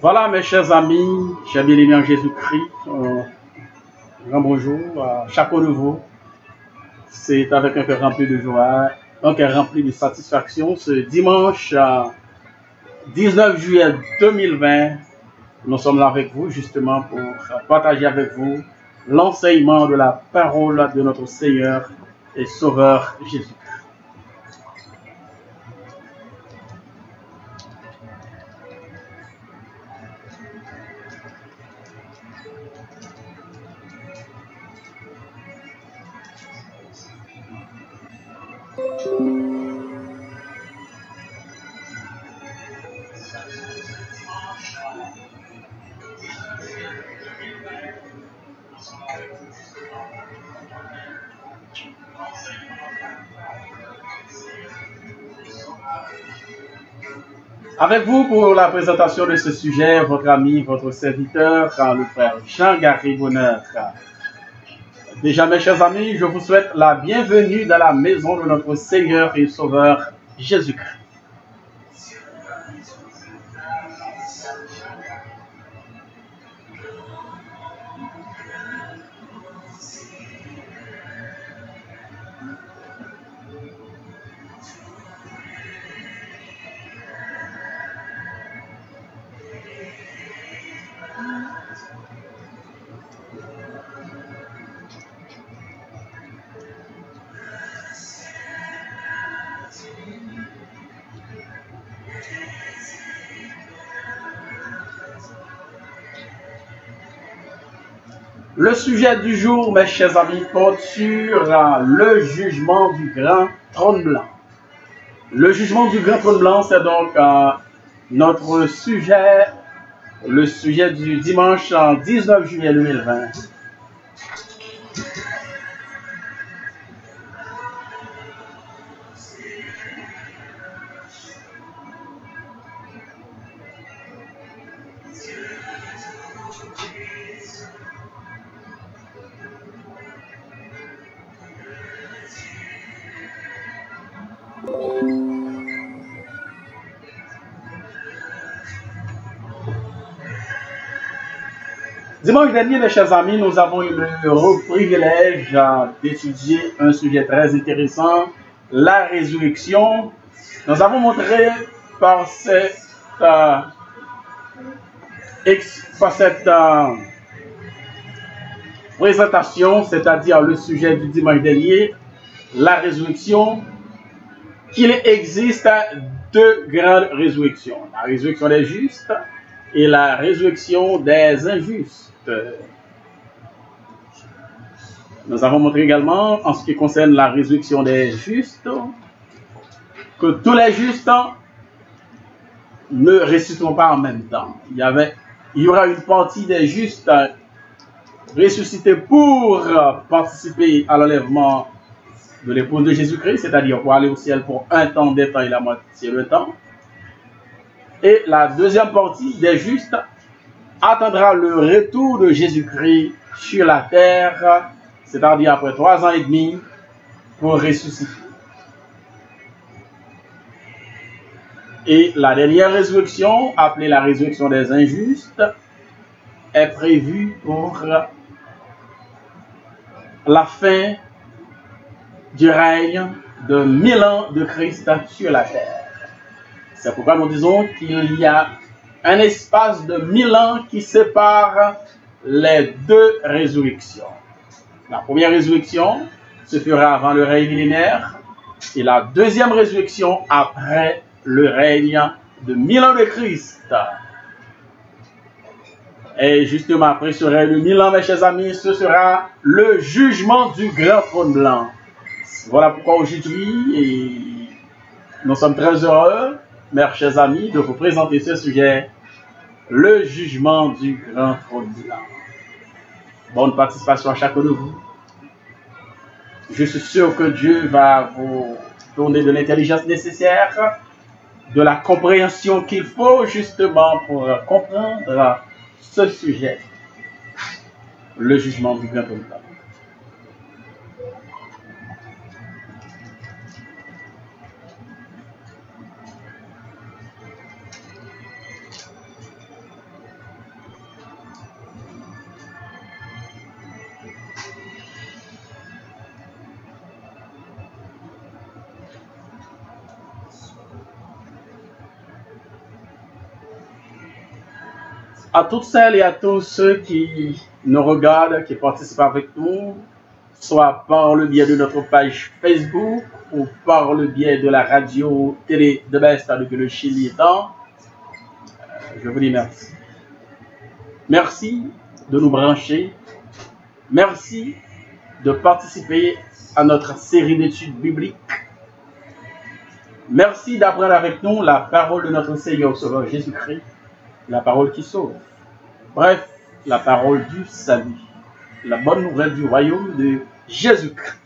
Voilà, mes chers amis, chers bien-aimés en Jésus-Christ, grand bonjour à chacun de vous. C'est avec un cœur rempli de joie, un cœur rempli de satisfaction. Ce dimanche 19 juillet 2020, nous sommes là avec vous justement pour partager avec vous l'enseignement de la parole de notre Seigneur et Sauveur Jésus. Avec vous pour la présentation de ce sujet, votre ami, votre serviteur, le frère Jean-Garry Bonheur. Déjà, mes chers amis, je vous souhaite la bienvenue dans la maison de notre Seigneur et Sauveur Jésus-Christ. Le sujet du jour, mes chers amis, porte sur le jugement du grand trône blanc. Le jugement du grand trône blanc, c'est donc notre sujet, le sujet du dimanche 19 juillet 2020. Dimanche dernier, mes chers amis, nous avons eu le privilège d'étudier un sujet très intéressant, la résurrection. Nous avons montré par cette présentation, c'est-à-dire le sujet du dimanche dernier, la résurrection, qu'il existe deux grandes résurrections. La résurrection des justes et la résurrection des injustes. Nous avons montré également, en ce qui concerne la résurrection des justes, que tous les justes ne ressusciteront pas en même temps. Il y aura une partie des justes ressuscités pour participer à l'enlèvement de l'épouse de Jésus-Christ, c'est-à-dire pour aller au ciel pour un temps, des temps et la moitié le temps. Et la deuxième partie des justes attendra le retour de Jésus-Christ sur la terre, c'est-à-dire après 3 ans et demi, pour ressusciter. Et la dernière résurrection, appelée la résurrection des injustes, est prévue pour la fin du règne de 1000 ans de Christ sur la terre. C'est pourquoi nous disons qu'il y a un espace de 1000 ans qui sépare les deux résurrections. La première résurrection se fera avant le règne millénaire et la deuxième résurrection après le règne de 1000 ans de Christ. Et justement après ce règne de 1000 ans, mes chers amis, ce sera le jugement du grand trône blanc. Voilà pourquoi aujourd'hui, nous sommes très heureux, mes chers amis, de vous présenter ce sujet, le jugement du grand trône blanc. Bonne participation à chacun de vous. Je suis sûr que Dieu va vous donner de l'intelligence nécessaire, de la compréhension qu'il faut justement pour comprendre ce sujet, le jugement du grand trône blanc. À toutes celles et à tous ceux qui nous regardent, qui participent avec nous, soit par le biais de notre page Facebook ou par le biais de la radio télé de Best depuis le Chili étant, je vous dis merci. Merci de nous brancher. Merci de participer à notre série d'études bibliques. Merci d'apprendre avec nous la parole de notre Seigneur Sauveur Jésus-Christ, la parole qui sauve. Bref, la parole du salut, la bonne nouvelle du royaume de Jésus-Christ.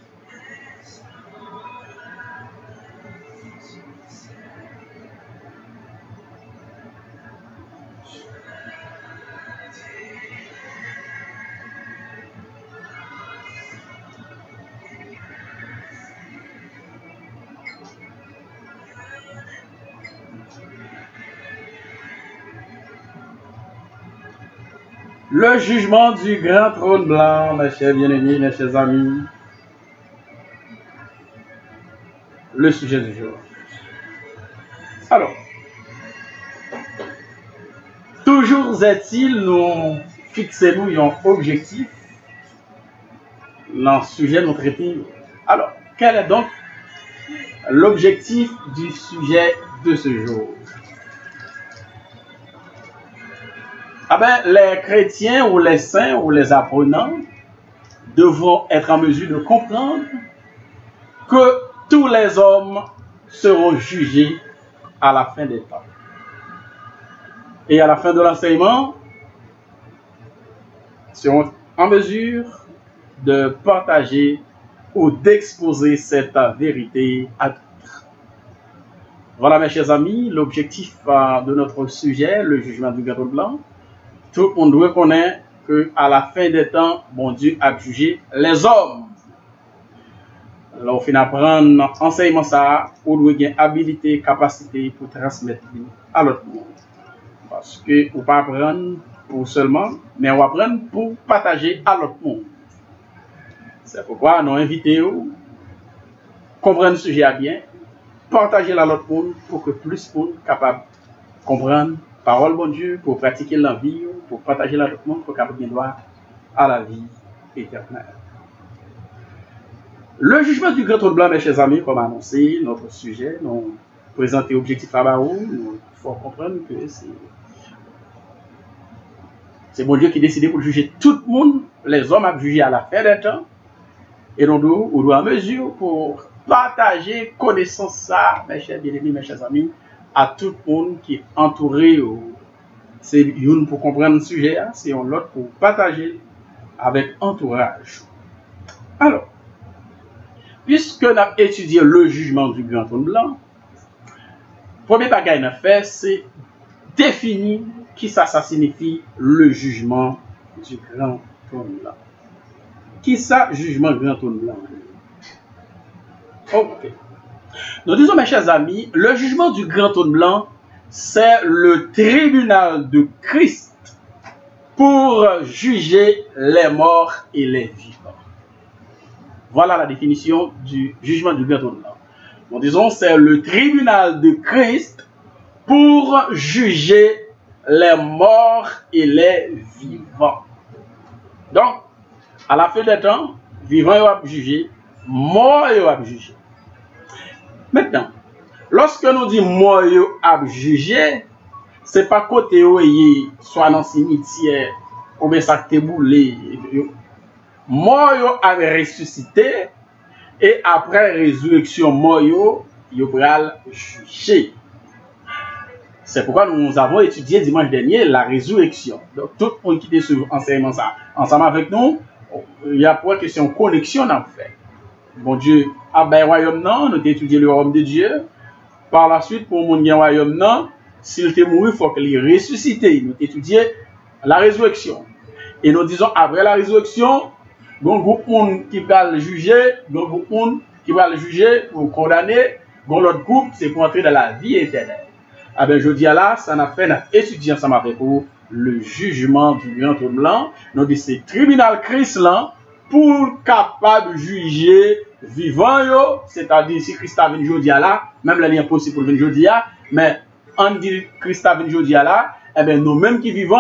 Le jugement du grand trône blanc, mes chers bien-aimés, mes chers amis. Le sujet du jour. Alors, toujours est-il, nous fixons un objectif dans le sujet de notre traiter. Alors, quel est donc l'objectif du sujet de ce jour? Ah ben, les chrétiens ou les saints ou les apprenants devront être en mesure de comprendre que tous les hommes seront jugés à la fin des temps. Et à la fin de l'enseignement, seront en mesure de partager ou d'exposer cette vérité à d'autres. Voilà mes chers amis, l'objectif de notre sujet, le jugement du gâteau blanc. Tout le monde doit connaître qu'à la fin des temps, bon Dieu a jugé les hommes. Alors, au final, apprendre enseignement ça, on doit avoir habilité, capacité pour transmettre à l'autre monde. Parce que on ne pas apprendre pour seulement, mais on apprendre pour partager à l'autre monde. C'est pourquoi nous invitons à comprendre le sujet à bien, partager à l'autre monde pour que plus de monde capable de comprendre parole bon Dieu, pour pratiquer la vie, pour partager la l'autre monde, pour capable bien droit à la vie éternelle. Le jugement du grand trône blanc, mes chers amis, comme annoncé, notre sujet, nous présentons l'objectif à Barou, il faut comprendre que c'est bon Dieu qui décide pour juger tout le monde, les hommes à juger à la fin des temps, et nous doit en mesure pour partager connaissance ça, mes chers bien-aimés, mes chers amis, à tout le monde qui est entouré. C'est une pour comprendre le sujet, c'est l'autre pour partager avec entourage. Alors, puisque nous avons étudié le jugement du grand trône blanc, le premier bagage à faire, c'est définir qui ça signifie le jugement du grand trône blanc. Qui ça, jugement du grand trône blanc? Ok. Nous disons, mes chers amis, le jugement du grand trône blanc, c'est le tribunal de Christ pour juger les morts et les vivants. Voilà la définition du jugement du grand trône blanc. Nous disons, c'est le tribunal de Christ pour juger les morts et les vivants. Donc, à la fin des temps, vivants vont juger, morts vont juger. Maintenant, lorsque nous disons mort à juger, ce n'est pas côté soit dans le cimetière ou bien ça te boulé. Mort à ressuscité et après résurrection mort yo va juger. C'est pourquoi nous avons étudié dimanche dernier la résurrection. Donc tout le monde qui est sur enseignement ça ensemble avec nous, il y a pour question connexion en fait. Bon Dieu, à ben royaume non, nous avons étudié le royaume de Dieu. Par la suite, pour mon royaume non, s'il était mort, il faut qu'il ressuscite. Nous avons étudié la résurrection. Et nous disons, après la résurrection, il y a un groupe qui va le juger, il y a un groupe qui va le juger pour condamner, l'autre groupe, c'est pour entrer dans la vie éternelle. Ah ben, je dis là, ça n'a fait étudier ensemble avec vous le jugement du grand trône blanc. Nous disons, c'est tribunal Christ là, pour capable de juger vivant, c'est-à-dire si Christ a venu aujourd'hui là, même la lien possible pour venir aujourd'hui, mais on dit Christ a venu aujourd'hui là, eh bien nous-mêmes qui vivons,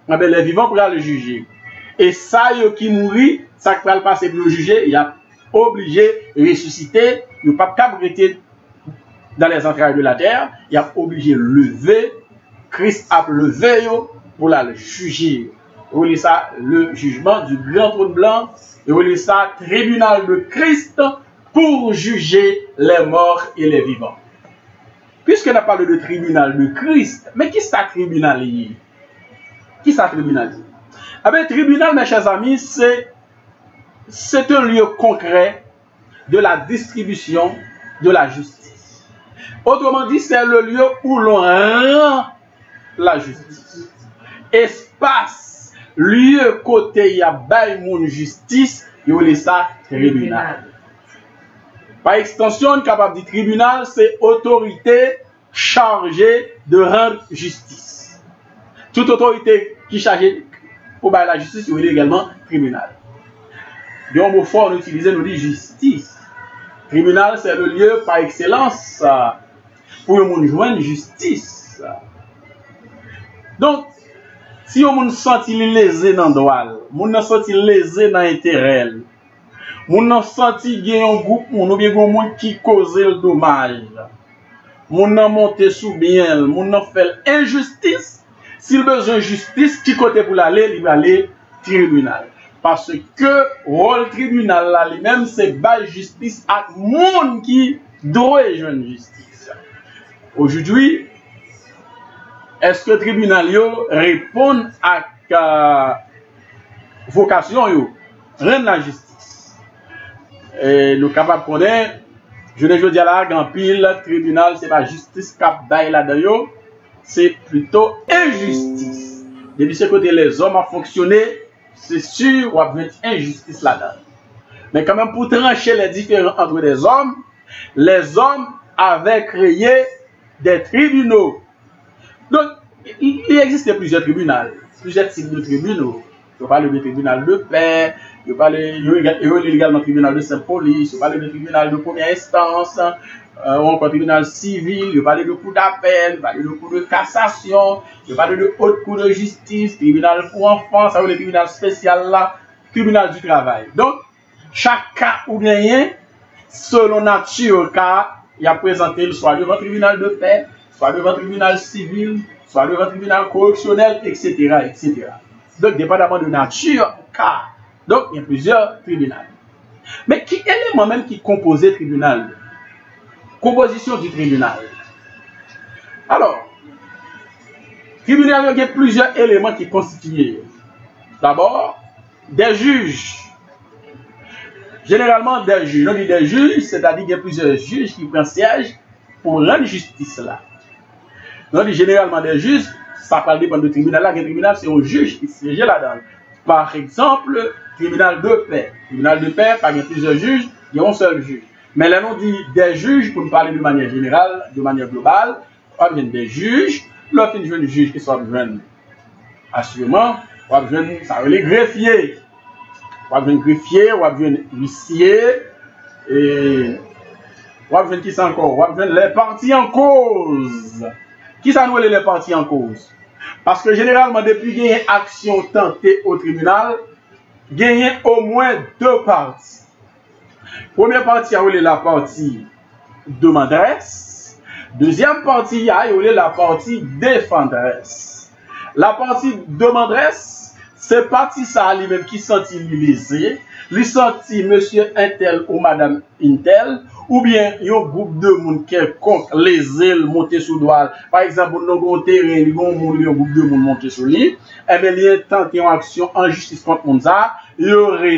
les vivants pour le juger. Et ça, qui mourit, ça qui va le passer pour le juger, il a obligé de ressusciter, il n'a pas capable dans les entrailles de la terre, il a obligé de lever, Christ a levé pour le juger. Vous voyez ça, le jugement du grand trône blanc, et vous voyez ça, tribunal de Christ pour juger les morts et les vivants. Puisqu'on a parlé de tribunal de Christ, mais qui est ce tribunal? Qui est ce tribunal? Eh bien, tribunal, mes chers amis, c'est un lieu concret de la distribution de la justice. Autrement dit, c'est le lieu où l'on rend la justice. Espace, lieu côté il y a bail mon justice, il y a ça tribunal. Par extension, on est capable de dire tribunal, c'est autorité chargée de rendre justice. Toute autorité qui est chargée pour bailler la justice, il y a également tribunal. De un mot fort, on utilise, nous dit justice. Tribunal, c'est le lieu par excellence pour nous joindre justice. Donc, si on se sent lésé dans le droit, on se sent lésé dans l'intérêt, on se sent qu'il y a un groupe, ou bien un monde qui cause le dommage, on a monté sous bien, on a fait injustice, s'il besoin de justice, qui côté pour l'aller, il va aller tribunal. Parce que rôle tribunal là lui-même, c'est bas justice à monde qui doit jouer justice. Aujourd'hui, est-ce que le tribunal répond à vocation rendre la justice? Et nous capables de connaître, je ne dis là, grand pile, tribunal, c'est pas justice cap bail là-dedans, c'est plutôt injustice. Depuis ce côté, les hommes ont fonctionné, c'est sûr, on va avoir injustice là-dedans. Mais quand même, pour trancher les différends entre les hommes avaient créé des tribunaux. Donc, il existe plusieurs tribunaux, plusieurs types de tribunaux. Je parle de tribunal de paix, je parle également de tribunal de simple police, je parle de tribunal de première instance, ou encore tribunal civil, je parle de cour d'appel, je parle de cour de cassation, je parle de haute cour de justice, tribunal pour enfants, ça veut dire tribunal spécial là, tribunal du travail. Donc, chaque cas ou bien, selon nature, cas, il a présenté soit devant tribunal de paix, soit devant tribunal civil, soit devant tribunal correctionnel, etc., etc. Donc, dépendamment de nature, cas. Donc, il y a plusieurs tribunaux. Mais qui est l'élément même qui composait le tribunal? Composition du tribunal. Alors, le tribunal, il y a plusieurs éléments qui constituent. D'abord, des juges. Généralement, des juges. On dit des juges, c'est-à-dire qu'il y a plusieurs juges qui prennent siège pour rendre justice là. On dit généralement des juges, ça parle dépend du tribunal là. Le tribunal, c'est un juge qui siège là-dedans. Par exemple, tribunal de paix. Tribunal de paix, il y a plusieurs juges, il y a un seul juge. Mais là, on dit des juges, pour nous parler de manière générale, de manière globale, on vient des juges, lorsqu'on vient des juges qui sont jeunes, assurément, on vient, ça veut les greffiers. On vient greffier, on vient huissier, et on vient qui c'est encore? On vient les parties en cause. Qui ça nous les parties en cause? Parce que généralement, depuis qu'il y a une action tentée au tribunal, il y a au moins deux parties. Première partie, il y a la partie demanderesse. Deuxième partie, il y a la partie défenderesse. La partie demanderesse, c'est partie ça lui-même qui sentit lésé, lui sentit monsieur Intel ou madame Intel, ou bien il y a un groupe de monde quelconque lésé, monté sous doigt. Par exemple, nous avons un terrain, il y a un groupe de monde monté sous lui, et bien il y a tenté une action en justice contre monde ça, il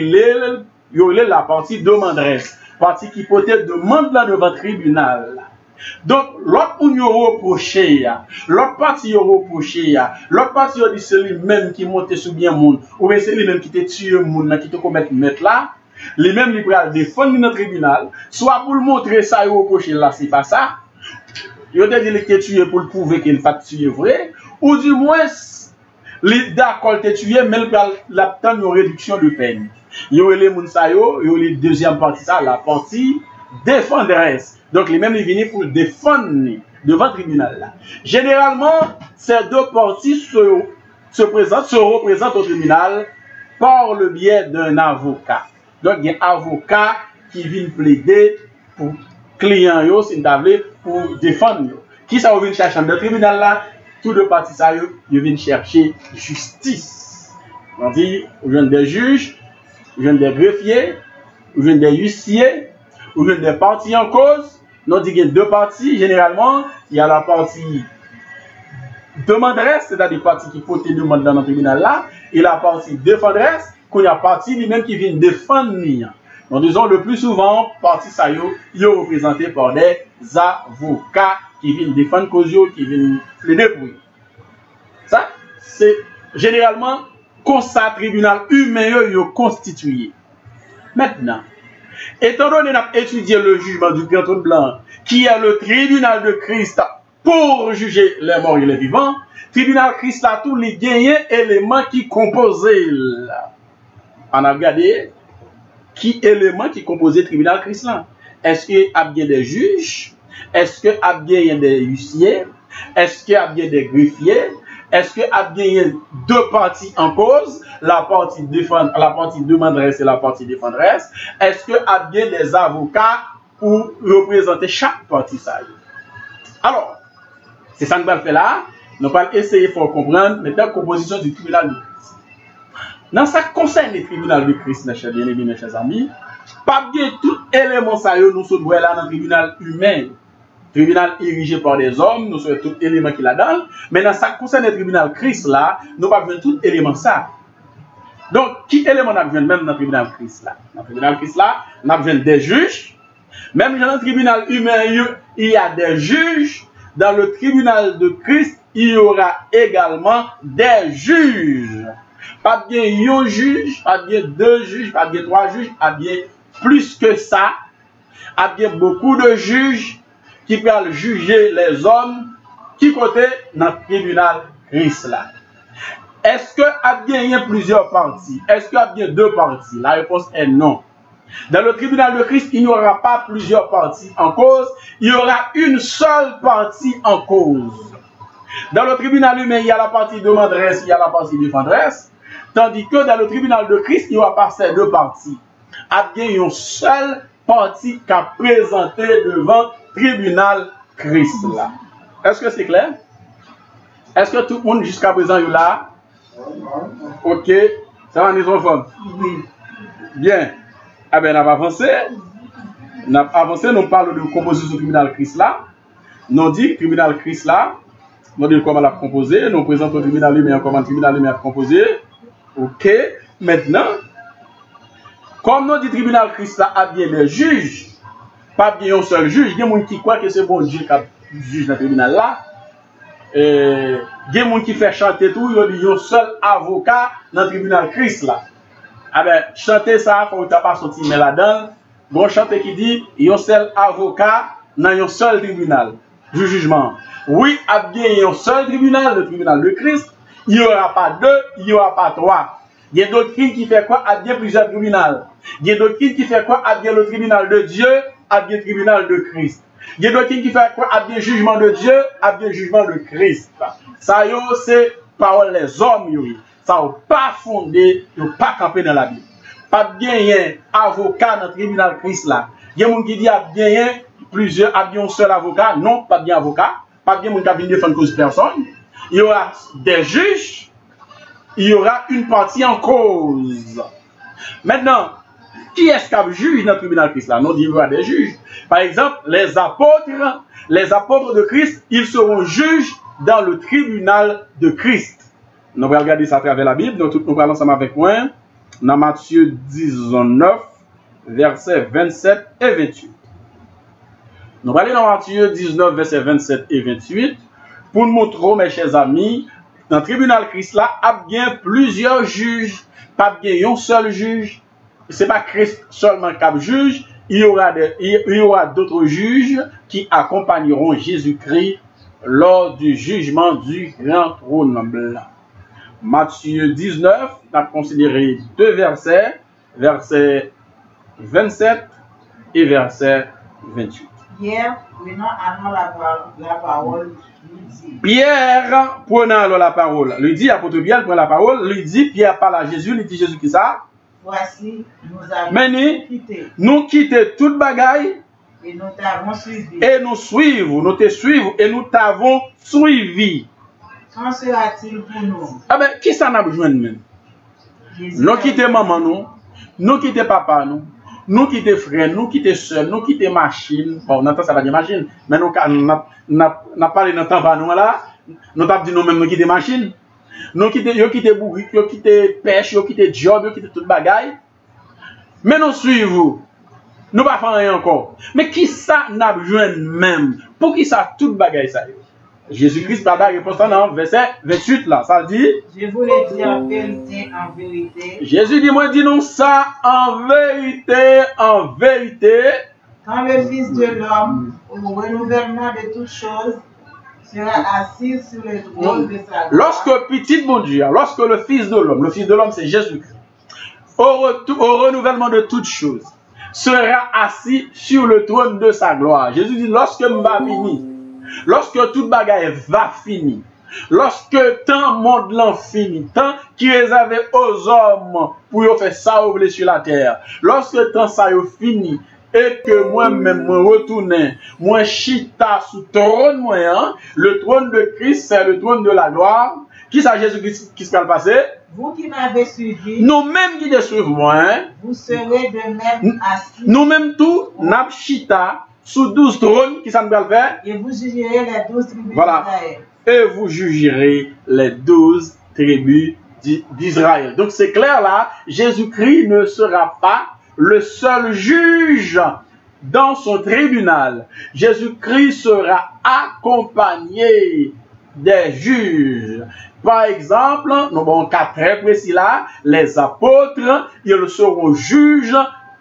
y aurait la partie demanderesse, partie qui peut-être demande là devant le tribunal. Donc, l'autre on y reproché, l'autre partie y reproché, l'autre partie dit c'est lui-même qui monte sous bien monde, ou bien c'est lui-même qui te tué monde, qui te commet mettre là, lui-même il va défendre dans le tribunal, soit pour le montrer ça, il reproché là, c'est pas ça, il a dit qu'il est tué pour le prouver qu'il n'est pas tué vrai, ou du moins, il d'accord te tué, mais il va l'obtenir une réduction de peine. Il y a les mounsayo, il y a la deuxième partie, ça, la partie défenderesse. Donc, les mêmes, ils viennent pour défendre devant le tribunal. Là. Généralement, ces deux parties se représente au tribunal par le biais d'un avocat. Donc, il y a un avocat qui vient plaider pour client, pour défendre. Qui ça vient chercher dans le tribunal là? Tous les parties, ils viennent chercher justice. On dit, vous avez des juges, vous avez des greffiers, vous avez des huissiers, vous avez des parties en cause. On dit qu'il y a deux parties, généralement, il y a la partie demanderesse, c'est-à-dire la partie qui porte des demandes dans le tribunal là, et la partie défendresse, qu'il y a partie lui-même qui vient défendre. Donc, disons, le plus souvent, partie ça, ils sont représentés par des avocats qui viennent défendre cause, qui viennent plaider pour eux. Ça, c'est généralement comme ça, tribunal humain constitué. Maintenant, étant donné qu'on a étudié le jugement du Grand Trône Blanc, qui est le tribunal de Christ pour juger les morts et les vivants, tribunal Christ a tous les gagnants éléments qui composaient. On a regardé qui éléments qui composaient le tribunal Christ là. Est-ce qu'il y a bien des juges? Est-ce qu'il y a bien des huissiers? Est-ce qu'il y a bien des greffiers? Est-ce qu'il y a bien deux parties en cause, la partie demanderesse et la partie défendresse? Est-ce qu'il y a bien des avocats pour représenter chaque partie ça? Alors, c'est ça que nous allons faire là. Nous allons essayer de comprendre maintenant la composition du tribunal de Christ. Dans ce qui concerne le tribunal de Christ, mes chers bien-aimés, mes chers amis, pas bien tout élément ça nous sommes là dans le tribunal humain. Tribunal érigé par des hommes, nous sommes tout élément qui là-dedans. Mais dans ce qui concerne le tribunal Christ là, nous pas besoin tout élément ça. Donc, qui élément nous avons besoin même dans le tribunal Christ là? Dans le tribunal Christ là, nous avons besoin des juges. Même dans le tribunal humain, il y a des juges. Dans le tribunal de Christ, il y aura également des juges. Pas bien un juge, pas bien deux juges, pas bien trois juges, pas bien plus que ça. Pas bien beaucoup de juges qui peuvent juger les hommes qui côté dans le tribunal Christ là. Est-ce que il y a plusieurs parties? Est-ce qu'il y a bien deux parties? La réponse est non. Dans le tribunal de Christ, il n'y aura pas plusieurs parties en cause, il y aura une seule partie en cause. Dans le tribunal humain, il y a la partie demanderesse, il y a la partie défendresse, tandis que dans le tribunal de Christ, il n'y aura pas ces deux parties. Il y a une seule partie qui a présenté devant le tribunal Christ là. Est-ce que c'est clair? Est-ce que tout le monde jusqu'à présent est là? Ok, ça va, nous enfants? Oui. Bien. Ah ben, on va avancer. Nous parlons de composition du tribunal Christ là. Nous dit tribunal Christ là. Nous dit comment l'a composé. Nous présentons le tribunal lui-même comment le tribunal lui-même a composé. Ok. Maintenant, comme nous dit tribunal Christ là a bien des juges, pas bien un seul juge. Il y a des gens qui croient que c'est bon Dieu qui juge dans le tribunal là. Il y a des gens qui font chanter tout. Il y a un seul avocat dans le tribunal Christ là. Ah ben, chanter ça, il faut que tu n'aies pas sorti mais là-dedans. Bon, chanter qui dit, il y a un seul avocat dans un seul tribunal du jugement. Oui, il y a un seul tribunal, le tribunal de Christ. Il n'y aura pas deux, il n'y aura pas trois. Il y a d'autres qui font quoi? Il y a plusieurs tribunaux. Il y a d'autres qui font quoi? Il y a le tribunal de Dieu, il y a le tribunal de Christ. Il y a d'autres qui font quoi? Il y a le jugement de Dieu, il y a le jugement de Christ. Ça, c'est parole des hommes. Ça n'a pas fondé, ça n'a pas campé dans la Bible. Pas bien avocat dans le tribunal Christ là. Il y a des gens qui disent qu'il y a plusieurs, un seul avocat. Non, pas bien avocat. Pas bien qui viennent défendre cause personne. Il y aura des juges. Il y aura une partie en cause. Maintenant, qui est-ce qui juge dans le tribunal Christ là? Non, il y aura des juges. Par exemple, les apôtres de Christ, ils seront juges dans le tribunal de Christ. Nous allons regarder ça à travers la Bible. Nous allons ensemble avec moi dans Matthieu 19, versets 27 et 28. Nous allons aller dans Matthieu 19, versets 27 et 28 pour nous montrer, mes chers amis, dans le tribunal Christ là, il y a bien plusieurs juges, pas bien un seul juge. Ce n'est pas Christ seulement qui juge, il y aura d'autres juges qui accompagneront Jésus-Christ lors du jugement du grand trône blanc. Matthieu 19, on a considéré deux versets, versets 27 et verset 28. Pierre, prenant alors la parole, lui dit. Pierre, prenant alors la parole, lui dit, apôtre Pierre prend la parole, lui dit, Pierre parle à Jésus, lui dit Jésus qui ça? Voici, nous avons quitté. Nous quittons toute bagaille. Et nous t'avons suivi. Et nous suivons, nous te suivons et nous t'avons suivi. Qu'en sera-t-il pour nous? Ah ben, qui ça n'a besoin de même? Nous quittons maman, nous quittons papa, nous quittons frère, nous quittons soeur, nous quittons machine. Bon, on entend ça va dire machine, mais nous n'a parlé dans le temps nous là, nous avons dit nous-mêmes nous quittons machine. Nous quittons bourrique, nous quittons pêche, nous quittons job, nous quittons toute bagaille. Mais nous suivons. Nous ne faisons rien encore. Mais qui ça n'a besoin même? Pour qui ça toute bagaille ça? Jésus-Christ par la réponse dans verset 28 là, ça dit. Je vous l'ai dit en vérité, en vérité. Jésus dit, moi dis nous ça en vérité, en vérité. Quand le Fils de l'homme, au renouvellement de toutes choses, sera assis sur le trône de sa gloire. Lorsque petit bon Dieu, lorsque le Fils de l'homme c'est Jésus-Christ, au renouvellement de toutes choses, sera assis sur le trône de sa gloire. Jésus dit, lorsque m'a fini, lorsque toute bagaille va finir, lorsque tant monde l'en fini, tant qui réservé aux hommes pour faire ça au sur la terre, lorsque tant ça est fini, et que moi-même me retourne, moi chita sous trône moyen, le trône de Christ, c'est le trône de la gloire. Qui ça Jésus-Christ qui se va passer? Vous qui m'avez suivi, nous-mêmes qui te suivons, moi, vous serez de même assis. Nous-mêmes tout, n'a chita sous 12 trônes, qui ça nous va le faire? Et vous jugerez les 12 tribus d'Israël. Et vous jugerez les 12 tribus d'Israël. Donc c'est clair là, Jésus-Christ ne sera pas le seul juge dans son tribunal. Jésus-Christ sera accompagné des juges. Par exemple, nous avons un cas très précis là, les apôtres, ils seront juges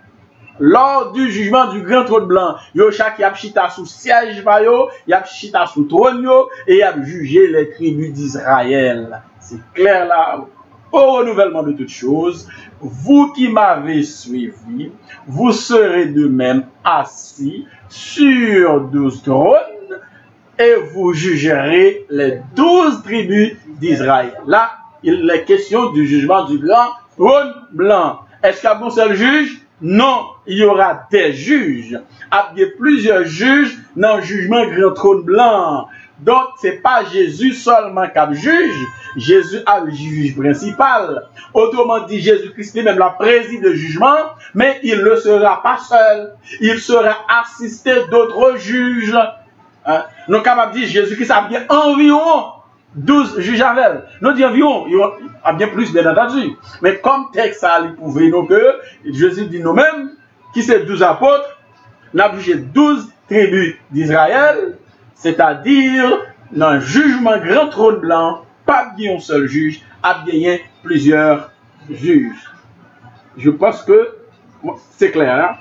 lors du jugement du grand trône blanc. Yo chaque a chita sous siège yo, y a chita sous trône yo, et y a jugé les tribus d'Israël. C'est clair là. Au renouvellement de toutes choses, vous qui m'avez suivi, vous serez de même assis sur 12 trônes et vous jugerez les 12 tribus d'Israël. Là, il est question du jugement du grand trône blanc. Est-ce qu'il y a un seul juge? Non, il y aura des juges. Il y a plusieurs juges dans le jugement grand trône blanc. Donc, ce n'est pas Jésus seulement qui juge. Jésus a le juge principal. Autrement dit, Jésus-Christ lui-même la préside le jugement, mais il ne sera pas seul. Il sera assisté d'autres juges. Nous sommes capables de dire Jésus-Christ a bien environ 12 juges avec elle. Nous disons environ, il y a bien plus, bien entendu. Mais comme texte, ça lui prouve nous que Jésus dit nous-mêmes, qui c'est 12 apôtres, nous avons jugé 12 tribus d'Israël, c'est-à-dire dans le jugement grand trône blanc, pas bien un seul juge, a bien plusieurs juges. Je pense que c'est clair. Hein?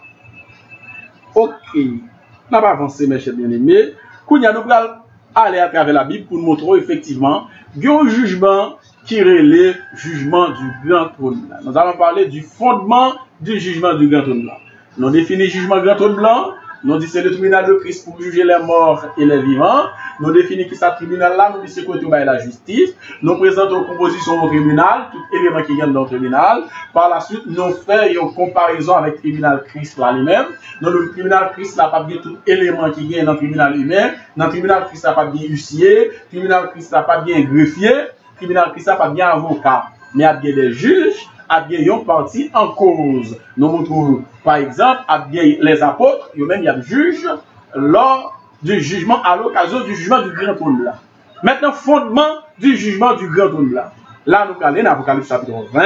Ok. On va avancer, mes chers bien-aimés. Nous allons aller à travers la Bible pour nous montrer effectivement qu'il y a un jugement qui est le jugement du grand trône blanc. Nous allons parler du fondement du jugement du grand trône blanc. Nous définissons le jugement du grand trône blanc. Nous disons que c'est le tribunal de Christ pour juger les morts et les vivants. Nous définissons que ce tribunal-là, nous disons que c'est la justice. Nous présentons une composition au tribunal, tout élément qui vient dans le tribunal. Par la suite, nous faisons une comparaison avec le tribunal Christ là lui-même. Dans le tribunal Christ, là, pas bien tout élément qui vient dans le tribunal lui-même. Dans le tribunal Christ, là, pas bien huissier. Le tribunal Christ, là, pas bien greffier. Le tribunal Christ, là, pas bien avocat. Mais il y a bien des juges. A bien une partie en cause. Nous montrons, par exemple, à bien les apôtres, eux-mêmes, il y a des juges lors du jugement, à l'occasion du jugement du grand trône blanc. Maintenant, fondement du jugement du grand trône blanc. Là, nous allons dans Apocalypse chapitre 20.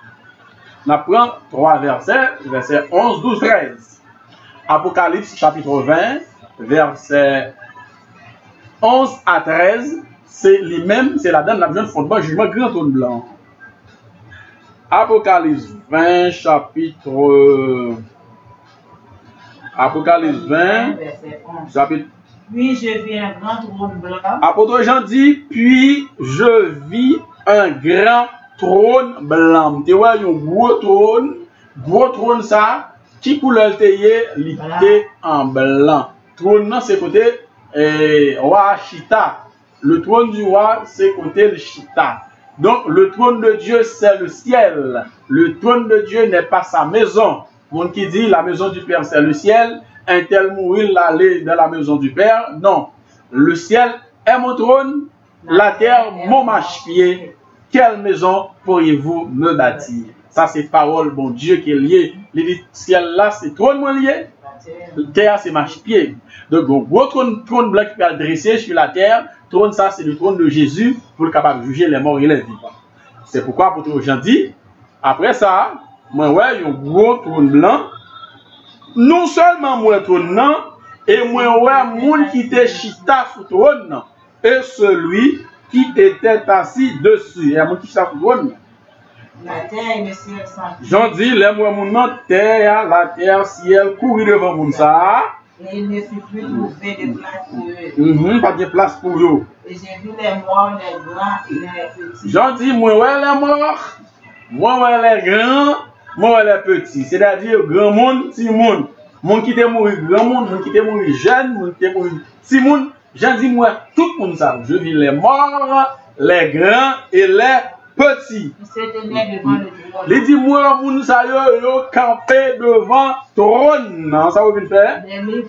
On apprend 3 versets, versets 11, 12, 13. Apocalypse chapitre 20, versets 11 à 13, c'est les mêmes, c'est la donne, la besoin de fondement du jugement du grand trône blanc. Apocalypse 20, Apocalypse 20, chapitre. Puis je vis un grand trône blanc. Apôtre Jean dit, puis je vis un grand trône blanc. Tu vois, un gros trône ça, qui couleur il était en blanc. trône, c'est côté roi Chita. Le trône du roi, c'est côté le Chita. Donc, le trône de Dieu, c'est le ciel. Le trône de Dieu n'est pas sa maison. Mon qui dit la maison du Père, c'est le ciel. Un tel mourir l'aller dans la maison du Père. Non. Le ciel est mon trône, la terre mon marchepied. Quelle maison pourriez-vous me bâtir? Ça, c'est parole, bon Dieu, qui est lié. Le ciel là, c'est trône mon lié. La terre, c'est marchepied. Donc, gros trône blanc qui peut adresser sur la terre. Trône, ça, c'est le trône de Jésus pour le capable de juger les morts et les vivants. C'est pourquoi, apôtre Jean dit, après ça, moi, ouais, il y a un gros trône blanc. Non seulement moi, trône blanc, et moi, ouais, monde qui était chita sous trône, et celui qui était assis dessus. Et à mon qui chita sous trône. La terre et le ciel sont. Jean dit, les moi, mon nom, terre, la terre, ciel, courir devant mon ça. Et il ne fut plus trouvé de place pour eux. Pas de place pour eux. Et j'ai vu les morts, les grands et les petits. Jean dit, moi, ouais, les morts, moi, ouais, les grands, moi, ouais, les petits. C'est-à-dire, grand monde, petit monde. Monde qui était mort, grand monde, monde qui était mort, jeune, monde qui était mort, petit monde. Jean dit, moi, tout le monde ça. Je vis les morts, les grands et les petits. Il dit, moi, moun sa yo campé devant trône. Ça vous venez faire?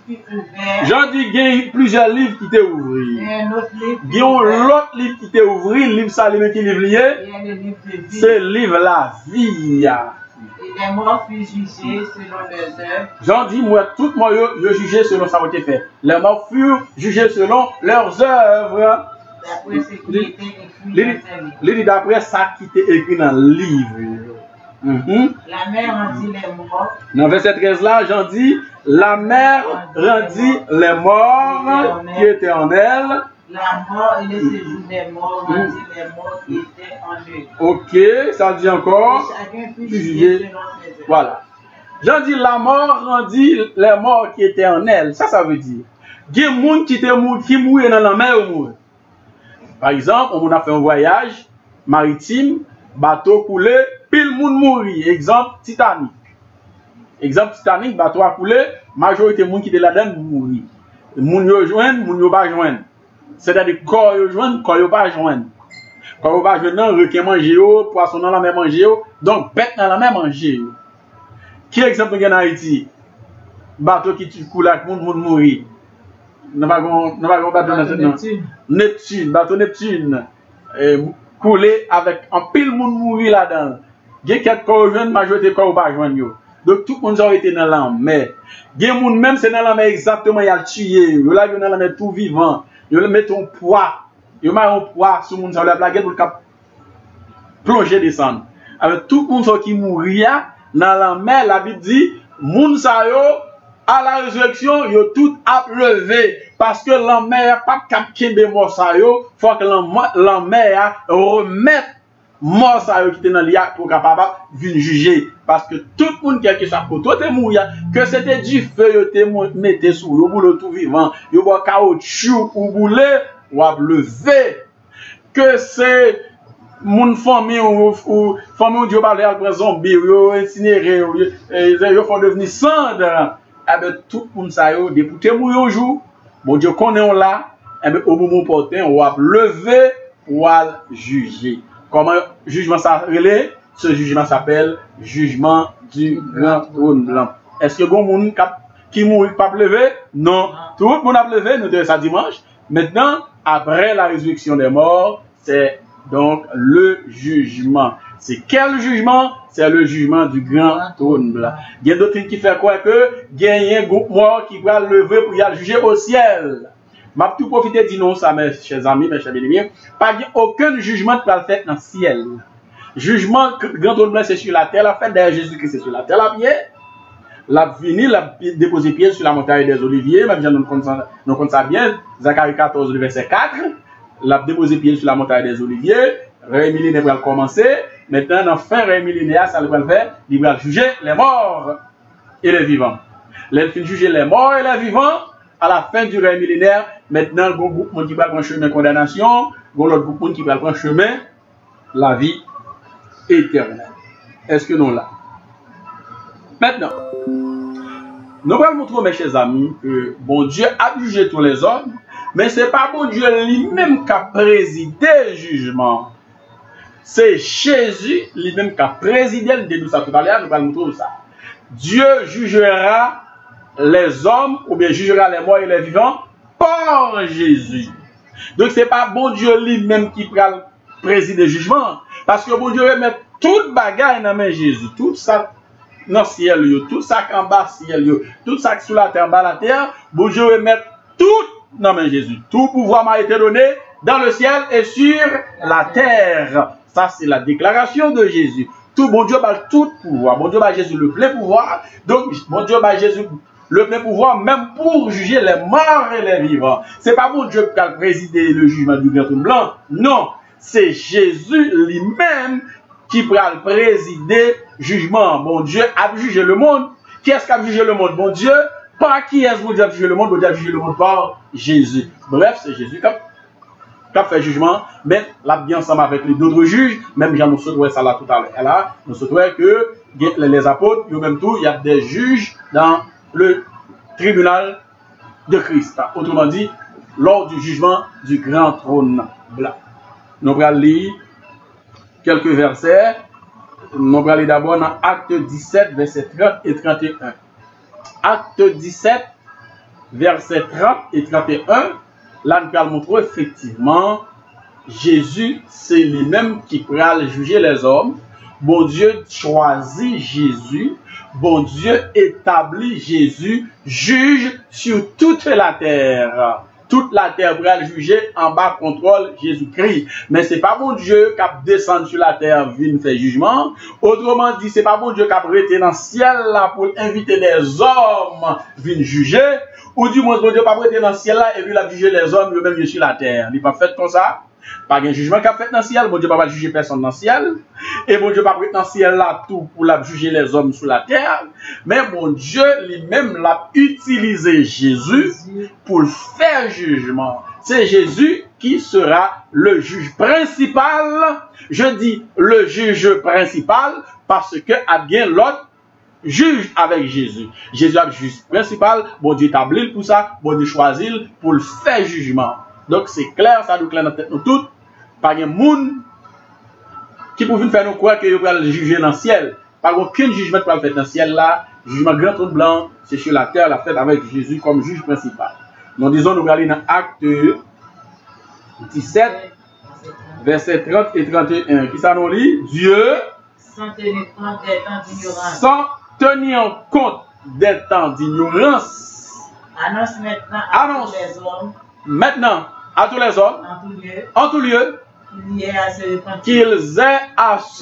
Jean dit, il y a plusieurs livres qui étaient ouverts. Il y a l'autre livre qui était ouvert. Le livre ça, le qui livre lié. C'est le livre la vie. Et les morts furent jugés selon leurs œuvres. Jean dit, moi, tout le monde yo jugé selon ça qui fait. Les morts furent jugés selon leurs œuvres. D'après ce qui était écrit d'après ça qui était écrit dans le livre. La mère rendit les morts. Dans verset 13 là, Jean dit, la mère rendit les morts qui étaient en elle. La mort et le séjour des morts rendit les morts qui étaient en eux. Ok, ça dit encore. Chacun fut jugé selon ses œuvres. Voilà. Jean dit, la mort rendit les morts qui étaient en elle. Ça veut dire, il y a des gens qui mourent dans la mer ou mourent. Par exemple, on a fait un voyage maritime, bateau coulé, pile moun mouri. Exemple Titanic. Exemple Titanic, bateau a coulé, majorité moun qui était là-dedans mouri. Moun yo joindre, moun yo pas joindre. C'est-à-dire corps yo joindre, corps yo pas joindre. Corps yo pas joindre, requin manger yo, poisson dans la mer manger yo, donc bête dans la mer manger yo. Qui exemple en Haïti? Bateau qui coule avec moun mouri. Nous avons bateau Neptune, bateau Neptune, coulé avec un pile monde mourir là-dedans. Il y a quelques corps jeunes, majorité corps pas joindre. Donc tout le monde a été dans la mer. Il y a des gens même c'est dans la mer exactement, il y a tué. Il y a dans la mer tout vivant. Il y a mis un poids. Il y a un poids sur le monde, ça la plaquette pour plonger descendre. Avec tout le monde qui mourit dans la mer, la Bible dit, moun sa yo à la résurrection, ils ont tout levé. Parce que la mer pas capable mort ça yo, faut que la mer remette mort ça yo qui était dans l'IA pour capable venir juger. Parce que tout le monde qui soit côté te mourir, que c'était du feu yo te mettait sous yo boule tout vivant, yo boit caoutchouc ou boule ou a levé. Que c'est mon famille ou famille Dieu parler après zombie, yo incinéré, yo faut devenir cendre. Eh bien, tout le monde ça yo député mourir un jour. Bon Dieu connaît on là, eh bien, au moment opportun, on va lever ou à juger. Comment jugement ça relève? Ce jugement s'appelle jugement du grand trône blanc. Est-ce que bon monde qui mourit pas lever? Non. Tout le monde a levé, nous sommes ça dimanche. Maintenant, après la résurrection des morts, c'est donc le jugement. C'est quel jugement? C'est le jugement du grand trône blanc. Il y a d'autres qui font quoi que il y a un groupe mort qui va lever pour y aller juger au ciel. Je vais tout profiter de dire non, ça, mes chers amis, mes chers bien-aimés. Pas aucun jugement qui va faire dans le ciel. Jugement, le grand trône blanc, c'est sur la terre. La fête de Jésus-Christ, c'est sur la terre. La pied. La fini, la déposer pied sur la montagne des Oliviers. Même si nous comptons ça bien. Zacharie 14, verset 4. La déposer pied sur la montagne des Oliviers. Règne millénaire va commencer. Maintenant, dans la fin règne millénaire, ça va faire, il va juger les morts et les vivants. Il va juger les morts et les vivants à la fin du règne millénaire. Maintenant, il y a un groupe qui va prendre chemin de condamnation, il y a un autre groupe qui va prendre chemin la vie éternelle. Est-ce que nous là? Maintenant, Nous allons montrer, mes chers amis, que bon Dieu a jugé tous les hommes, mais ce n'est pas bon Dieu lui-même qui a présidé le jugement. C'est Jésus lui-même qui a présidé le débat. Ça tout à l'heure, nous allons montrer ça. Dieu jugera les hommes, ou bien jugera les morts et les vivants par Jésus. Donc, ce n'est pas bon Dieu lui-même qui préside le jugement, parce que bon Dieu va mettre toute bagaille dans main Jésus, tout ça dans le ciel, tout ça en bas ciel, tout ça sous la terre, en bas la terre, bon Dieu va mettre tout dans main Jésus. Tout pouvoir m'a été donné dans le ciel et sur la terre. Ça, c'est la déclaration de Jésus. Tout bon Dieu a tout pouvoir. Bon Dieu a Jésus le plein pouvoir. Donc, bon Dieu a Jésus le plein pouvoir, même pour juger les morts et les vivants. C'est pas bon Dieu qui a présidé le jugement du grand trône blanc. Non, c'est Jésus lui-même qui va présider le jugement. Bon Dieu a jugé le monde. Qui est-ce qui a jugé le monde? Bon Dieu. Par qui est-ce que bon Dieu a jugé le monde? Bon Dieu a jugé le monde par Jésus. Bref, c'est Jésus qui a fait jugement, mais là, bien ensemble avec les autres juges, même Jean nous souhaitons ça là tout à l'heure. Et là, nous souhaitons que les apôtres, eux même tout, il y a des juges dans le tribunal de Christ. Autrement dit, lors du jugement du grand trône blanc. Nous allons lire quelques versets. Nous allons aller d'abord dans Acte 17, versets 30 et 31. Acte 17, versets 30 et 31. Là, nous allons montrer effectivement Jésus, c'est lui-même qui pourra juger les hommes. Bon Dieu choisit Jésus. Bon Dieu établit Jésus, juge sur toute la terre. Toute la terre pourra juger en bas contrôle Jésus-Christ. Mais c'est pas bon Dieu qui a descendu sur la terre vient faire jugement. Autrement dit, c'est pas bon Dieu qui a été dans le ciel là pour inviter des hommes venir juger. Ou du moins, bon Dieu n'a pas été dans le ciel là et lui il a jugé les hommes eux-mêmes sur la terre. Il n'est pas fait comme ça. Pas un jugement qu'a fait dans le ciel. Bon Dieu n'a pas juger personne dans le ciel. Et bon Dieu n'a pas été dans le ciel là tout pour la juger les hommes sur la terre. Mais bon Dieu lui-même l'a utilisé Jésus pour faire jugement. C'est Jésus qui sera le juge principal. Je dis le juge principal parce que a bien l'autre juge avec Jésus. Jésus est le juge principal. Bon Dieu établit pour ça. Bon Dieu choisit pour le faire jugement. Donc c'est clair, ça nous clair dans la tête nous toutes. Pas de monde qui peut faire nous croire qu'il va le juger dans le ciel. Pas aucun jugement qui va faire dans le ciel là. Jugement grand trône blanc, c'est sur la terre, la fête avec Jésus comme juge principal. Nous disons, nous allons dans Acte 17, versets 30 et 31. Qui ça nous lit? Dieu, sans tenir compte des temps d'ignorance. Sans tenir compte des temps d'ignorance. Annonce maintenant à tous les hommes. Maintenant, à tous les hommes. En tout lieu. Qu'ils aient à se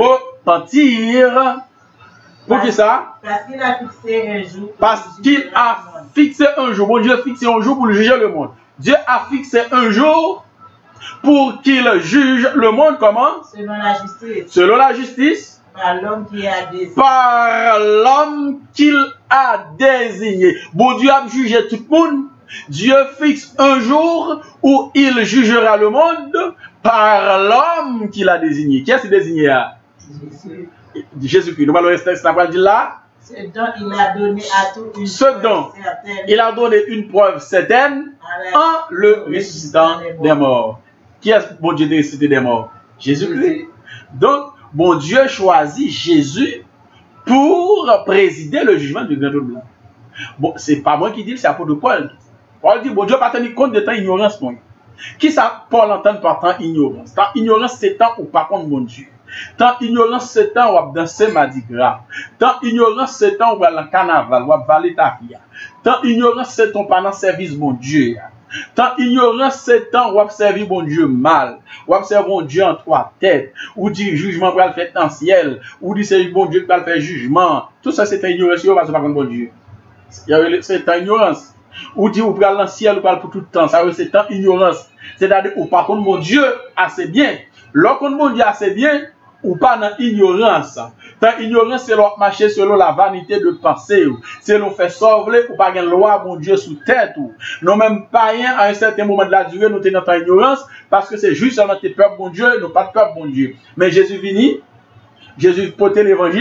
repentir. Pour qui ça? Parce qu'il a fixé un jour. Parce qu'il a fixé un jour. Bon Dieu a fixé un jour pour juger le monde. Dieu a fixé un jour pour qu'il juge le monde comment? Selon la justice. Selon la justice. Par l'homme qui a désigné. Par l'homme qu'il a désigné. Bon Dieu a jugé tout le monde. Dieu fixe un jour où il jugera le monde par l'homme qu'il a désigné. Qui est-ce désigné là? Jésus. Jésus-Christ. Nous allons rester là. Ce dont il a donné à tout une preuve certaine. Il a donné une preuve certaine en le ressuscitant des morts. Qui est bon Dieu de ressusciter des morts? Jésus-Christ. Donc, bon Dieu choisit Jésus pour présider le jugement du grand trône blanc. Bon, c'est pas moi qui dis, c'est l'apôtre Paul. Paul dit, bon Dieu n'a pas tenu compte de temps ignorance. Qui ça, Paul entend par temps ignorance? Temps ignorance, c'est temps où par contre mon Dieu. Tant ignorance, c'est temps où on danser Mardi Gras. Tant ignorance, c'est temps où on va dans carnaval, où on va aller ta vie. Tant ignorance, c'est temps pendant service mon Dieu. Tant ignorance, c'est temps où on servir mon Dieu mal. Où on servir mon Dieu en trois têtes. Ou dit jugement pour le faire dans le ciel. Ou dit c'est bon Dieu qui va le faire jugement. Tout ça, c'est ignorance, parce que pas contre bon Dieu. C'est ignorance. Ou dit ou pour le ciel, ou pour tout le temps. Ça c'est temps ignorance. C'est-à-dire, ou par contre mon Dieu assez bien. Lorsqu'on mon Dieu assez bien, ou pas dans l'ignorance. Dans l'ignorance, c'est l'on marcher selon la vanité de penser. C'est l'on fait sauver ou pas une loi, mon Dieu, sous tête. Non, même pas rien, à un certain moment de la durée, nous tenons dans l'ignorance, parce que c'est juste notre peuple, mon Dieu, non pas de peuple, mon Dieu. Mais Jésus vini, Jésus portait l'évangile,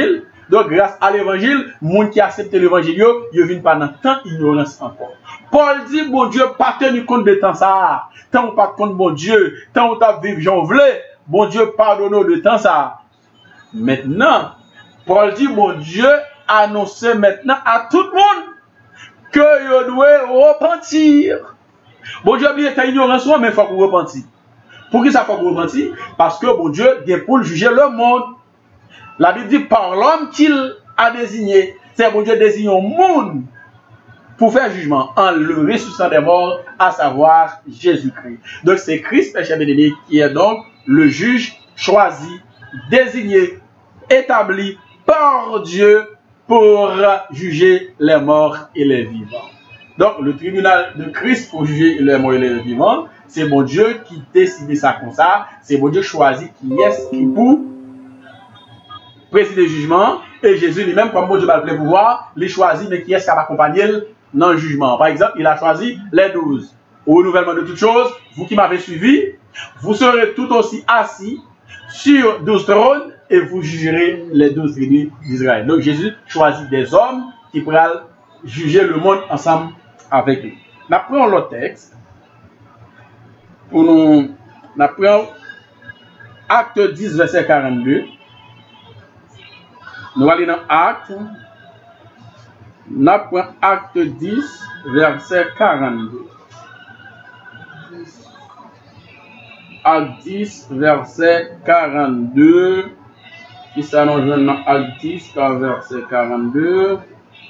Donc, grâce à l'évangile, les gens qui acceptent l'évangile, ils viennent pas dans tant ignorance encore. Paul dit, bon Dieu, pas tenu compte de temps ça. Tant ou pas compte, bon Dieu, tant ou t'as vécu, j'en voulais, bon Dieu, pardonne-nous de temps ça. Maintenant, Paul dit, bon Dieu, annonce maintenant à tout le monde que vous devez repentir. Bon Dieu, bien, t'as ignorance, mais il faut qu'on repentir. Pour qui ça faut qu'on repentir? Parce que bon Dieu vient pour juger le monde. La Bible dit par l'homme qu'il a désigné. C'est bon Dieu désigne au monde pour faire jugement en le ressuscitant des morts, à savoir Jésus-Christ. Donc c'est Christ, péché béni, qui est donc le juge choisi, désigné, établi par Dieu pour juger les morts et les vivants. Donc le tribunal de Christ pour juger les morts et les vivants, c'est bon Dieu qui décide ça comme ça, c'est bon Dieu choisi qui est qui pour présider le jugement, et Jésus lui-même, comme bon Dieu va le pouvoir, il choisit, mais qui est-ce qui va accompagner dans le jugement. Par exemple, il a choisi les 12. Au renouvellement de toutes choses, vous qui m'avez suivi, vous serez tout aussi assis sur 12 trônes et vous jugerez les 12 tribus d'Israël. Donc Jésus choisit des hommes qui pourraient juger le monde ensemble avec lui. Nous prenons le texte. Nous prenons Acte 10, verset 42. Nous allons dans Acte. Nous prenons Acte 10, verset 42. Acte 10, verset 42. Qui s'annonce dans Acte 10, verset 42.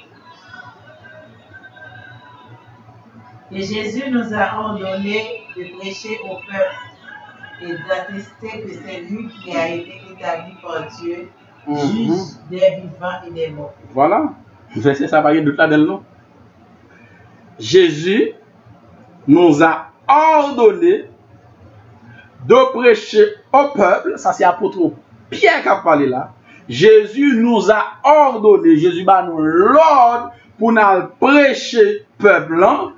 Et Jésus nous a ordonné de prêcher au peuple et d'attester que c'est lui qui a été établi par Dieu, juge des vivants et des morts. Voilà. Vous essayez ça parler de là non? Jésus nous a ordonné de prêcher au peuple. Ça c'est l'apôtre Pierre qui a parlé là. Jésus nous a ordonné, Jésus va nous l'ordre pour nous prêcher au peuple là,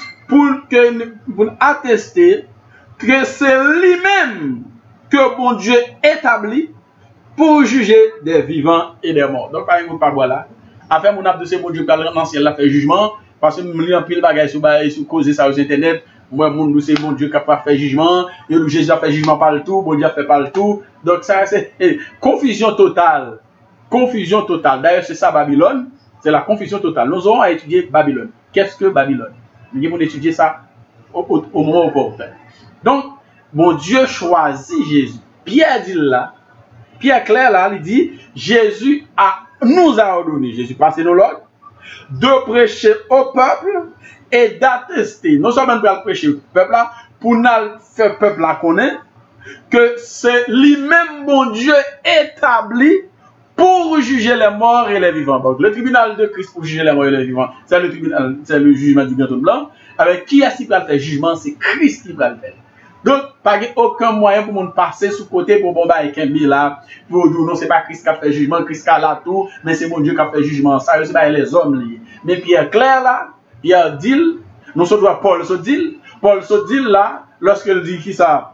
pour attester que c'est lui-même que bon Dieu établit pour juger des vivants et des morts. Donc, par exemple, pas voilà. Afin mon de ces bon Dieu dans le ciel, là fait jugement, parce que nous avons pile bagaille sur causer ça sur internet. Moi, mon c'est bon Dieu qui a fait jugement, et le Jésus a fait jugement partout, bon Dieu a fait partout. Donc, ça, c'est confusion totale. Confusion totale. D'ailleurs, c'est ça, Babylone, c'est la confusion totale. Nous aurons à étudier Babylone. Qu'est-ce que Babylone? Nous allons étudier ça au moment opportun. Donc, mon Dieu choisit Jésus. Pierre dit là, Pierre clair là, il dit, Jésus nous a ordonné, Jésus passé nos l'ordre, de prêcher au peuple et d'attester, non seulement de prêcher au peuple là, pour nous faire peuple là connaître que c'est lui-même, mon Dieu, établi pour juger les morts et les vivants. Donc, le tribunal de Christ pour juger les morts et les vivants, c'est le tribunal, c'est le jugement du Grand Blanc. Avec qui est-ce qui va faire jugement? C'est Christ qui va le faire. Donc, pas aucun moyen pour nous passer sous côté pour bomber avec un là, pour dire non, c'est pas Christ qui a fait jugement, Christ qui a là tout, mais c'est mon Dieu qui a fait jugement. Ça, c'est pas les hommes liés. Mais Pierre clair là, Pierre dit, nous sommes Paul se dit là, lorsqu'il dit qui ça?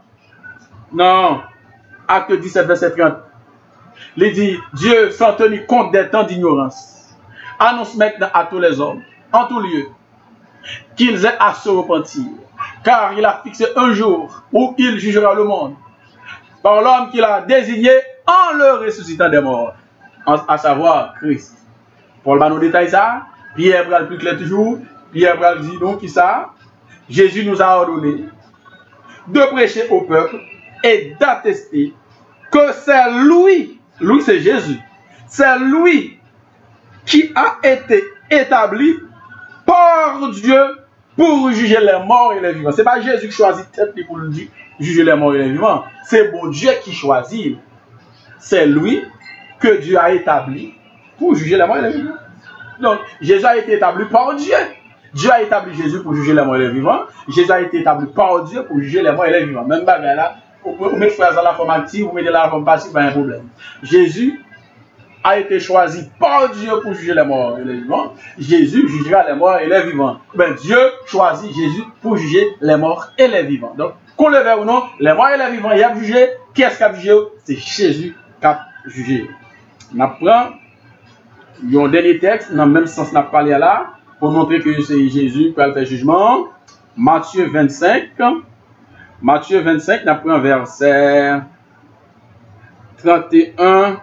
Non, Acte 17, verset 30. Il dit, Dieu, sans tenir compte des temps d'ignorance, annonce maintenant à tous les hommes, en tout lieu, qu'ils aient à se repentir, car il a fixé un jour où il jugera le monde, par l'homme qu'il a désigné en le ressuscitant des morts, à savoir Christ. Paul va nous détailler ça, Pierre va le plus clair toujours, Pierre va dire donc qui ça? Jésus nous a ordonné de prêcher au peuple et d'attester que c'est lui c'est Jésus, c'est lui qui a été établi par Dieu pour juger les morts et les vivants. Ce n'est pas Jésus qui choisit pour juger les morts et les vivants, c'est bon Dieu qui choisit. C'est lui que Dieu a établi pour juger les morts et les vivants. Donc, Jésus a été établi par Dieu. Dieu a établi Jésus pour juger les morts et les vivants. Jésus a été établi par Dieu pour juger les morts et les vivants. Même bagarre là, vous mettez frère dans la forme active, vous mettez la forme passive, pas un problème. Jésus a été choisi par Dieu pour juger les morts et les vivants. Jésus jugera les morts et les vivants. Ben, Dieu choisit Jésus pour juger les morts et les vivants. Donc, qu'on le veuille ou non, les morts et les vivants, il a jugé. Qui est-ce qui a jugé? C'est Jésus qui a jugé. On apprend Il y a un dernier texte, dans le même sens, on a parlé là, pour montrer que c'est Jésus qui va faire jugement. Matthieu 25. Matthieu 25, on a pris un verset 31.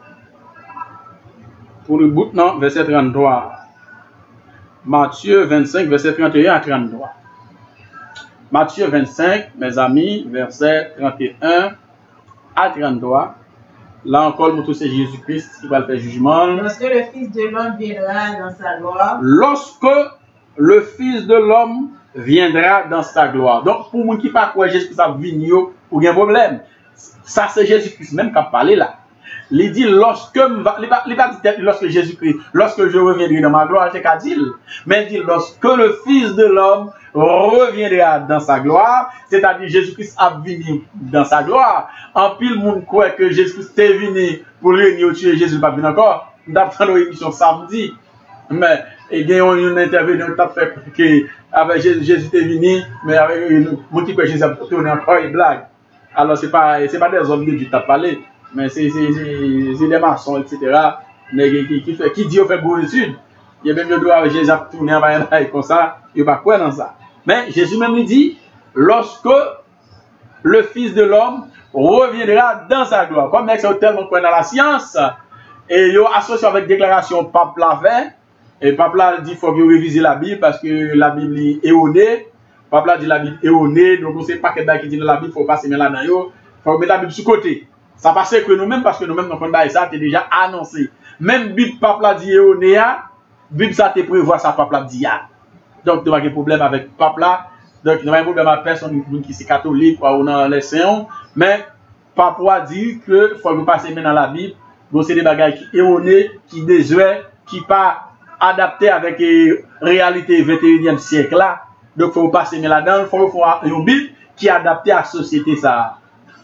Pour le bout, non, verset 33. Matthieu 25, verset 31 à 33. Matthieu 25, mes amis, verset 31 à 33. Là encore, nous tous c'est Jésus-Christ qui va le faire jugement. Lorsque le Fils de l'homme viendra dans sa gloire. Lorsque le Fils de l'homme viendra dans sa gloire. Donc, pour moi qui pas quoi Jésus-Christ a venu, ou bien problème. Ça, c'est Jésus-Christ même qui a parlé là. Il dit lorsque Jésus-Christ, lorsque je reviendrai dans ma gloire, c'est qu'à dire. Mais il dit lorsque le Fils de l'homme reviendra dans sa gloire, c'est-à-dire Jésus-Christ a venu dans sa gloire. En pile, monde croit que Jésus-Christ est venu pour réunir tuer Jésus pas venu encore. Nous avons une émission samedi. Mais il y a une interview que avec Jésus est venu, mais avec une qui que Jésus a tourné encore une blague. Alors c'est pas des hommes de Dieu qui t'a parlé. Mais c'est des maçons, etc. Mais qui dit au fait bonne étude. Il y a même le droit Jésus a tourné en bail comme ça. Il n'y a pas quoi dans ça. Mais Jésus même lui dit, lorsque le Fils de l'homme reviendra dans sa gloire. Comme c'est tellement quoi dans la science, et il associé avec déclaration Pape l'avait, et Pape là dit qu'il faut réviser la Bible parce que la Bible est erronée. Pape là dit la Bible est erronée, donc on ne sait pas quel qui dit dans la Bible, il ne faut pas se mettre là-dedans. Il faut mettre la Bible sur côté. Ça passe que nous-mêmes, parce que nous-mêmes, nous connaissons ça, c'est déjà annoncé. Même Bible, Pape là dit erroné, Bible ça te prévoit ça, Pape là dit ya. Donc, nous avons un problème avec Pape là. Donc, nous avons un problème avec personne qui est catholique ou dans les séances. Mais, Pape a dit que faut que passer dans la Bible. Donc, c'est des bagages qui erronés, qui désuets, qui pas adaptés avec la réalité 21e siècle là. Donc, il faut passer là-dedans. Il faut avoir une Bible qui est adaptée à la société ça.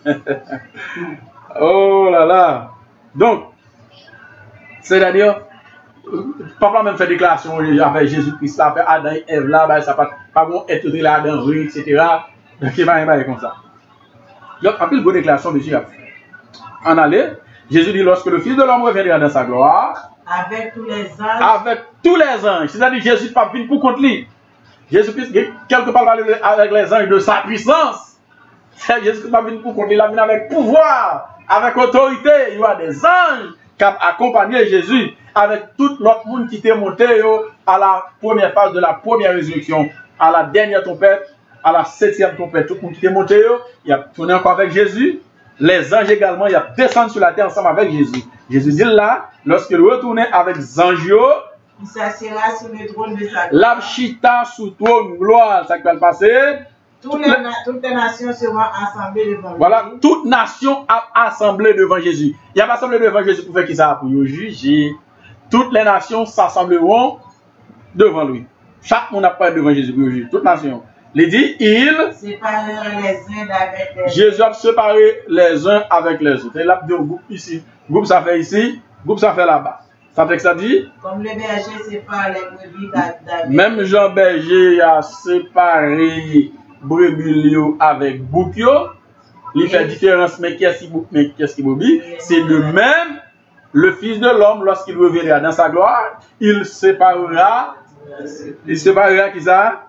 Oh là là. Donc, c'est-à-dire, Papa même fait déclaration avec Jésus-Christ, avec Adam et Ève là, ça pas bon être là dans rue, etc. Donc, il va y comme ça. Donc, après une bonne déclaration de Jésus a fait. En aller, Jésus dit, lorsque le Fils de l'homme reviendra dans sa gloire, avec tous les anges. Avec tous les anges. C'est-à-dire, Jésus pas venu pour contre lui. Jésus-Christ, quelque part avec les anges de sa puissance. Jésus-Christ pas venu pour contre lui, il a venu avec pouvoir, avec autorité. Il y a des anges qui ont accompagné Jésus avec tout l'autre monde qui était monté à la première phase de la première résurrection, à la dernière trompette, à la 7e trompette. Tout le monde qui était monté, il a tourné encore avec Jésus. Les anges également, ils ont descendu sur la terre ensemble avec Jésus. Jésus dit là, lorsqu'il retournait avec les anges, il s'assiera sur le trône de sa gloire. L'abchita sous trône gloire, ça qui va le passer. Toutes les nations seront assemblées devant lui. Voilà, toute nation a assemblé devant Jésus. Il n'y a pas assemblé devant Jésus pour faire qui ça? Pour juger. Toutes les nations s'assembleront devant lui. Chaque monde n'a pas devant Jésus pour juger. Toute nation. Il dit, il séparera les uns avec les autres. Jésus a séparé les uns avec les autres. Il a dit un groupe ici, groupe ça fait ici, groupe ça fait là-bas. Ça fait que ça dit? Comme le berger sépare les brebis d'avec. Même Jean Berger a séparé brebis avec bouc. Il fait différence, mais qu'est-ce qui brebis? C'est le même, le Fils de l'homme, lorsqu'il reviendra dans sa gloire, il séparera qui ça?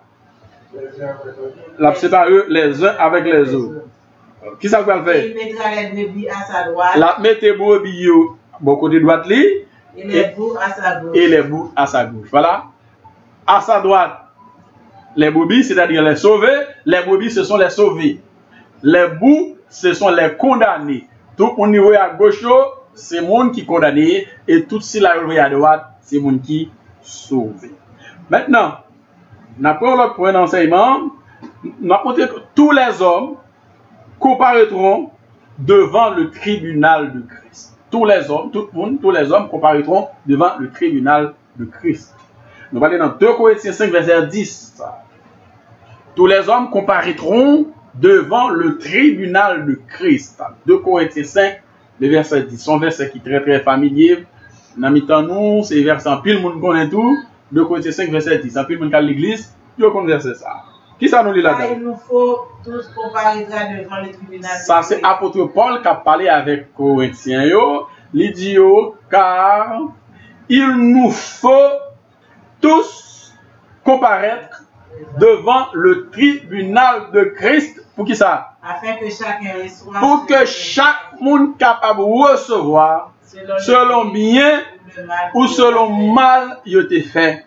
La séparer les uns avec les autres. Qui ça va le faire? Il mettra les brebis à sa droite. La mettez brebis bon côté droite li. Et les boucs à sa gauche. Et les boucs à sa gauche. Voilà. À sa droite, les brebis, c'est-à-dire les sauvés. Les brebis, ce sont les sauvés. Les boucs, ce sont les condamnés. Tout au niveau à gauche, c'est monde qui est condamné. Et tout si la à droite, c'est monde qui sauvé. Maintenant, après l'autre point d'enseignement, nous avons montré que tous les hommes comparaîtront devant le tribunal de Christ. Tous les hommes, tout le monde, tous les hommes comparaîtront devant le tribunal de Christ. Nous allons dans 2 Corinthiens 5, verset 10. Tous les hommes comparaîtront devant le tribunal de Christ. 2 Corinthiens 5, le verset 10. Son verset qui est très très familier. Dans nous, c'est verset en pile, le monde connaît tout. 2 Corinthiens 5, verset 10. En pile, le monde connaît l'église, il connaît verset ça. Qui ça nous lit là-dedans? Il nous faut tous comparaître devant le tribunal. Ça, c'est l'apôtre Paul qui a parlé avec Corinthiens. Il dit, car il nous faut tous comparaître devant le tribunal de Christ. Pour qui ça? Afin que chacun reçoive. Pour que chaque monde capable de recevoir selon bien ou selon mal il a été fait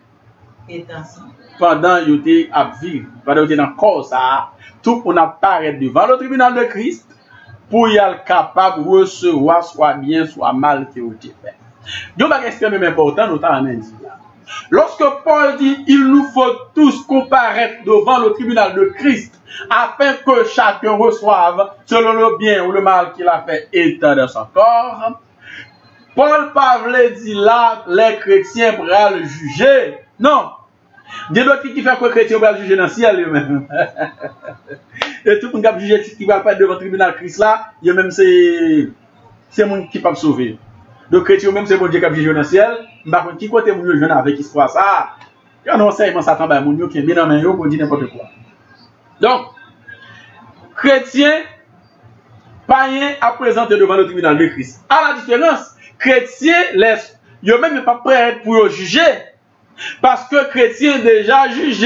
pendant il était à vivre, pendant il était dans cause ça. Tout on apparaît devant le tribunal de Christ pour y être capable de recevoir soit bien soit mal qui a été fait. Donc c'est extrêmement important notamment dit là. Lorsque Paul dit il nous faut tous comparaître devant le tribunal de Christ afin que chacun reçoive selon le bien ou le mal qu'il a fait état de son corps, Paul Pavle dit là les chrétiens pourraient le juger. Non. Il y a d'autres qui font que les chrétiens pourraient le juger dans le ciel eux-mêmes. Et tout le monde qui a jugé qui va pas devant le tribunal de Christ là, il y a même c'est monde qui peut sauver. Donc chrétiens même c'est bon Dieu qui a jugé dans le ciel. Par contre, qui côté mon jeune avec histoire ça? Quand on enseignement Satan ba mon qui est bien dans main yo pour dire n'importe quoi. Donc chrétien païen à présenter devant le tribunal de Christ. À la différence, chrétien laisse yo même pas prêt pour juger parce que chrétien déjà jugé.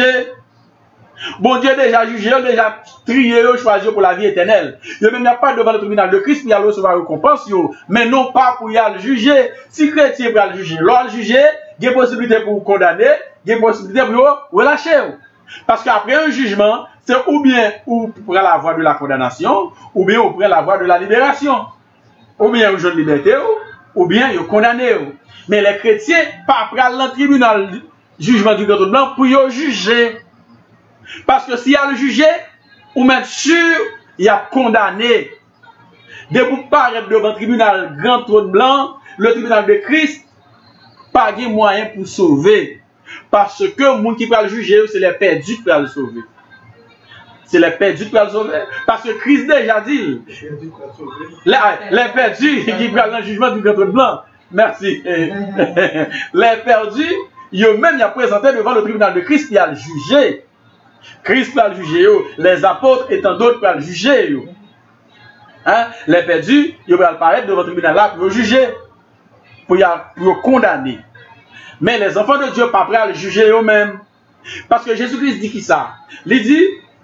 Bon Dieu déjà jugé, déjà trié, choisi pour la vie éternelle. Il n'y a pas devant le tribunal de Christ pour y aller recevoir la récompense, mais non pas pour y aller juger. Si chrétien pour aller juger, l'on juger, il y a possibilité pour condamner, il y a possibilité pour relâcher. Parce qu'après un jugement, c'est ou bien ou prend la voie de la condamnation, ou bien on prend la voie de la libération. Ou bien on jeune liberté, ou bien on condamné. Mais les chrétiens, pas prendre le tribunal jugement du grand blanc pour y juger. Parce que s'il y a le jugé, ou même sûr, il y a condamné. De vous paraître devant le tribunal grand trône blanc, le tribunal de Christ, pas de moyen pour sauver. Parce que le monde qui peut le juger, c'est les perdus qui peuvent le sauver. C'est les perdus qui peuvent le sauver. Parce que Christ déjà dit, les perdus qui peuvent le jugement du grand trône blanc. Merci. Les perdus, eux-mêmes, ils ont présenté devant le tribunal de Christ, il a le jugé. Christ peut le juger, les apôtres et tant d'autres peuvent le juger. Hein? Les perdus, ils peuvent apparaître devant le tribunal là pour le juger, pour le condamner. Mais les enfants de Dieu ne sont pas prêts à le juger eux-mêmes. Parce que Jésus-Christ dit qui ça? Il dit,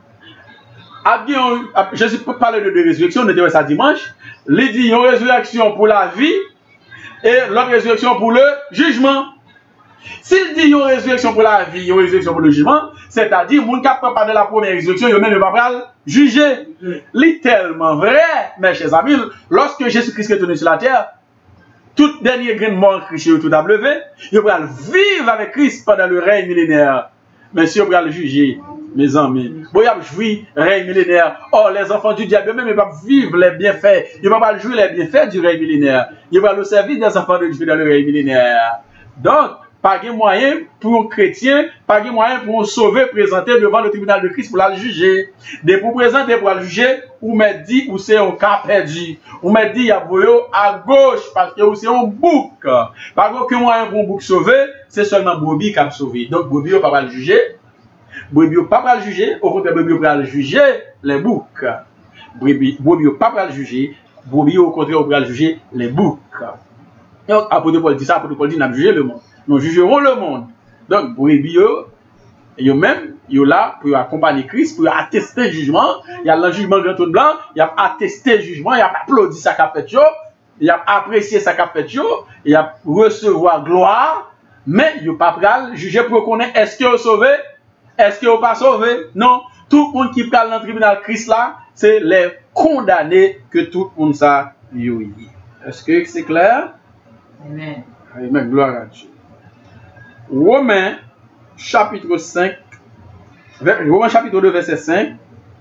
Jésus parle de résurrection, on était ça dimanche. Il dit, il y a une résurrection pour la vie et l'autre résurrection pour le jugement. S'il dit qu'il y a une résurrection pour la vie, il y a une résurrection pour le jugement, c'est-à-dire, les gens qui ne pas de la première résurrection, ils ne peuvent pas juger. C'est tellement vrai, mes chers amis, lorsque Jésus-Christ est venu sur la terre, tout dernier grain de mort Christ est tout à lever, ils peuvent vivre avec Christ pendant le règne millénaire. Mais si on peut le juger, mes amis, bon, il y a le règne millénaire. Oh, les enfants du diable, même, ils peuvent vivre les bienfaits, ils ne peuvent pas jouir les bienfaits du règne millénaire. Ils peuvent le servir des enfants de Dieu dans le règne millénaire. Donc, pas de moyen pour un chrétien, pas de moyen pour un sauvé présenter devant le tribunal de Christ pour la juger. De pour présenter pour la juger, ou me dit ou c'est un cas perdu. Ou me dit il y a à gauche parce que c'est un bouc. Par contre, que moyen pour un bouc sauvé, c'est seulement Bobby qui a sauvé. Donc Bobby ne peut pas le juger. Bobby ne peut pas le juger. Au contraire, Bobby peut le juger les boucs. Bobby ne peut pas le juger. Bobby au contraire peut le juger les boucs. Donc apôtre Paul dit ça, apôtre Paul dit n'a jugé le monde. Nous jugerons le monde. Donc, brebis, ils même, ils là pour accompagner Christ, pour attester le jugement. Il y a le jugement grand trône blanc, il y a attesté le jugement, il y a applaudi sa capette, il y a apprécié sa capette, il y a recevoir gloire, mais il n'y a pas de juger pour connaître est-ce qu'il est sauvé, est-ce qu'il n'est pas sauvé. Non, tout le monde qui parle dans le tribunal Christ là, c'est les condamnés que tout le monde ça y est. Est-ce que c'est clair? Amen. Amen, gloire à Dieu. Romains chapitre 5, Romains chapitre 2 verset 5.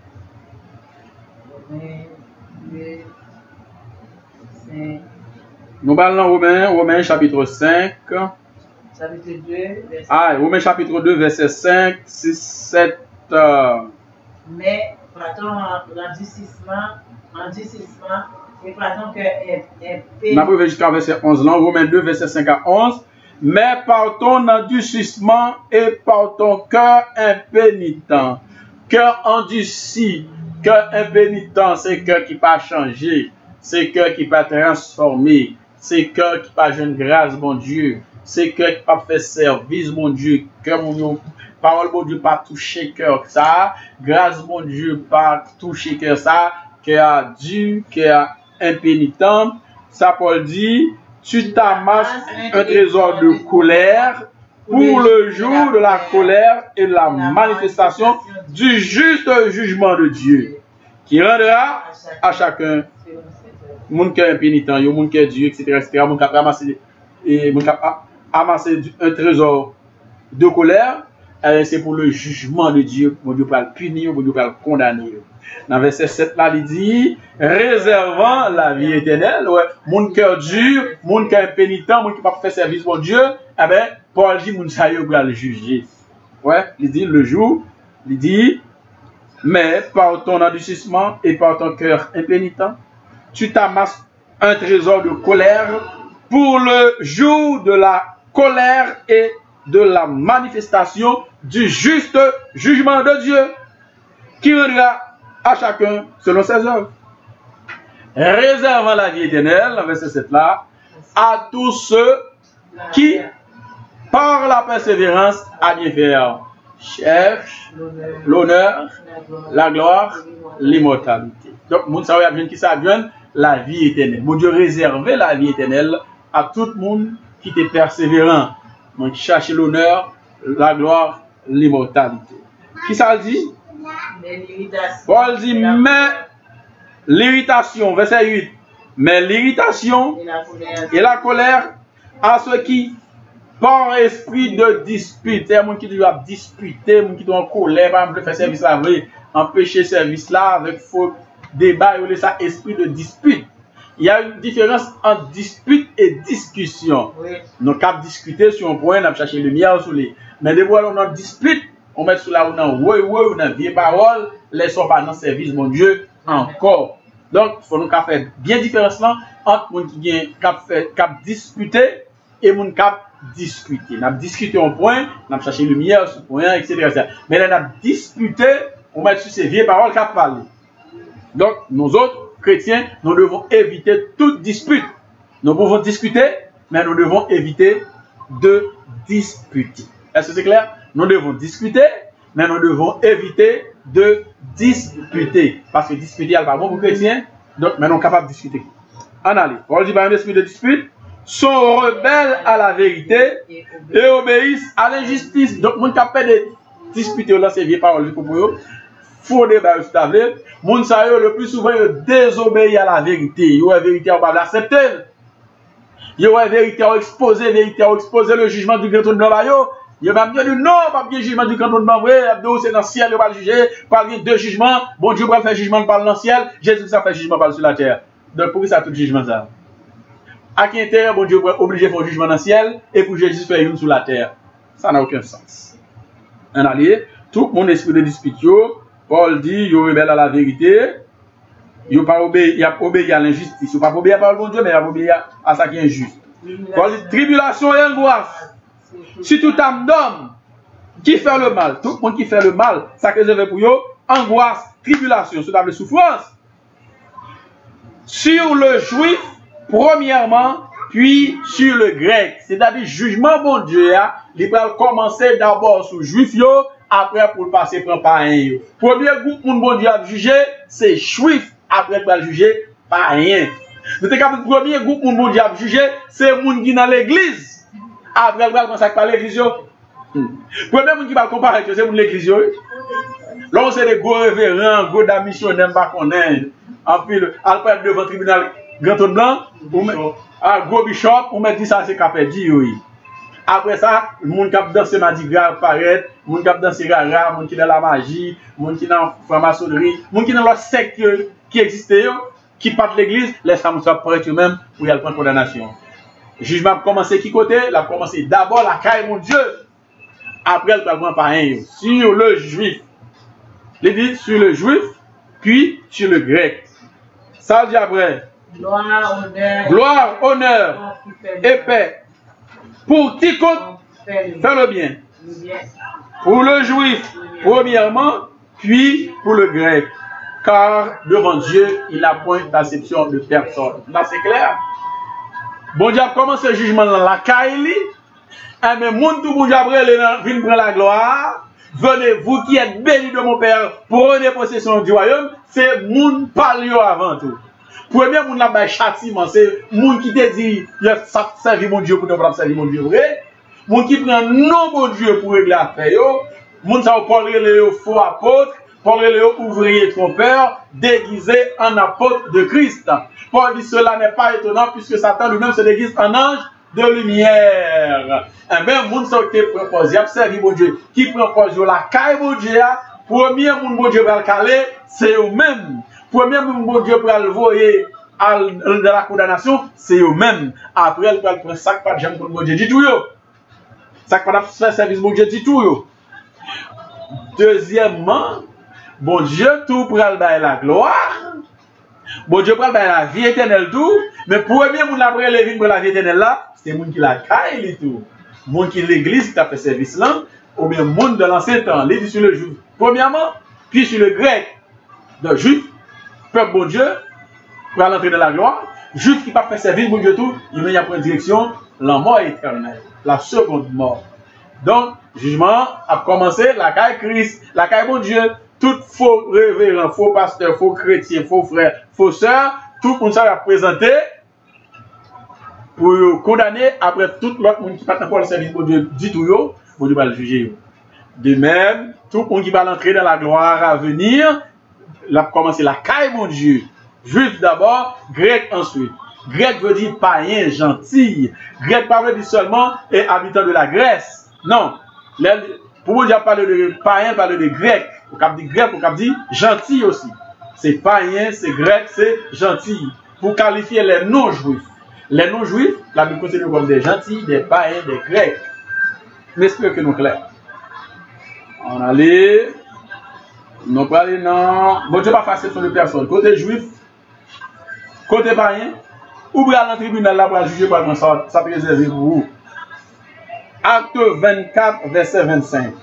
Nous parlons Romains chapitre 5. Chapitre 2 verset 5. Romains chapitre 2 verset 5, 6, 7. Mais partons en durcissement, et partons que on a jusqu'à verset 11 là, Romains 2 verset 5 à 11. Mais partons en durcissement et partons cœur impénitent. Cœur endurci, cœur impénitent, c'est cœur qui pas changé, c'est cœur qui pas transformé, c'est cœur qui pas jeune grâce, bon Dieu, c'est que qui pas faire service, mon Dieu, que mon parole, mon Dieu, pas toucher cœur ça, grâce, mon Dieu, pas toucher cœur ça, cœur dur, cœur impénitent. Ça, Paul dit, tu t'amasses un trésor de colère pour le jour de la colère et de la manifestation du juste jugement de Dieu, qui rendra à chacun, mon cœur impénitent, mon cœur dur, etc., mon cap ramasser un trésor de colère, c'est pour le jugement de Dieu, mon Dieu va le punir, mon Dieu va le condamner. Dans verset 7 là, il dit, réservant la vie éternelle, ouais, mon cœur dur, mon cœur impénitent, mon qui ne peut pas faire service pour Dieu, eh bien, Paul dit, mon saillot va le juger. Ouais, il dit, le jour, il dit, mais par ton endurcissement et par ton cœur impénitent, tu t'amasses un trésor de colère pour le jour de la colère et de la manifestation du juste jugement de Dieu, qui rendra à chacun selon ses œuvres. Réservant la vie éternelle, verset 7 là, à tous ceux qui, par la persévérance, à bien faire, cherchent l'honneur, la gloire, l'immortalité. Donc, moun sa y qui ça vient la vie éternelle. Mon Dieu réservé la vie éternelle à tout le monde qui est persévérant, qui cherche l'honneur, la gloire, l'immortalité. Qui ça dit? Paul dit, mais l'irritation, verset 8, mais l'irritation et la colère à ceux qui, par esprit de dispute, c'est un monde qui doit disputer, un monde qui doit en colère, par exemple, faire service là, empêcher service là, avec faux débat, et ça, esprit de dispute. Il y a une différence entre dispute et discussion. Oui. Nous avons discuté sur un point, nous avons cherché lumière sur les. Mais des fois, on a dispute, on met sur la on a on a vieille parole, laissons pas dans le service, mon Dieu, encore. Donc, il faut nous faire bien différence là entre les gens qui ont disputé et les gens qui ont discuté. Nous avons discuté un point, nous avons cherché lumière sur le point, etc. Mais là, nous avons disputé, on met sur ces vieilles paroles qui ont parlé. Donc, nous autres, chrétiens, nous devons éviter toute dispute. Nous pouvons discuter, mais nous devons éviter de disputer. Est-ce que c'est clair? Nous devons discuter, mais nous devons éviter de disputer. Parce que disputer, n'est pas bon pour les chrétiens, donc mais nous sommes capables de discuter. En allez, Paul dit, par un esprit de dispute, sont rebelles à la vérité et obéissent à l'injustice. Donc, nous sommes capables de disputer, là, c'est vieilles paroles pour eux. Faux débat, moun sa yo le plus souvent désobéit à la vérité. Yo la vérité on va l'accepter. Yo la vérité on exposer le jugement du grand trône blanc yo. Yo va dire non, pas bien jugement du grand trône blanc vrai, c'est dans le ciel, yo va le juger, par deux jugements, bon Dieu va faire jugement par dans le ciel, Jésus ça fait jugement par sur la terre. Donc pour ça tout jugement ça. À qui intérêt bon Dieu va obliger faire jugement dans le ciel et pour Jésus faire une sur la terre. Ça n'a aucun sens. Un allié, tout mon esprit de dispute yo Paul dit, il rebelle à la vérité, il a obéi à l'injustice. Il n'a pas obéi à la parole de Dieu, mais il a obéi à ça qui est injuste. Paul dit, tribulation et angoisse. Si tout âme d'homme qui fait le mal, tout le monde qui fait le mal, ça que je veux pour eux, angoisse, tribulation, c'est la souffrance. Sur le juif, premièrement, puis sur le grec. C'est-à-dire, jugement, bon Dieu, il va commencer d'abord sur le juif, après pour le passer par païen. Premier groupe pour bon Dieu à juger, c'est juif, après pour le juger païen. Le premier groupe pour bon Dieu à juger, c'est les gens qui sont dans l'église. Après pour commencer par l'église. Premier monde qui va comparer, c'est les l'église. Là, c'est des gros révérends, gros missionnaires, pas qu'on est. En plus, après devant le tribunal Grand Trône Blanc, gros bishop, on met dit ça, c'est capé dit, oui. Après ça, les gens qui ont dansé Mardi Gras apparaissent, les gens qui ont dansé Rara, les gens qui ont dans la magie, les gens qui ont dans la franc-maçonnerie, les gens qui ont dans la secte qui existait, qui partent de l'église, les femmes sont prêtes eux-mêmes pour y aller prendre condamnation. Le jugement a commencé qui côté? Il a commencé d'abord la caille mon Dieu, après le prendre par un, sur le juif. Il dit sur le juif, puis sur le grec. Ça dit après. Gloire, honneur et paix. Pour quiconque faire le bien. Pour le juif, premièrement, puis pour le grec. Car devant Dieu, il n'a point d'acception de personne. Là, c'est clair. Bon Dieu a commencé le jugement dans la Kaili, Eh mais moun tout moun jabre vin prendre la gloire. Venez, vous qui êtes bénis de mon Père, prenez possession du royaume. C'est moun palio avant tout. Premier moun la bay châtiment, c'est moun qui te dit, ça servi mon Dieu pour ne pas servir mon Dieu vrai. Moun qui prend non mon Dieu pour régler l'affaire yo. Moun sa parler les faux apôtres, parler les ouvriers trompeurs, déguisés en apôtres de Christ. Paul dit cela n'est pas étonnant puisque Satan lui-même se déguise en ange de lumière. Eh bien, moun sa qui propose, servi mon Dieu, qui propose la caille mon Dieu, premier moun mon Dieu va le caler, c'est eux-mêmes. Premier mon Dieu pour le voyer de la condamnation, c'est eux-mêmes. Après, il prend sac pas de jambe pour mon Dieu dit tout yo. Sac pas de faire service mon Dieu dit tout yo. Deuxièmement, bon Dieu tout pour le bailler la gloire. Bon Dieu pour le bailler la vie éternelle tout. Mais premier moun la prendre les pour la vie éternelle là, c'est moun qui la caille tout. Moun qui l'église qui a fait service là, ou bien moun de l'ancien temps, les sur le juif. Premièrement, puis sur le grec, de juif. Peuple bon Dieu, pour l'entrée de la gloire, juif qui pas fait service bon Dieu tout, il mène pour une direction, la mort éternelle, la seconde mort. Donc, jugement a commencé, la caille Christ, la caille bon Dieu, tout faux révérend, faux pasteur, faux chrétien, faux frère, faux sœur, tout le monde ça va présenter pour condamner après tout l'autre monde qui pas encore le service bon Dieu, dit tout yo, bon Dieu va le juger. De même, tout le monde qui va l'entrer dans la gloire à venir, là commencer la caille mon Dieu. Juif d'abord, grec ensuite. Grec veut dire païen, gentil. Grec pas veut dire seulement et habitant de la Grèce. Non. Pour vous dire parler de païen, parler de grec. Au cap dit grec, au cap dit gentil aussi. C'est païen, c'est grec, c'est gentil. Pour qualifier les non-juifs. Les non-juifs, la Bible considère comme des gentils, des païens, des grecs. J'espère que nous clairs. On allait. Non, pas aller, non. Bon Dieu, pas facile sur les personnes. Côté juif, côté païen, ouvrez dans le tribunal là pour juger par ça, ça peut réserver pour vous. Acte 24, verset 25.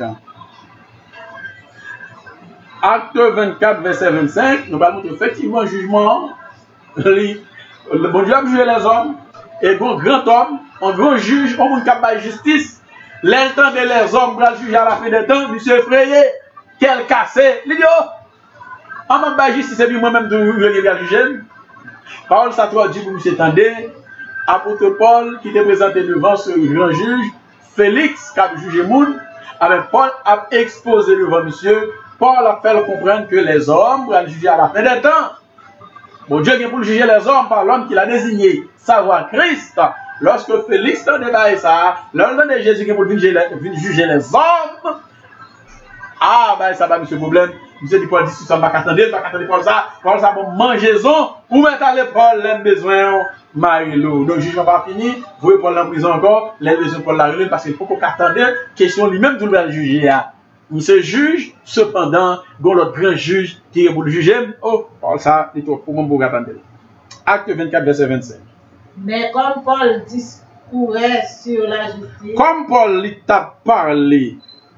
Acte 24, verset 25, nous allons montrer effectivement jugement. Le bon Dieu a jugé les hommes, et bon grand homme, un grand juge, un monde qui a justice. L'instant de les hommes pour juger à la fin des temps, monsieur effrayé. Quel cassé, l'idiot! En m'a pas justice, c'est moi-même de le juger. Paul Sartre dit pour M. Tandé, apôtre Paul qui était présenté devant ce grand juge, Félix, qui a jugé Moun, avec Paul a exposé devant monsieur, Paul a fait comprendre que les hommes vont juger à la fin des temps. Bon Dieu vient pour juger les hommes par l'homme qu'il a désigné, savoir Christ. Lorsque Félix a débaillé ça, l'homme de Jésus vient pour juger les hommes. Ah, ben ça va, monsieur problème. Monsieur dit Paul dit, si ça va attendre Paul ça va manger-en, ou mettre à l'épaule les besoins, Marie-Lou. Donc, jugement pas fini, vous voyez Paul en prison encore, les besoins Paul la relève, parce qu'il faut qu'on attende, question lui-même de le juger. Il se juge, cependant, bon, l'autre grand juge qui est pour le juger, oh, Paul ça, il faut pour vous attendre. Acte 24, verset 25. Mais comme Paul discourait sur la justice, comme Paul il t'a parlé,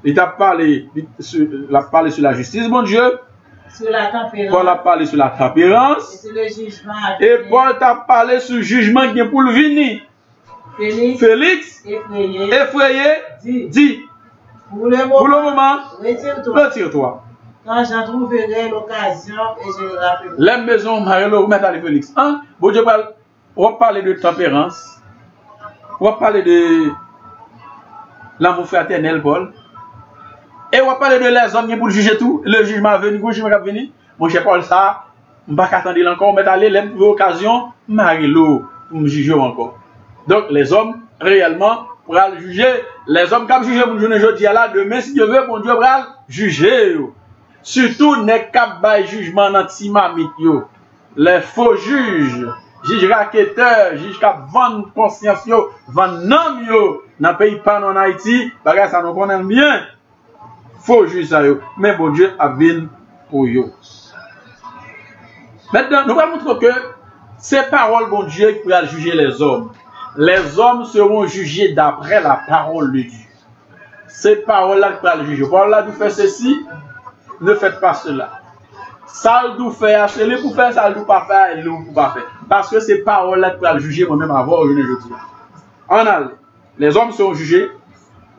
sur la justice, mon Dieu. Sur la tempérance. Paul a parlé sur la tempérance. Et sur le jugement. Et Paul t'a parlé sur le jugement qui est pour le venir. Félix, effrayé, dit. Pour le moment, retire-toi. Quand j'en trouverai l'occasion et je le rappellerai. La maison, Marie-Lo, remettre à Félix. Hein? Bon Dieu, on va parler de tempérance. On va parler de l'amour fraternel, Paul. Et on va parler de les hommes qui pour juger tout. Le jugement venu, le jugement qui venu. Mon cher Paul, ça, je ne vais pas attendre encore, mais aller l'occasion, Marie-Lo, pour me juger encore. Donc, les hommes, réellement, pour juger, les hommes qui jugent pour nous aujourd'hui, là, demain, si Dieu veut, mon Dieu va juger. Surtout, n'est qu'à bail jugement anti-mamite. Les faux juges, juges raquetteurs, juges qui vendent conscience, vendent nom, dans le pays pas en Haïti, ça nous connaît bien. Faut juger ça, mais bon Dieu a bien pour eux. Maintenant, nous allons montrer que ces paroles, bon Dieu, qui pourraient juger les hommes. Les hommes seront jugés d'après la parole de Dieu. Ces paroles-là qui pourraient juger. Voilà, vous faites ceci, ne faites pas cela. Ça, vous faites, c'est le pour faire, ça, vous pas faire, et le pour pas faire. Parce que ces paroles-là qui pourraient juger moi-même avant, je ne dis pas. En allée, les hommes seront jugés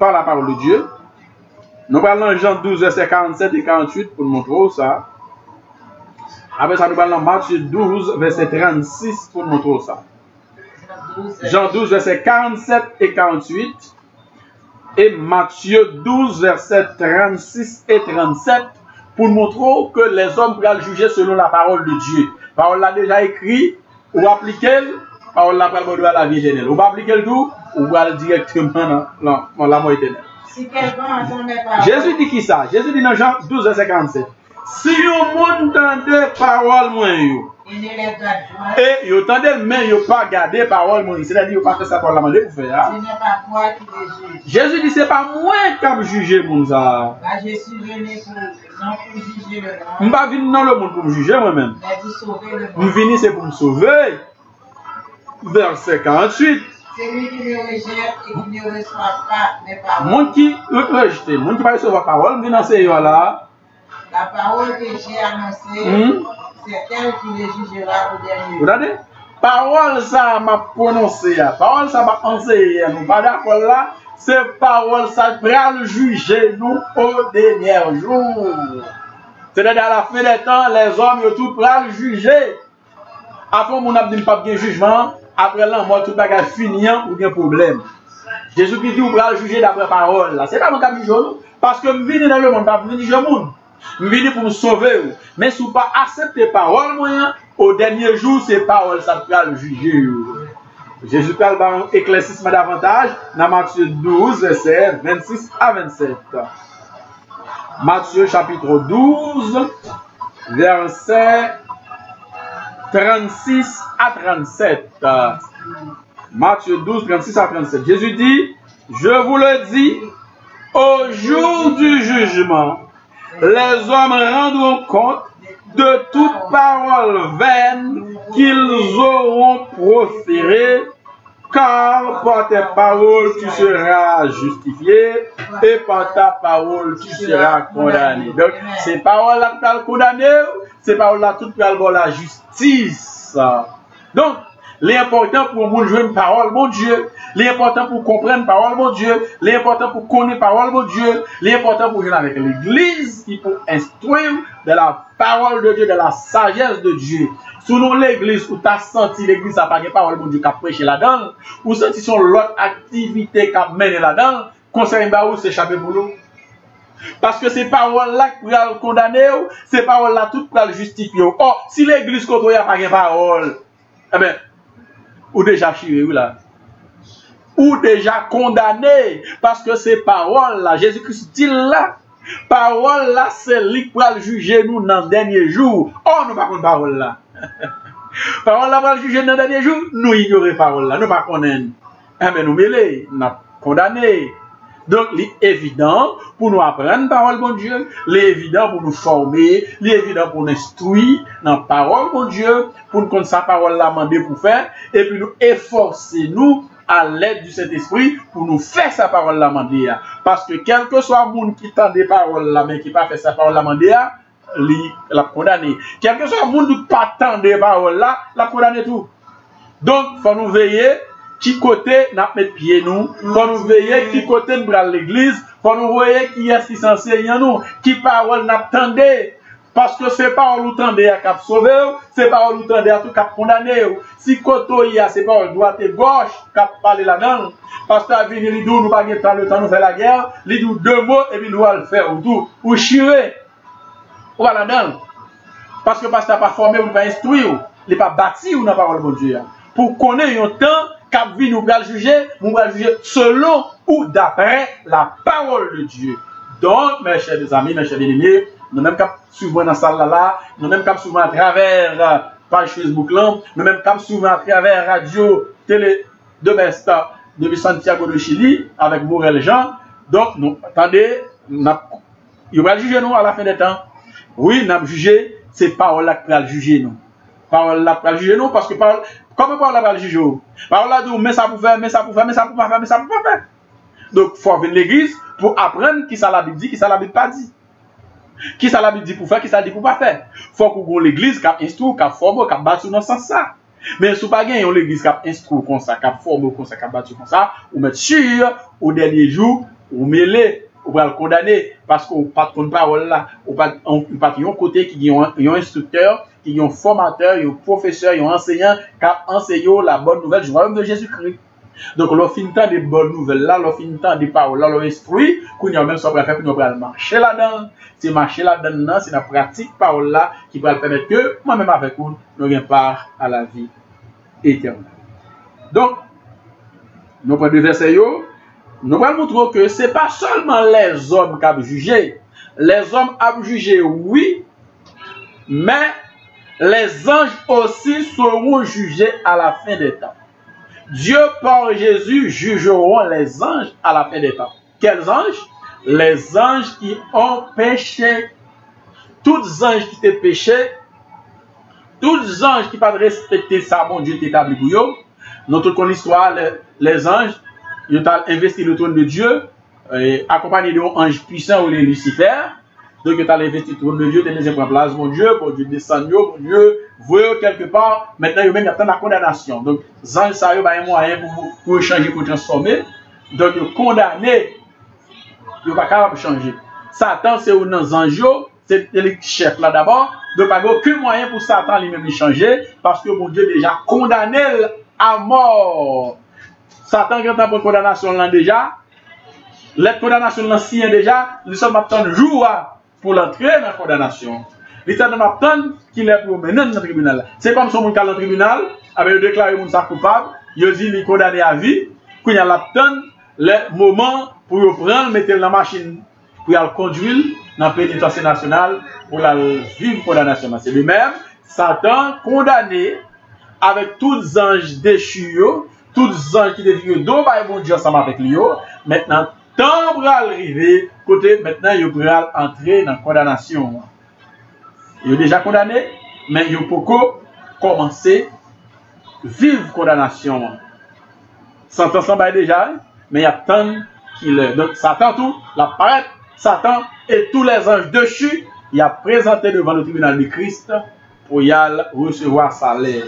par la parole de Dieu. Nous parlons dans Jean 12, versets 47 et 48 pour nous montrer ça. Après ça, nous parlons dans Matthieu 12, verset 36 pour nous montrer ça. Jean 12, verset 47 et 48. Et Matthieu 12, verset 36 et 37 pour nous montrer que les hommes pourraient juger selon la parole de Dieu. La parole l'a déjà écrit, ou appliquer, la parole l'a pas à la vie éternelle. Ou pas appliquer le tout, ou va directement dans la mort éternelle. Si quelqu'un entend mes paroles. Jésus dit qui ça? Jésus dit dans Jean 12, verset 47. Si vous m'entendez parole, moi, et vous entendez, mais vous pas garder parole, moi, c'est-à-dire vous pas fait ça pour la manger pour faire. Ce n'est pas moi qui les juge. Jésus dit, c'est pas moi qui vais juger mon ça. Je suis venu non pour juger le monde. Je ne suis pas venu dans le monde pour me juger moi-même. Mais pour sauver le monde. Je suis venu c'est pour me sauver. Verset 48. Celui qui me rejette et qui ne reçoit pas mes paroles. Mon qui rejette, mon qui ne recevoir pas parole, vient dans ce là. La parole que j'ai annoncée, c'est elle qui les jugera au dernier jour. Vous regardez? Parole ça m'a prononcé, parole ça m'a enseigné, nous pas d'accord là, c'est parole ça va le juger nous au dernier jour. C'est-à-dire à la fin des temps, les hommes ils tout prêts le juger. Après mon a dit pas de jugement, après la mort tout bagage fini ou bien problème. Jésus qui dit vous prêts le juger d'après parole là, c'est pas mon cas du jour parce que me venir dans le monde, pas venir juger le monde. Je viens pour me sauver. Mais si vous ne pas accepter parole, au dernier jour, c'est parole, ça va le juger. Jésus parle dans éclaircissement davantage dans Matthieu 12, versets 26 à 27. Matthieu chapitre 12, versets 36 à 37. Matthieu 12, 36 à 37. Jésus dit, je vous le dis, au jour du jugement, les hommes rendront compte de toute parole vaine qu'ils auront proférée, car par tes paroles tu seras justifié et par ta parole tu seras condamné. Donc, ces paroles-là qui sont condamnées, ces paroles-là toutes pour la justice. Donc, l'important pour nous jouer une parole, mon Dieu, l'important pour comprendre parole, mon Dieu, l'important pour connaître parole, mon Dieu, l'important pour jouer avec l'église qui peut instruire de la parole de Dieu, de la sagesse de Dieu. Selon l'église où tu as senti l'église n'a pas de parole, mon Dieu, qui a prêché là-dedans, ou senti son l'autre activité qui a mené là-dedans, conseil où c'est échappé pour nous. Parce que ces paroles-là qui peuvent condamner, ces paroles-là toutes peuvent justifier. Or, si l'église contre n'a pas de parole, eh bien, ou déjà chiré, là. Ou déjà condamné. Parce que ces paroles-là, Jésus-Christ dit là, paroles-là, c'est lui qui va juger nous dans le dernier jour. Oh, nous ne pas de paroles-là. Paroles-là va juger dans le dernier jour, nous ignorons paroles-là, nous ne pas connaissons. Eh bien, nous mêlés, nous condamnés. Donc, c'est évident pour nous apprendre parole, mon Dieu. C'est évident pour nous former. C'est évident pour nous instruire dans la parole, mon Dieu. Pour nous connaître sa parole là, demander pour faire. Et puis nous efforcer nous à l'aide du Saint-Esprit pour nous faire sa parole là, demander. Parce que quel que soit le monde qui tend des paroles là, mais qui n'a pas fait sa parole là, demander, il l'a condamné. Quel que soit le monde qui n'a pas tend des paroles là, l'a condamné tout. Donc, il faut nous veiller. Qui côté n'a pas mis pied nous, faut nous veiller qui côté nous bral l'église, faut nous voyer qui est qui s'enseigne nous, qui parole n'a tendé, parce que c'est parole ou tendé à cap sauver, c'est parole ou tendé à tout cap condamner. Si côté il y a c'est parole droite et gauche cap parler là-dedans, parce que venir lui nous pas le temps nous faire la guerre, lui dit deux mots et puis nous va le faire ou tout, ou chirer. Ou là-dedans. Parce que pasteur pas formé ou pas instruit, il pas bâti ou n'a parole de Dieu. Pour connaître un temps qu'à vie nous va juger selon ou d'après la parole de Dieu. Donc, mes chers amis, mes chers bien-aimés, nous même cap souvent dans salle là, nous même cap souvent à travers page Facebook là, nous même cap souvent à travers radio, télé de Best depuis Santiago de Chili avec Morel Jean. Donc, nous attendez, il va juger nous à la fin des temps. Oui, nous avons jugé, c'est parole là qui va juger nous. Parole là qui va juger nous parce que parole comment parole là va juger nous? Parole là dit mais ça pour faire, mais ça pour faire, mais ça pour pas faire, mais ça pour pas faire. Donc, il faut venir l'église pour apprendre qui ça la Bible dit, qui ça la Bible pas dit. Qui ça la Bible dit pour faire, qui ça dit pour pas faire. Il faut qu'on ait l'église qui instruit, qui forme, qui bâtit dans ce sens ça. Mais si vous n'avez pas l'église qui instruit comme ça, qui forme comme ça, qui bâtit comme ça, ou mettre sûr au dernier jour, ou mêler, ou va le condamner, parce qu'on pas de parole là, ou pas un côté qui ont un instructeur, qui ont un formateur, un professeur, un enseignant, qui a enseigné la bonne nouvelle du royaume de Jésus-Christ. Donc, l'on finit des bonnes nouvelles là, l'on finit des paroles là, l'on instruit, qu'on y a même soit faire qu'on va marcher là-dedans. C'est marcher là-dedans, c'est la pratique parole là qui va permettre que moi-même avec vous, nous ayons part à la vie éternelle. Donc, nous prenons deux versets, nous allons montrer que ce n'est pas seulement les hommes qui ont jugé. Les hommes ont jugé, oui, mais les anges aussi seront jugés à la fin des temps. Dieu par Jésus jugeront les anges à la fin des temps. Quels anges? Les anges qui ont péché. Tous les anges qui ont péché, tous les anges qui n'ont pas respecté ça, mon Dieu t'établit pour eux. Dans toute l'histoire, les anges, ils ont investi le trône de Dieu, accompagné d'un ange puissant ou les Lucifer. Donc, ils ont investi le trône de Dieu, ils ont place, mon Dieu descend, mon Dieu, voyez quelque part. Maintenant, ils ont la condamnation. Donc, les anges, ça a un moyen pour changer, pour transformer. Donc, ils ont condamné, ils n'ont pas capable de changer. Satan, c'est un ange, c'est le chef là d'abord. Donc, il n'y a aucun moyen pour Satan lui-même de changer, parce que mon Dieu déjà condamné à mort. Satan, quand il y a condamnation là déjà, la condamnation là si déjà, nous sommes attendant jour pour l'entrer dans la condamnation. Nous sommes attendant qu'il est pour mener dans le tribunal. C'est comme si on est dans le tribunal, avec déclaré mon sac coupable, il dit qu'il est condamné à vie, qu'il y a l'attendre le moment pour le prendre, mettre dans la machine, pour le conduire dans le pénitentiaire national pour la vivre condamnation. C'est lui-même, Satan condamné avec tous les anges déchus, tous les anges qui deviennent d'eau, bon Dieu ensemble avec lui. Maintenant, temps pour arriver, côté maintenant, il va entrer dans la condamnation. Il est déjà condamné, mais il peut commencer à vivre condamnation. Satan s'en va déjà, mais il y a tant qu'il est. Donc, Satan, tout, la paraît, Satan et tous les anges déchus, il a présenté devant le tribunal de Christ pour y aller recevoir salaire.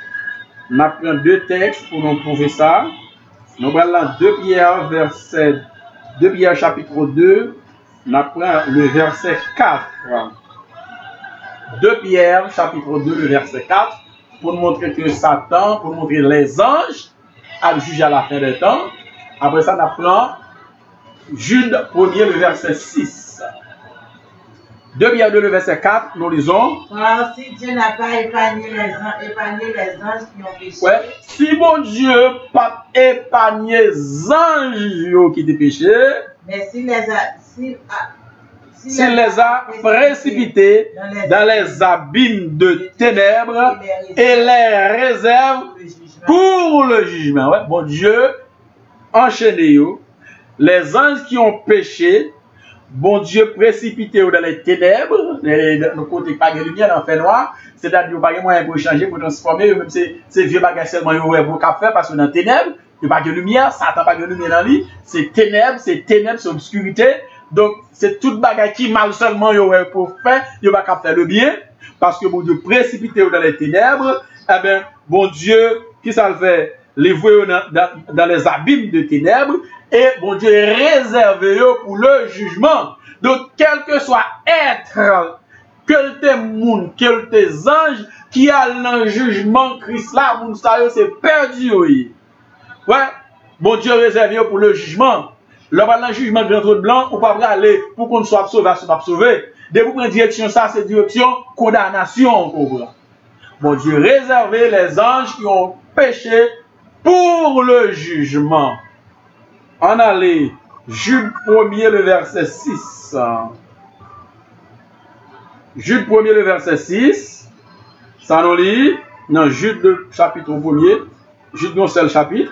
On apprend deux textes pour nous prouver ça. Nous allons 2 Pierre chapitre 2, on apprend le verset 4. 2 Pierre chapitre 2, le verset 4, pour nous montrer que Satan, pour nous montrer les anges, à juger à la fin des temps. Après ça, on apprend Jude 1er, le verset 6. 2 Pierre 2, le verset 4, nous lisons. Car si Dieu n'a pas épargné les anges qui ont péché. Ouais. Si mon Dieu n'a pas épargné les anges qui ont péché, mais s'il les a précipités dans les abîmes de ténèbres et les réserve pour le jugement. Ouais. Bon Dieu, enchaîné les anges qui ont péché. Bon Dieu précipité dans les ténèbres, le côté pas de lumière, dans le fait noir, c'est-à-dire qu'il n'y a pas de moyen pour changer, pour transformer, même ces vieux bagages seulement pour faire, parce que dans les ténèbres, il n'y a pas de lumière, Satan pas de lumière dans lui, c'est ténèbres, c'est obscurité, donc c'est toute bagage qui mal seulement pour faire, il n'y a pas faire le bien, parce que bon Dieu précipité dans les ténèbres, eh bien, bon Dieu, qui ça le fait? Les voyons dans les abîmes de ténèbres, et bon Dieu est réservé pour le jugement. Donc, quel que soit être, quel tes moun, quel tes anges, qui a le jugement Christ là, moun sa yo, c'est perdu. Oui. Ouais, bon Dieu est réservé pour le jugement. Le jugement de l'entre blanc, on va pas aller pour qu'on soit sauvé, soit sauvé. Dès que vous prenez direction, ça, c'est direction condamnation. Bon Dieu réservé les anges qui ont péché pour le jugement. On allait, Jude 1er, le verset 6. Jude 1er, le verset 6. Ça nous lit, dans Jude 2, chapitre 1er. Jude non seul chapitre.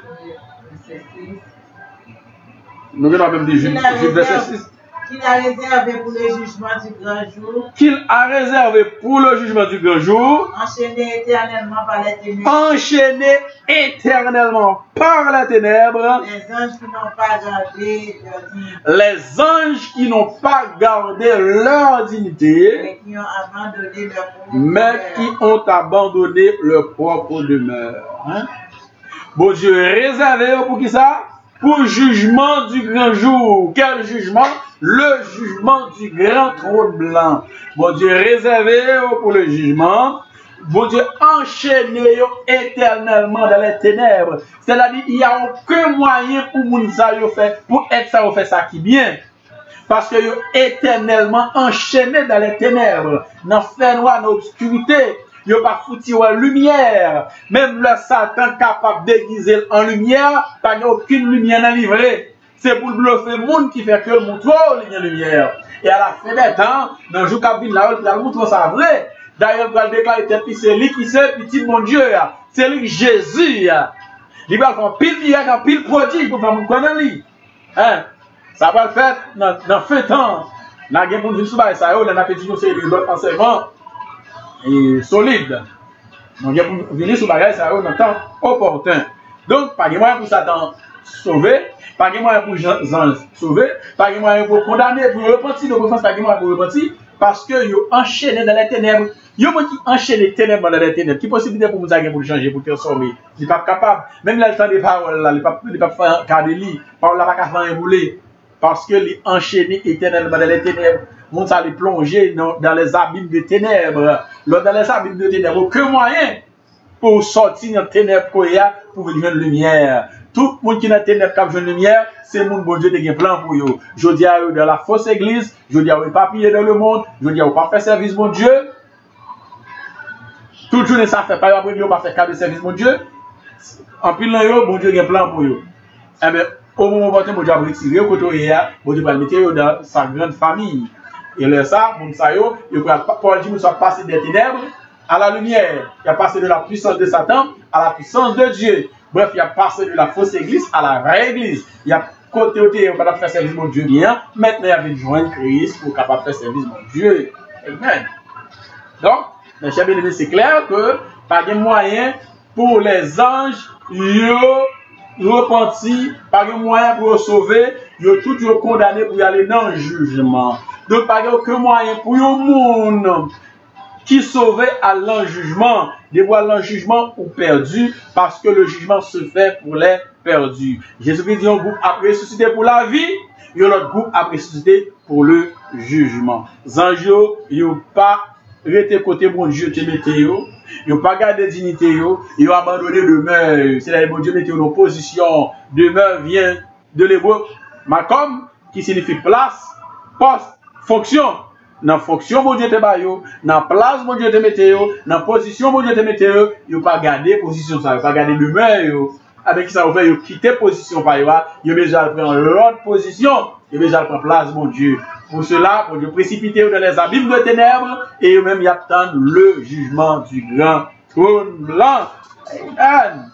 Nous venons même dire Jude verset 6. Qu'il a réservé pour le jugement du grand jour. Qu'il a réservé pour le jugement du grand jour. Enchaîné éternellement par les ténèbres. Enchaîné éternellement par les ténèbres. Les anges qui n'ont pas gardé leur dignité. Les anges qui n'ont pas gardé leur dignité. Mais qui ont abandonné leur propre demeure. Bon Dieu réservé pour qui ça? pour le jugement du grand jour. Quel jugement? Le jugement du grand trône blanc. Bon Dieu réservé pour le jugement. Bon Dieu enchaîné éternellement dans les ténèbres. C'est-à-dire il n'y a aucun moyen pour moun ça faire, pour être ça fait ça qui bien. Parce que yo éternellement enchaîné dans les ténèbres, dans le fer noir, dans l'obscurité. Yo pas foutu en lumière. Même le Satan capable de déguiser en lumière, pas aucune lumière n'a livré. C'est pour le bluffer le monde qui fait que le montre la lumière. Et à la fin des temps, dans le jour qui vient là, il montre ça vrai. D'ailleurs, il va déclarer que c'est lui qui c'est petit mon Dieu. C'est lui Jésus. Il va faire pile miracle, pile prodige pour faire mon connaître lui. Hein? Ça va le faire dans le fin temps. Dans le monde du soir, ça on a fait d'autres enseignements solides. Donc, il faut venir sur bagage, ça on temps opportun. Donc, pas de moyen pour Satan sauver, pas de moyen pour Jean sauver, pas de moyen pour condamner, pour repentir, donc pas de moyen pour repentir, parce que vous enchaînez dans les ténèbres. Vous qui enchaînez les ténèbres dans les ténèbres, qui possibilité pour vous aller pour changer, pour transformer. Il n'est pas capable. Même là, le temps des paroles, il n'est pas faire garder lui, parole là pas capable de rouler. Parce que les enchaînés éternellement dans les ténèbres, on ça les plonger dans les abîmes de ténèbres. Dans les abîmes de ténèbres, aucun moyen pour sortir dans les ténèbres pour venir une lumière. Tout le monde qui est dans les ténèbres qui a une lumière, c'est le monde bon Dieu qui a un plan pour eux. Je dis à eux dans la fausse église, je dis à eux pas piller dans le monde, je dis à eux pas faire service mon Dieu. Tout le journée ça fait pas après pas faire cadre de service mon Dieu. En pile dans eux, bon Dieu a un plan pour eux. Eh bien, au moment où bon Dieu a retiré au côté bon Dieu va le mettre dans sa grande famille. Et là ça, mon sayo, Paul dit nous sommes passés des ténèbres à la lumière. Il a passé de la puissance de Satan à la puissance de Dieu. Bref, il a passé de la fausse église à la vraie église. Il a côté où on va faire service mon Dieu bien. Maintenant, il a besoin de Christ pour capable faire service mon Dieu. Amen. Donc, mes chers bien-aimés, c'est clair que pas de moyen pour les anges repentir, pas de moyen pour sauver, ils sont toujours condamnés pour y aller dans le jugement. Donc, pas aucun moyen pour le monde qui sauve à l'enjugement, de voir l'enjugement ou perdu, parce que le jugement se fait pour les perdus. Jésus-Christ dit un groupe a ressuscité pour la vie, et l'autre groupe a ressuscité pour le jugement. Les anges, ils n'ont pas resté côté bon Dieu te mette yo, ils n'ont pas gardé dignité yo, ils ont abandonné demeure. C'est-à-dire bon Dieu mette en opposition. Demeure vient de l'hébreu makom, qui signifie place, poste, fonction. Dans fonction bon Dieu te ba yo, dans place bon Dieu te mette yo, dans position bon Dieu te mette yo, ils n'ont pas gardé position ça, ils n'ont pas gardé demeure yo. Avec qui ça va faire, ils quitter position par yo, ils ont déjà pris l'autre position, ils ont déjà pris place mon Dieu. Pour cela, pour Dieu précipiter dans les abîmes de ténèbres, et eux-mêmes y attendent le jugement du grand trône blanc. Amen.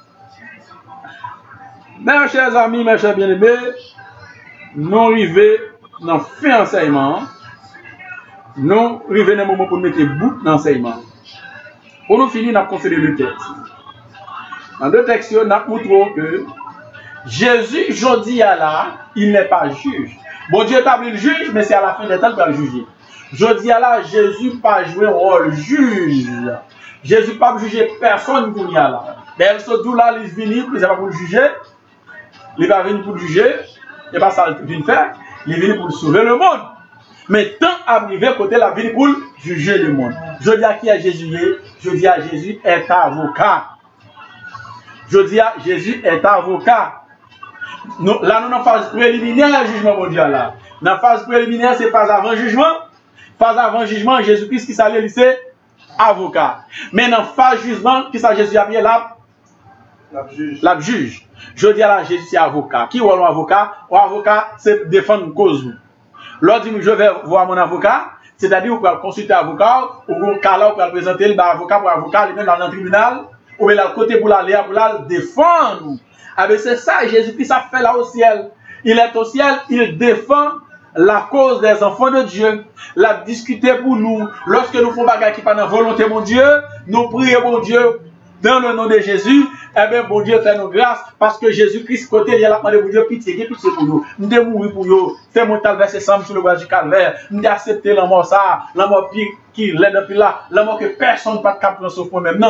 Mes chers amis, mes chers bien-aimés, nous arrivons dans le fin enseignement. Nous arrivons dans le moment pour nous mettre bout d'enseignement. Pour nous finir, nous avons considéré le texte. Dans deux textes, nous avons montré que Jésus, jeudi à là, il n'est pas juge. Bon Dieu établit le juge, mais c'est à la fin des temps qu'il va le juger. Jeudi à là, Jésus pas joué un rôle juge. Jésus pas juger personne pour y aller. Mais surtout là, il vient pour pas pour le juger. Il va venir pour le juger. Et pas ça qu'il vient faire. Il vient pour sauver le monde. Mais tant arrivé côté la vie pour juger le monde. Je dis à qui à Jésus? Je dis à Jésus est avocat. Je dis à Jésus est avocat. Nous, là, nous avons phase préliminaire jugement mondial. Là. Dans la phase préliminaire, c'est pas avant jugement. Phase avant jugement, Jésus-Christ qui s'allait lycée, avocat. Mais dans la phase jugement, qui s'est Jésus appelé la juge. Je dis à la Jésus, c'est avocat. Qui est l'avocat? L'avocat, c'est défendre une cause. Lorsque je vais voir mon avocat, c'est-à-dire qu'on peut consulter l'avocat, ou qu'on peut présenter l'avocat pour l'avocat, il est dans le tribunal, ou bien le côté pour l'aller pour la défendre. Ah ben c'est ça, Jésus-Christ a fait là au ciel. Il est au ciel, il défend la cause des enfants de Dieu. L'a discuté pour nous. Lorsque nous faisons bagarre qui pas dans la volonté mon Dieu, nous prions mon Dieu dans le nom de Jésus. Eh bien, bon Dieu fait nous grâce parce que Jésus-Christ, côté, il a demandé pour Dieu pitié pour nous. Nous devons mourir pour nous. C'est mon tal verset semble sur le bois du calvaire. Nous devons accepter la mort ça, la mort qui l'est depuis là, la mort que personne ne peut capter sauf moi-même. Non.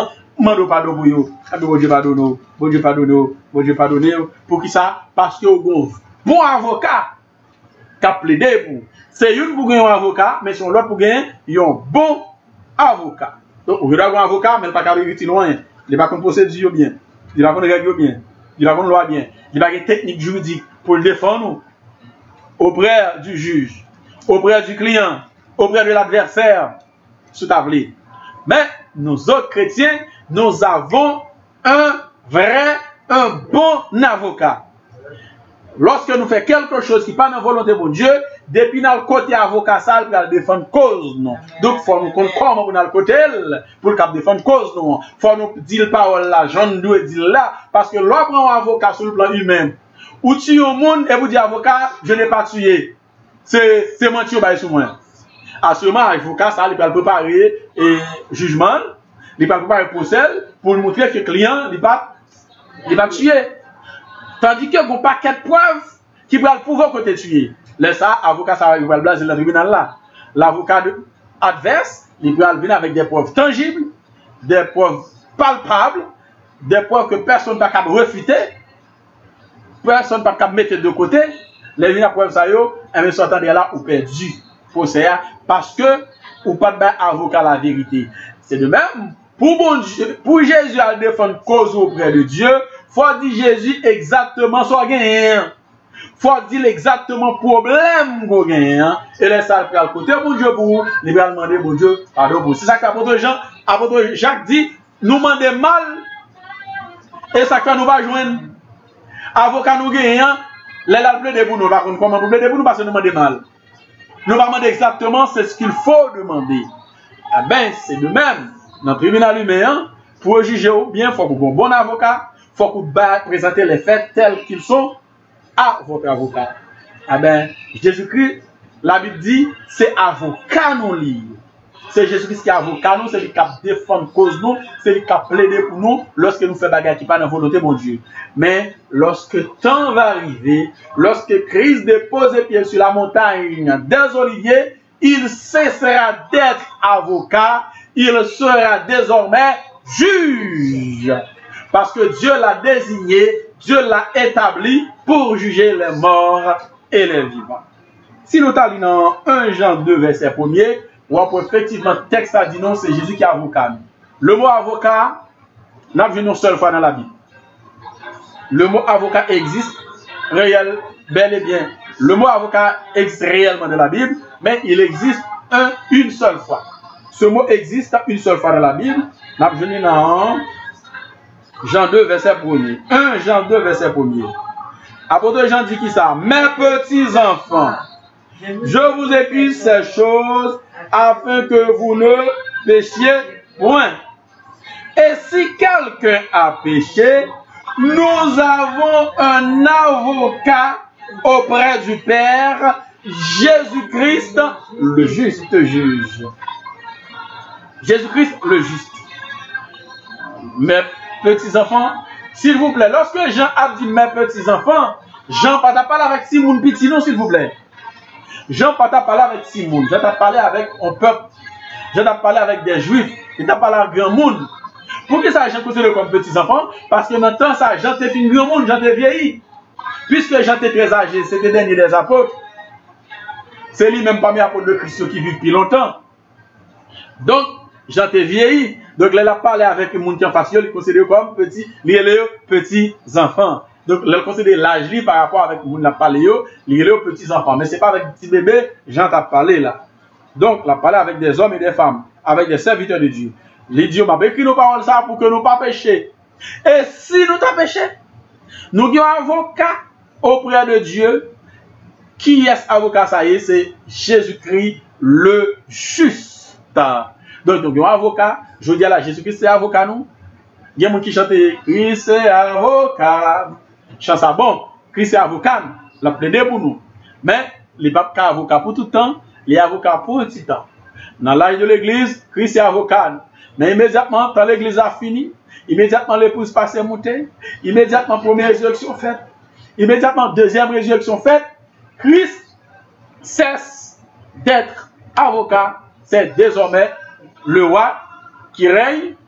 mando pardon pour eux. Bon Dieu pardonne, bon Dieu pardonne, bon Dieu pardonne. Pour qui ça? Parce que vous bon avocat qui a plaidé pour. C'est une pour gagner un avocat, mais c'est l'autre pour gagner un bon avocat. Donc, vous avez un avocat, mais il n'est pas capable de loin. Il n'est pas comme procédure bien. Il n'est pas comme règle bien. Il n'est pas comme loi bien. Il n'a pas de technique juridique pour le défendre auprès du juge, auprès du client, auprès de l'adversaire. Sous table. Mais nous autres chrétiens, nous avons un bon avocat. Lorsque nous faisons quelque chose qui n'est pas dans la volonté de Dieu, depuis notre côté avocat, ça va défendre cause. Non. Donc, il faut nous comprendre comment nous côté pour défendre cause. Il faut nous dire parole là, j'en dois dire là, parce que l'on prend un avocat sur le plan humain. Ou tu au monde et vous dites avocat, je n'ai pas tué. C'est mentir sur moi. Assurément, l'avocat, ça, il peut préparer jugement, il peut préparer procès pour montrer que le client n'est pas tué. Tandis que vous pas quatre preuves qui peuvent pouvoir côté tuer. Laisse ça, avocat, ça va blaser le tribunal là. L'avocat adverse, il peut venir avec des preuves tangibles, des preuves palpables, des preuves que personne ne peut pas refuter, personne ne peut pas mettre de côté. Les vignes à preuve ça yo, et bien s'entendre là ou perdu procès parce que ou pas de avocat la vérité. C'est de même pour bon Dieu, pour Jésus à défendre cause auprès de Dieu. Faut dire Jésus exactement ce qu'il y a. Faut dire exactement problème qu'on a. Et laisse ça le côté bon Dieu pour il va demander bon Dieu pardon pour. C'est ça que l'apôtre Jacques dit, nous demandons mal et ça que nous va joindre avocat nous gagnant, les plaider pour nous, par contre comment plaider pour nous parce que nous demandons mal. Nous va demander exactement c'est ce qu'il faut demander. Eh bien, c'est de même dans le tribunal humain pour juger bien, il faut qu'on ait un bon avocat. Il faut que vous présentez les faits tels qu'ils sont à votre avocat. Eh bien, Jésus-Christ, la Bible dit, c'est avocat nous lié. C'est Jésus-Christ qui est avocat nous, c'est lui qui a défendu cause nous, c'est lui qui a plaidé pour nous lorsque nous faisons bagarre qui pas dans la volonté de mon Dieu. Mais lorsque le temps va arriver, lorsque Christ dépose les pieds sur la montagne des Oliviers, il cessera d'être avocat, il sera désormais juge. Parce que Dieu l'a désigné, Dieu l'a établi pour juger les morts et les vivants. Si nous allons dans 1 Jean 2, verset 1er, on voit effectivement le texte a dit non, c'est Jésus qui est avocat. Le mot avocat, n'a vu une seule fois dans la Bible. Le mot avocat existe réel, bel et bien. Le mot avocat existe réellement dans la Bible, mais il existe une seule fois. Ce mot existe une seule fois dans la Bible. N'a vu dans Jean 2, verset 1er. 1 Jean 2, verset 1er. Apôtre Jean dit qui ça? Mes petits enfants, je vous écris ces choses afin que vous ne péchiez point. Et si quelqu'un a péché, nous avons un avocat auprès du Père, Jésus-Christ, le juste juge. Jésus-Christ, le juste. Mes petits enfants, s'il vous plaît, lorsque Jean a dit mes petits enfants, Jean pas parlé avec Simon Petit, non, s'il vous plaît. Jean pas parlé avec Simon, Jean t'a parlé avec un peuple, Jean t'a parlé avec des juifs, il t'a parlé avec grand monde. Pour que ça Jean considère comme petits enfants? Parce que maintenant ça Jean t'est fini grand monde, Jean t'est vieilli. Puisque Jean t'est très âgé, c'était le dernier des apôtres. C'est lui même parmi les apôtres de Christ qui vivent depuis longtemps. Donc, Jean t'est vieilli. Donc, il a parlé avec le monde qui en face, il considère comme petits enfants. Donc, il considère l'âge par rapport avec le monde qui a parlé, il est petits enfants. Mais ce n'est pas avec petit bébé, Jean t'a parlé là. Donc, il a parlé avec des hommes et des femmes, avec des serviteurs de Dieu. L'Idiot m'a écrit nos paroles ça pour que nous ne pas pécher. Et si nous t'avons péché, nous avons un avocat auprès de Dieu. Qui est avocat ça y est, c'est Jésus-Christ le juste. Donc, nous avons un avocat. Je dis à la Jésus-Christ, c'est avocat, nous. Il y a des gens qui chantent Christ c'est avocat. Chant ça bon. Christ c'est avocat. Il a plaidé pour nous. Mais, il n'est pas avocat pour tout le temps. Il est avocat pour un petit temps. Dans l'âge de l'église, Christ est avocat. Mais immédiatement, quand l'église a fini, immédiatement l'épouse passe montée, immédiatement première résurrection faite, immédiatement deuxième résurrection faite, Christ cesse d'être avocat. C'est désormais le roi qui règne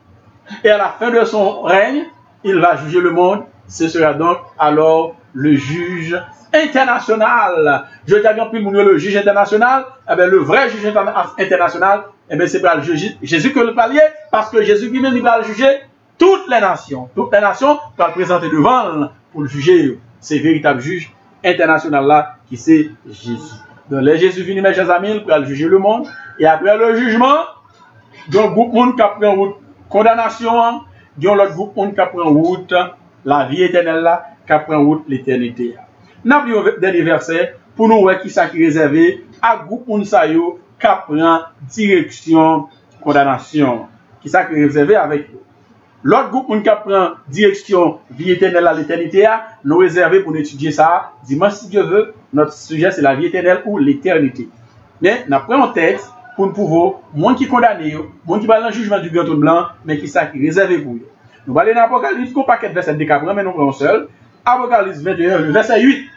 Et à la fin de son règne, il va juger le monde. Ce sera donc alors le juge international. Je dis à grand prix, le juge international, eh bien, le vrai juge international, eh bien, c'est pas le juge Jésus que le palier, parce que Jésus lui-même, il va juger toutes les nations. Toutes les nations va le présenter devant pour le juger. C'est véritable juge international là, qui c'est Jésus. Donc, les Jésus venu, mes chers amis, pour juger le monde. Et après le jugement, donc, beaucoup de monde qui prend route condamnation, il y a l'autre groupe qui prend route la vie éternelle là, qui prend route l'éternité. Nous avons un dernier verset pour nous voir qui ça qui est réservé à groupe monde ça yo qui prend direction condamnation. Qui ça qui est réservé avec eux. L'autre groupe monde qui prend direction vie éternelle à l'éternité, nous réservé pour étudier ça. Dimanche si Dieu veut, notre sujet c'est la vie éternelle ou l'éternité. Mais nous prenons un texte pour nous pouvoir, moins qui condamné, moins qui va dans le jugement du grand trône blanc, mais qui ça qui est réservé pour eux. Nous allons dans l'Apocalypse, qu'on paquet de versets de Capran, mais nous prenons seul. Apocalypse 21, le verset 8.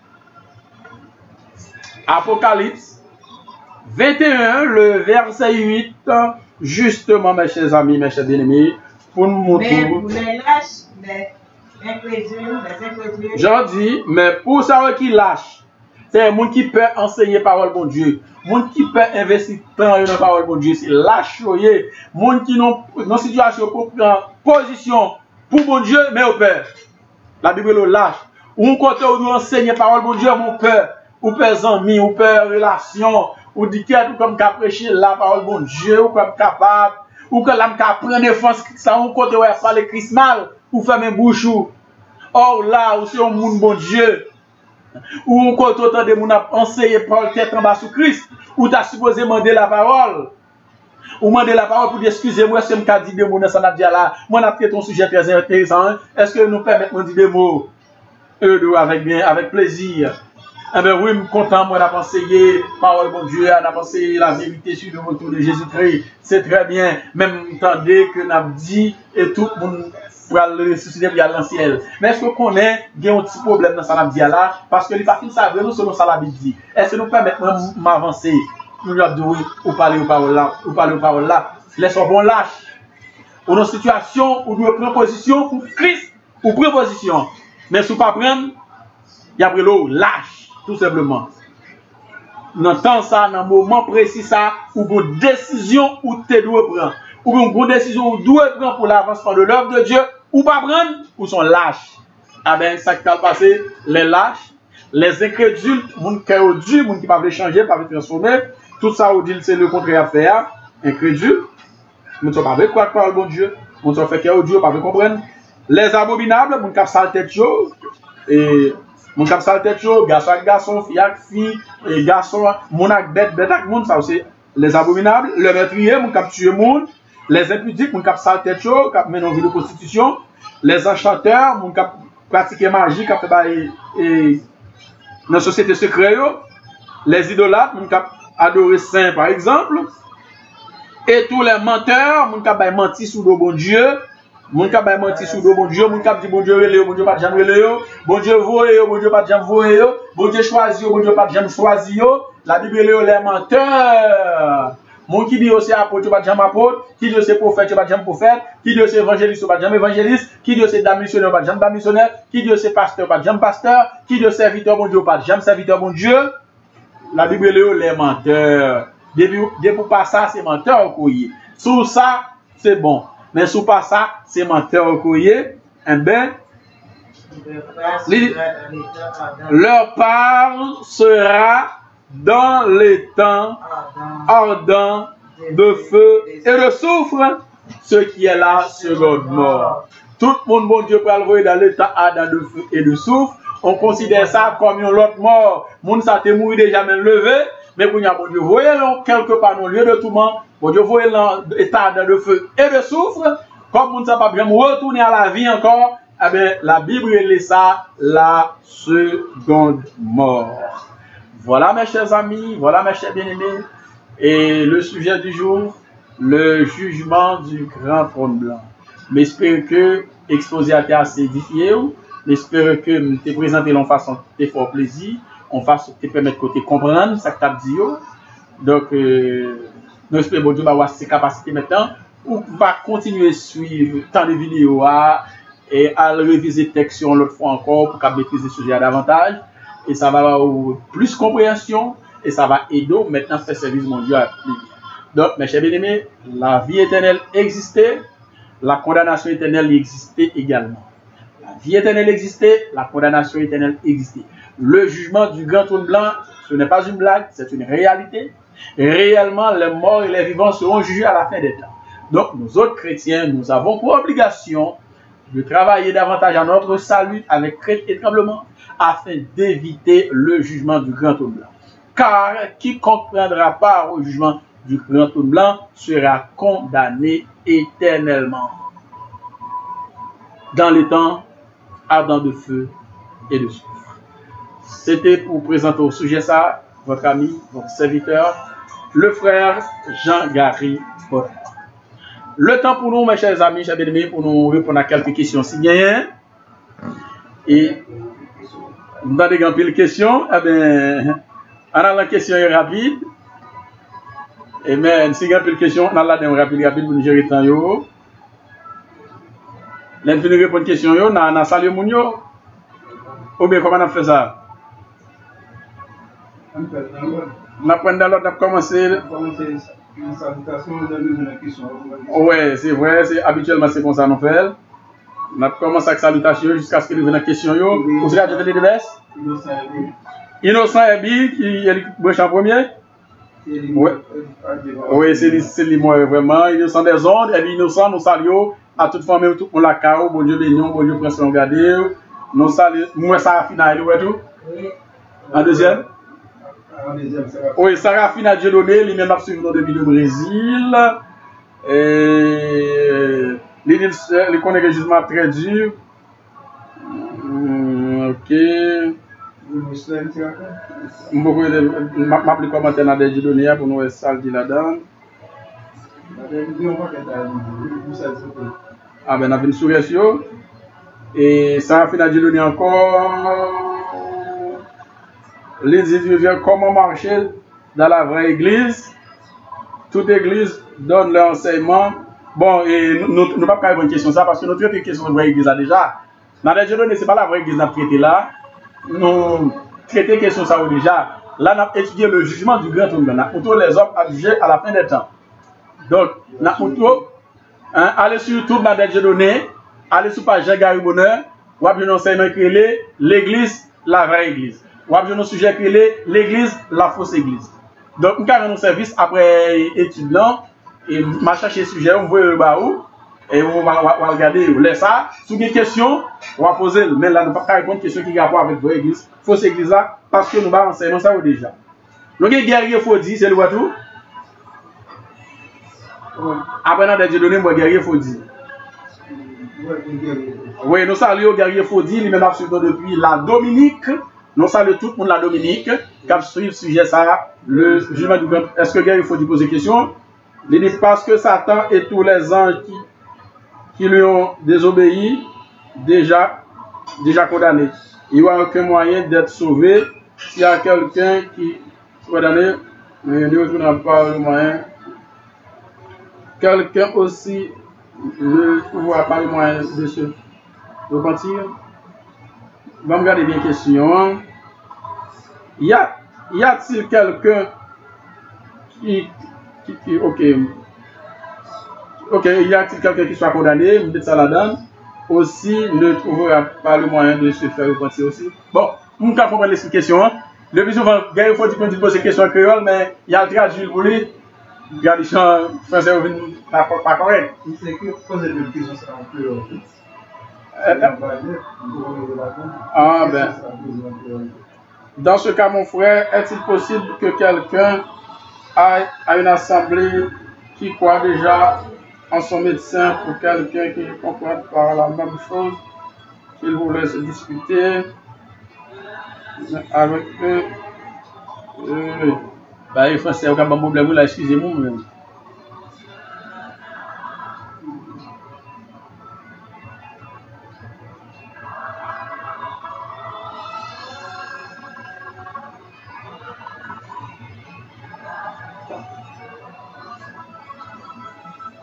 Apocalypse 21, le verset 8, justement, mes chers amis, mes chers bien-aimés, pour nous montrer. Mais pour les lâches, les incrédules, j'en dis, mais pour ça qui lâche, c'est un monde qui peut enseigner parole bon Dieu. Monde qui peut investir temps dans la parole bon Dieu, c'est lâche. Monde qui n'ont dans situation pour prendre position pour bon Dieu, mais au père. La Bible le lâche. Ou un côté où nous enseigner parole bon Dieu, mon père, ou père ami, ou père relation, ou dit qu'il y a tout comme qu'à prêcher la parole bon Dieu, ou comme capable, ou que l'âme qu'à prendre défense, ça un côté où il parle Christ mal, ou fermer bouche ou. Or là, ou c'est un monde bon Dieu. Ou on compte autant de monde a enseigné par tête en bas sous Christ, ou tu as supposé demander la parole. Ou demander la parole pour dire excusez-moi, est-ce que je dis des mots dans ce que là. Moi, on a pris ton sujet très intéressant. Est-ce que nous permettons de dire des mots avec plaisir? Eh bien, oui, je suis content, moi, d'avoir enseigné parole, mon Dieu, d'avoir enseigné la vérité sur le retour de Jésus-Christ. C'est très bien. Même entendez que nous avons dit et tout le monde. Pour aller ressusciter pour aller dans le ciel. Mais est-ce qu'on connaît qu'il y a un petit problème dans ce que là? Parce que les parties savent nous selon ça la Bible dit. Est-ce que nous permettons de m'avancer? Nous avons dit ou parler aux paroles là, ou parler aux paroles là. Laissons bon lâche. Ou dans une situation où nous prenons position pour Christ ou préposition. Mais si vous ne pas prendre, il y a l'eau lâche, tout simplement. Nous entendons ça dans un moment précis, ça, ou une décision où tu dois prendre. Ou une bonne décision où tu dois prendre pour l'avancement de l'œuvre de Dieu, ou pas prendre, ou sont lâches. Ah ben, ça qui a passé, les lâches, les incrédules, les qui ont dû, les qui ne peuvent changer, ne peuvent transformer, tout ça, on dit c'est le contraire à faire, incrédules, nous ne savons pas quoi par le bon Dieu, nous ne savons pas qu'il Dieu, pas comprendre. Les abominables, les qui ont sale tête chaud, et les qui ont sale tête chaud, garçon avec garçon, fille avec fille, et garçon, mon avec bête, bête avec monde, ça aussi, les abominables, les meurtriers, les qui ont tué monde, les impudiques, les qui ont sale tête chaud, qui ont mené une vie de prostitution, les enchanteurs, les qui ont pratiqué magie, qui ont fait dans la société secrète, les idolâtres, les qui ont adoré saint par exemple, et tous les menteurs, les qui ont menti sous le bon Dieu, les qui ont menti sous le bon Dieu, les qui ont dit bon Dieu relé, bon Dieu pas de jamais relé, bon Dieu voye, bon Dieu pas de jamais voye, bon Dieu choisi, bon Dieu pas de jamais choisi, la Bible les menteurs. Mon qui dit aussi apôtre, pas de jamais apôtre, qui dit aussi prophète, pas de jamais prophète, qui dit aussi évangéliste, pas de jamais évangéliste, qui dit aussi missionnaire, pas de jamais missionnaire, qui dit aussi pasteur, pas de jamais pasteur, qui dit serviteur bon Dieu, pas de jamais serviteur bon Dieu. La Bible les menteurs. Depuis pour pas ça, c'est menteur au courrier. Sous ça, c'est bon. Mais sous pas ça, c'est menteur au courrier. Eh bien, leur part sera dans les temps ardents de feu et de soufre, ce qui est la seconde mort. Tout le monde, bon Dieu, peut aller dans l'état ardent de feu et de soufre. On considère ça comme une autre mort. Moun ça te mourir déjà même levé, mais pour bon Dieu, voyez quelque part dans le lieu de tourment, bon Dieu, voyez l'état de feu et de soufre, comme moun ça pas bien retourner à la vie encore, eh bien, la Bible laisse ça la seconde mort. Voilà mes chers amis, voilà mes chers bien-aimés, et le sujet du jour, le jugement du grand trône blanc. J'espère que exposé à terre assez édifié. J'espère que je t'ai présenté en façon de fort plaisir, en façon de te permettre de comprendre ce que tu as dit. Donc, nous espérons que Dieu va avoir ses capacités maintenant ou va continuer à suivre tant de vidéos et à réviser le texte l'autre fois encore pour qu'à maîtriser le sujet davantage. Et ça va avoir plus compréhension et ça va aider maintenant à faire service mondial. Donc, mes chers bien-aimés, la vie éternelle existait, la condamnation éternelle existait également. La vie éternelle existait, la condamnation éternelle existait. Le jugement du grand trône blanc, ce n'est pas une blague, c'est une réalité. Et réellement, les morts et les vivants seront jugés à la fin des temps. Donc, nous autres chrétiens, nous avons pour obligation de travailler davantage à notre salut avec crainte et tremblement afin d'éviter le jugement du grand trône blanc. Car quiconque prendra part au jugement du grand trône blanc sera condamné éternellement dans les temps ardents de feu et de soufre. C'était pour présenter au sujet ça, votre ami, votre serviteur, le frère Jean-Gary Potter. Le temps pour nous, mes chers amis, chers bien-aimés, pour nous répondre à quelques questions si bien. Et nous avons des grandes questions. Eh bien, on a la question rapide. Et mais si vous avez une question, on a la rapide pour nous gérer le temps. Là, nous répondre à une question, on a salué mon yo. Ou bien, comment on fait ça? On a pris dans l'autre, on a commencé. Une salutation, vous avez une question. Oui, c'est vrai, habituellement c'est comme ça nous fait. On a commencé avec salutation jusqu'à ce qu'il vienne la question. Vous avez ajouté les deux vestes? Innocent Ebi, qui est le en premier? Oui, c'est lui, moi, vraiment. Innocent des ondes, et puis innocent, nous saluons à toute famille, tout le monde la cao, bon Dieu béni, bon Dieu prince regardez. Nous saluons, moi, ça a fini, et tout. En deuxième? Oui, Sarafina Dieu donné, lui-même a suivi depuis le Brésil. Il connaît le jugement très dur. Ok. Je vais m'appeler commentaire dans des données pour nous saldi là-dedans. Ah ben, on a une souris. Et Sarafina Dieu donné encore. Les étudiants, comment marcher dans la vraie église. Toute église donne leur enseignement. Bon, et nous ne pouvons pas répondre à une question ça parce que nous traitons une question de la vraie église là déjà. Dans les jeux donnés, ce n'est pas la vraie église qu'on a traité là. Nous traitons une question ça déjà. Là, nous avons étudié le jugement du grand trône blanc. Nous avons les hommes à juger à la fin des temps. Donc, nous avons allez sur YouTube dans les jeux donnés, allez sur page Jean-Gary Bonheur, vous avez un enseignement qui est l'église, la vraie église. Ou avez un sujet qui est l'église, la fausse église. Donc, nous avons un service après étude et je cherche le sujet, on voit le baou et on va regarder. Laisse ça. Si vous avez des questions, on va poser. Mais là, nous ne pouvons pas répondre à une question qui a rapport avec votre église, fausse église là, parce que nous avons enseignement ça déjà. Donc, les guerriers, il faut dire, c'est le tout. Après, dans des données, moi, guerrier, il faut dire. Oui, nous saluons guerrier, il faut dire, lui-même a suivi depuis la Dominique. Nous saluons tout le monde la Dominique, qui a suivi le sujet ça, le jugement du grand. Est-ce que guerrier, il faut poser question? Il dit parce que Satan et tous les anges qui lui ont désobéi, déjà condamnés. Il n'y a aucun moyen d'être sauvé. S'il y a quelqu'un qui est condamné, il n'y a pas le moyen. Quelqu'un aussi ne trouvera pas le moyen de se repentir. Vamos regarder bien la question. Y a-t-il quelqu'un qui ok, y a-t-il quelqu'un qui soit condamné, vous dites ça là-dedans, aussi ne trouvera pas le moyen de se faire repentir aussi. Bon, on peut comprendre l'explication. Le plus souvent, il faut dire qu'on dit poser question en créole, mais il y a le traduit pour lui. Regardez, les gens français pas correct. C'est que poser une question en créole. Ah ben, dans ce cas, mon frère, est-il possible que quelqu'un aille à une assemblée qui croit déjà en son médecin pour quelqu'un qui comprend par la même chose qu'il voulait se discuter avec eux? Ben, les Français, au cas de problème, là, excusez-moi.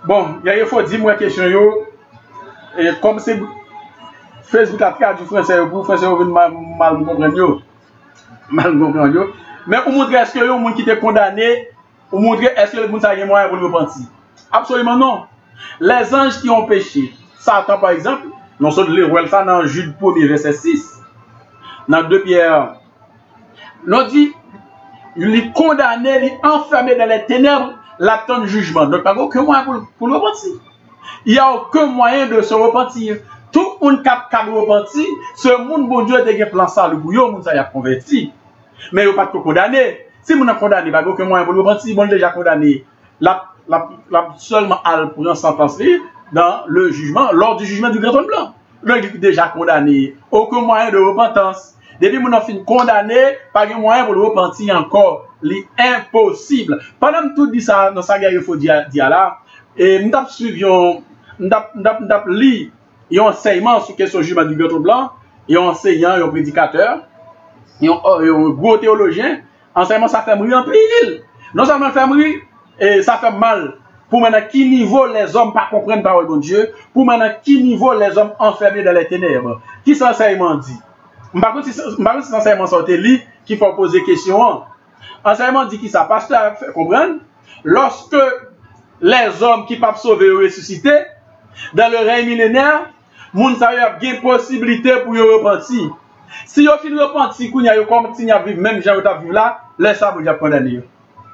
Bon, il faut dire moi question yo. Et comme c'est Facebook a traduit français pour français vous mal comprendre yo. Mal comprendre yo. Mais pour montrer est-ce que yo monde qui était condamné, pour montrer est-ce que le monde ça a moyen pour le repentir. Absolument non. Les anges qui ont péché, Satan par exemple, non seulement le roi ça dans Jude 1er verset 6. Dans 2 Pierre, nous dit il est condamné, il est enfermé dans les ténèbres, l'attend jugement. Donc, pas aucun moyen pour le repentir. Il n'y a aucun moyen de se repentir. Tout le monde qui a repentir, ce monde, bon Dieu, a un plan salut pour eux, le monde a converti. Mais il n'y a pas de condamné. Si vous n'avez condamné, il n'y a aucun moyen pour le repentir, bon déjà condamné. La seulement à prendre sentence dans le jugement, lors du jugement du grand trône blanc. Donc, il est déjà condamné. Aucun moyen de repentance. Depuis que nous avons fini condamné, pas de moyen pour le repentir encore. C'est impossible. Pendant que tout dit ça, dans sa guerre, il faut dire là, et nous avons suivi, nous avons lu un enseignement sur la question du jugement du grand trône blanc, et un enseignant, un prédicateur, et un gros théologien. Enseignement, ça fait mourir en pile. Non seulement fait mourir, et ça fait mal. Pour maintenant, qui niveau les hommes pas comprendre la parole de Dieu, pour maintenant, qui niveau les hommes enfermés dans les ténèbres. Qui cet enseignement dit? Par contre, si cet enseignement sortait lui, qu'il faut poser question. Enseignement dit qui ça? Pasteur fait comprendre, lorsque les hommes qui ne peuvent pas sauver ou ressusciter, dans le règne millénaire, moun sa yo a bien possibilité pour y repentir. Si yo fin repentir, qu'on y a comme si y a vivre même gens qui vivre là, laisse ça pour y condamner.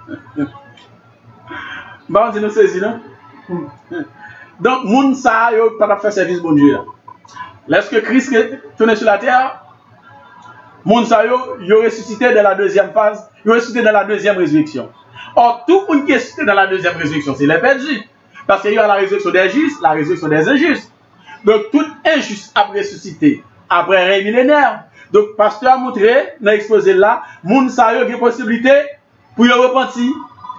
Bon, c'est nous saisi, non? Donc, moun sa yo pas faire service bon Dieu. Lorsque Christ est tourné sur la terre, moun sa yo ressuscité dans la deuxième phase, yo ressuscité dans la deuxième résurrection. Or, tout le monde qui est ressuscité dans la deuxième résurrection, c'est les perdus. Parce qu'il y a la résurrection des justes, la résurrection des injustes. Donc, tout injuste a ressuscité après un règne millénaire. Donc, pasteur a montré, dans l'exposé là, moun sa yo a une possibilité pour y repentir.